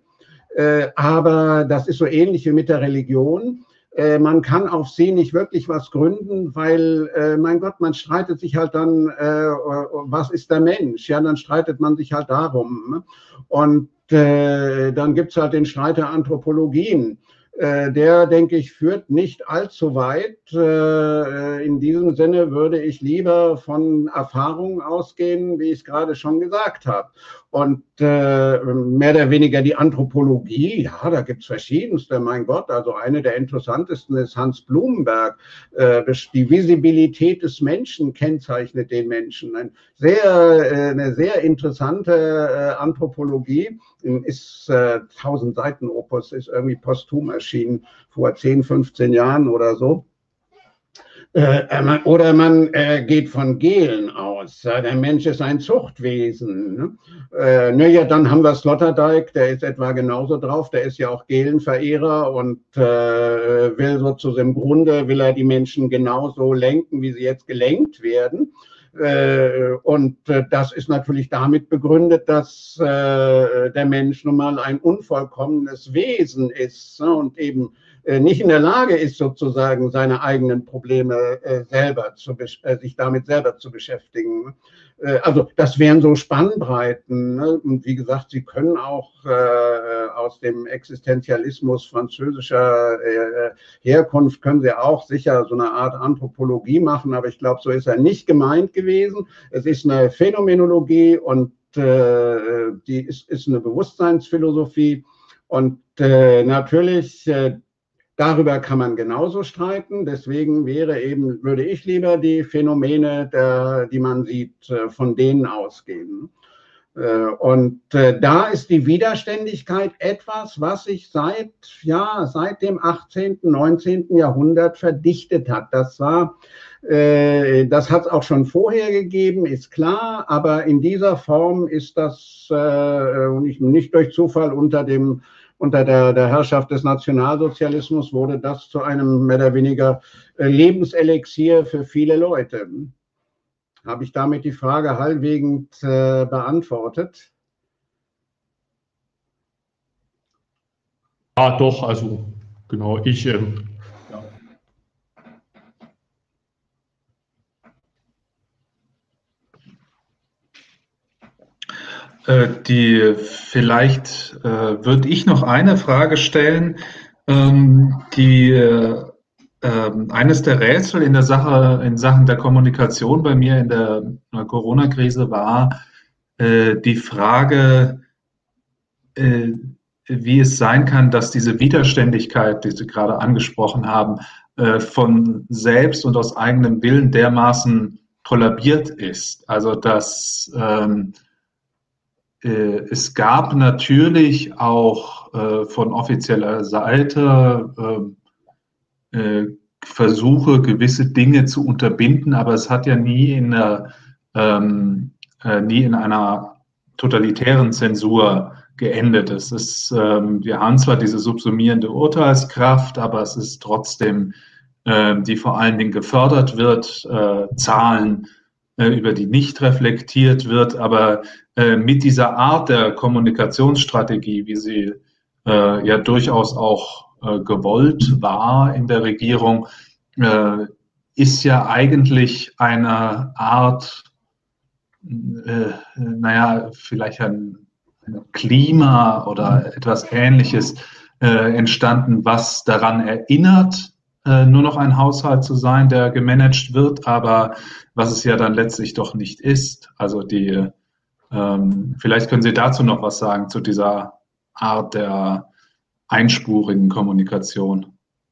aber das ist so ähnlich wie mit der Religion. Man kann auf sie nicht wirklich was gründen, weil, äh, mein Gott, man streitet sich halt dann, äh, was ist der Mensch? Ja, dann streitet man sich halt darum. Ne? Und äh, dann gibt's halt den Streit der Anthropologien. Äh, der, denke ich, führt nicht allzu weit. Äh, in diesem Sinne würde ich lieber von Erfahrungen ausgehen, wie ich es gerade schon gesagt habe. Und äh, mehr oder weniger die Anthropologie, ja, da gibt's verschiedenste, mein Gott. Also eine der interessantesten ist Hans Blumenberg. Äh, die Visibilität des Menschen kennzeichnet den Menschen. Ein sehr, äh, eine sehr interessante äh, Anthropologie. Ist äh, tausend Seiten Opus, ist irgendwie posthum erschienen, vor zehn, fünfzehn Jahren oder so. Äh, man, oder man äh, geht von Gehlen aus. Ja, der Mensch ist ein Zuchtwesen. Ne? Äh, naja, dann haben wir Sloterdijk, der ist etwa genauso drauf. Der ist ja auch Gehlen-Verehrer und äh, will sozusagen im Grunde, will er die Menschen genauso lenken, wie sie jetzt gelenkt werden. Äh, und äh, das ist natürlich damit begründet, dass äh, der Mensch nun mal ein unvollkommenes Wesen ist, ne? Und eben äh, nicht in der Lage ist, sozusagen seine eigenen Probleme äh, selber zu, äh, sich damit selber zu beschäftigen. Äh, also das wären so Spannbreiten. Ne? Und wie gesagt, Sie können auch äh, aus dem Existenzialismus französischer äh, Herkunft, können Sie auch sicher so eine Art Anthropologie machen, aber ich glaube, so ist er nicht gemeint gewesen. Es ist eine Phänomenologie und äh, die ist, ist eine Bewusstseinsphilosophie. Und äh, natürlich, äh, darüber kann man genauso streiten. Deswegen wäre eben, würde ich lieber die Phänomene, der, die man sieht, äh, von denen ausgehen. Äh, und äh, da ist die Widerständigkeit etwas, was sich seit, ja, seit dem achtzehnten, neunzehnten Jahrhundert verdichtet hat. Das war, äh, das hat es auch schon vorher gegeben, ist klar, aber in dieser Form ist das äh, nicht, nicht durch Zufall unter dem Unter der, der Herrschaft des Nationalsozialismus wurde das zu einem mehr oder weniger Lebenselixier für viele Leute. Habe ich damit die Frage halbwegs äh, beantwortet? Ja, doch, also genau, ich. Ähm, ja. Die, vielleicht äh, würde ich noch eine Frage stellen, ähm, die äh, eines der Rätsel in der Sache, in Sachen der Kommunikation bei mir in der Corona-Krise war äh, die Frage, äh, wie es sein kann, dass diese Widerständigkeit, die Sie gerade angesprochen haben, äh, von selbst und aus eigenem Willen dermaßen kollabiert ist. Also dass ähm, es gab natürlich auch äh, von offizieller Seite äh, äh, Versuche, gewisse Dinge zu unterbinden, aber es hat ja nie in einer, ähm, äh, nie in einer totalitären Zensur geendet. Es ist, ähm, wir haben zwar diese subsumierende Urteilskraft, aber es ist trotzdem, äh, die vor allen Dingen gefördert wird, äh, Zahlen, über die nicht reflektiert wird, aber äh, mit dieser Art der Kommunikationsstrategie, wie sie äh, ja durchaus auch äh, gewollt war in der Regierung, äh, ist ja eigentlich eine Art, äh, naja, vielleicht ein, ein Klima oder etwas Ähnliches äh, entstanden, was daran erinnert, äh, nur noch ein Haushalt zu sein, der gemanagt wird, aber was es ja dann letztlich doch nicht ist. Also die, ähm, vielleicht können Sie dazu noch was sagen, zu dieser Art der einspurigen Kommunikation.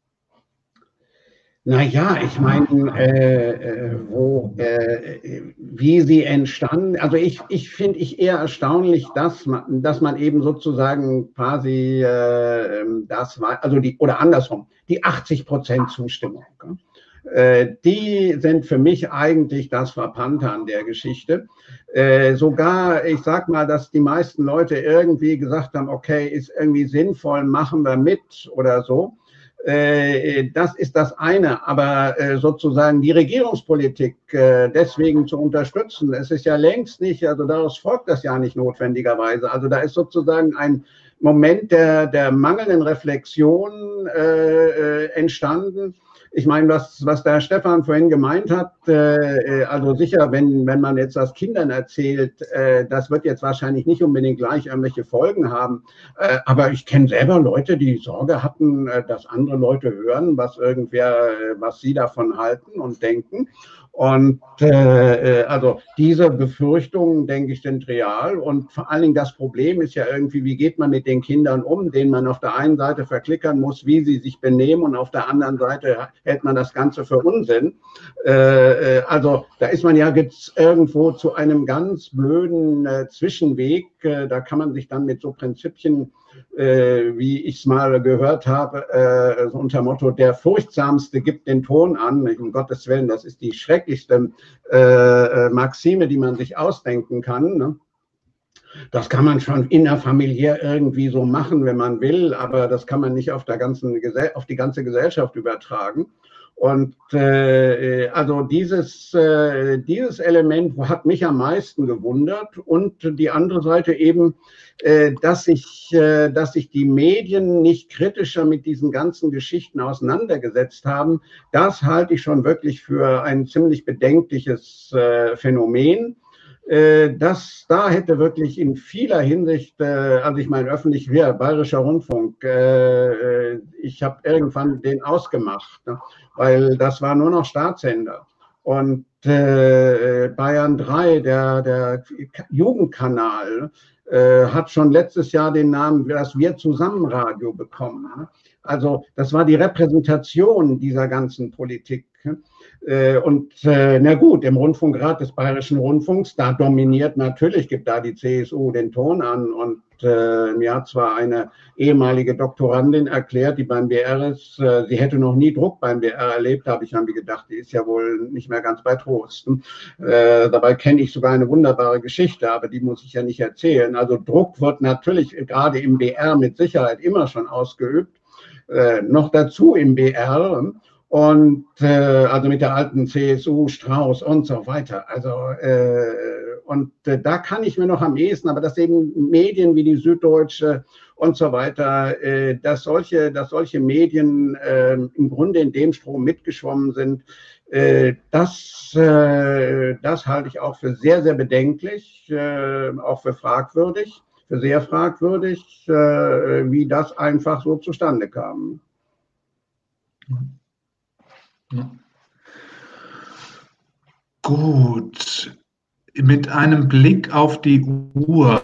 Naja, ich meine, äh, wo, äh, wie sie entstanden, also ich, ich finde ich eher erstaunlich, dass man, dass man eben sozusagen quasi äh, das war, also die, oder andersrum, die achtzig Prozent Zustimmung. Äh, die sind für mich eigentlich das Frappante an der Geschichte. Äh, sogar, ich sag mal, dass die meisten Leute irgendwie gesagt haben, okay, ist irgendwie sinnvoll, machen wir mit oder so. Das ist das eine, aber sozusagen die Regierungspolitik deswegen zu unterstützen, es ist ja längst nicht, also daraus folgt das ja nicht notwendigerweise. Also da ist sozusagen ein Moment der, der mangelnden Reflexion äh, entstanden. Ich meine, was, was der Stefan vorhin gemeint hat, äh, also sicher, wenn, wenn man jetzt das Kindern erzählt, äh, das wird jetzt wahrscheinlich nicht unbedingt gleich irgendwelche Folgen haben. Äh, aber ich kenne selber Leute, die Sorge hatten, äh, dass andere Leute hören, was irgendwer, was sie davon halten und denken. Und äh, also diese Befürchtungen, denke ich, sind real. Und vor allen Dingen das Problem ist ja irgendwie, wie geht man mit den Kindern um, denen man auf der einen Seite verklickern muss, wie sie sich benehmen, und auf der anderen Seite hält man das Ganze für Unsinn. Äh, also da ist man ja jetzt irgendwo zu einem ganz blöden äh, Zwischenweg. Äh, da kann man sich dann mit so Prinzipien, Äh, wie ich es mal gehört habe, äh, unter Motto, der Furchtsamste gibt den Ton an. Um Gottes Willen, das ist die schrecklichste äh, Maxime, die man sich ausdenken kann. Ne? Das kann man schon innerfamiliär irgendwie so machen, wenn man will, aber das kann man nicht auf, der ganzen, auf die ganze Gesellschaft übertragen. Und äh, also dieses, äh, dieses Element hat mich am meisten gewundert und die andere Seite eben, äh, dass, sich, äh, dass sich die Medien nicht kritischer mit diesen ganzen Geschichten auseinandergesetzt haben. Das halte ich schon wirklich für ein ziemlich bedenkliches äh, Phänomen. Das, da hätte wirklich in vieler Hinsicht, also ich meine öffentlich, hier, Bayerischer Rundfunk, ich habe irgendwann den ausgemacht, weil das war nur noch Staatssender. Und Bayern drei, der, der Jugendkanal, hat schon letztes Jahr den Namen das Wir zusammen Radio bekommen. Also das war die Repräsentation dieser ganzen Politik. Und äh, na gut, im Rundfunkrat des Bayerischen Rundfunks, da dominiert natürlich, gibt da die C S U den Ton an. Und äh, mir hat zwar eine ehemalige Doktorandin erklärt, die beim B R ist, äh, sie hätte noch nie Druck beim B R erlebt, da habe ich irgendwie gedacht, die ist ja wohl nicht mehr ganz bei Trost. Äh, dabei kenne ich sogar eine wunderbare Geschichte, aber die muss ich ja nicht erzählen. Also Druck wird natürlich gerade im B R mit Sicherheit immer schon ausgeübt, äh, noch dazu im B R. Und äh, also mit der alten C S U, Strauß und so weiter. Also äh, und äh, da kann ich mir noch am ehesten, aber dass eben Medien wie die Süddeutsche und so weiter, äh, dass solche, dass solche Medien äh, im Grunde in dem Strom mitgeschwommen sind, äh, das, äh, das halte ich auch für sehr, sehr bedenklich, äh, auch für fragwürdig, für sehr fragwürdig, äh, wie das einfach so zustande kam. Ja. Gut, mit einem Blick auf die Uhr,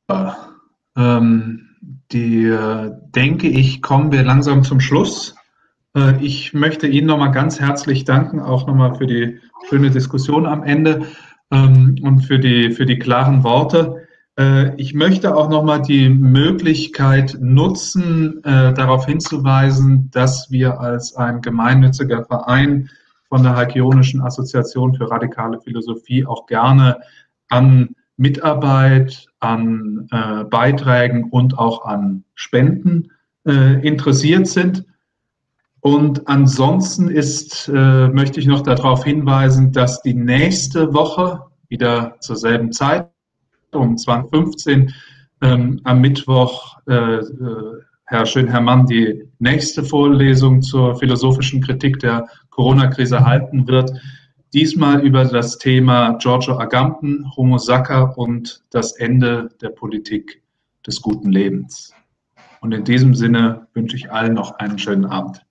ähm, die, äh, denke ich, kommen wir langsam zum Schluss. Äh, ich möchte Ihnen nochmal ganz herzlich danken, auch nochmal für die schöne Diskussion am Ende ähm, und für die, für die klaren Worte. Äh, ich möchte auch nochmal die Möglichkeit nutzen, äh, darauf hinzuweisen, dass wir als ein gemeinnütziger Verein von der Halkionischen Assoziation für radikale Philosophie auch gerne an Mitarbeit, an äh, Beiträgen und auch an Spenden äh, interessiert sind. Und ansonsten ist, äh, möchte ich noch darauf hinweisen, dass die nächste Woche wieder zur selben Zeit um zwanzig Uhr fünfzehn ähm, am Mittwoch äh, äh, Herr Schönherrmann die nächste Vorlesung zur philosophischen Kritik der Corona-Krise halten wird. Diesmal über das Thema Giorgio Agamben, Homo Sacer und das Ende der Politik des guten Lebens. Und in diesem Sinne wünsche ich allen noch einen schönen Abend.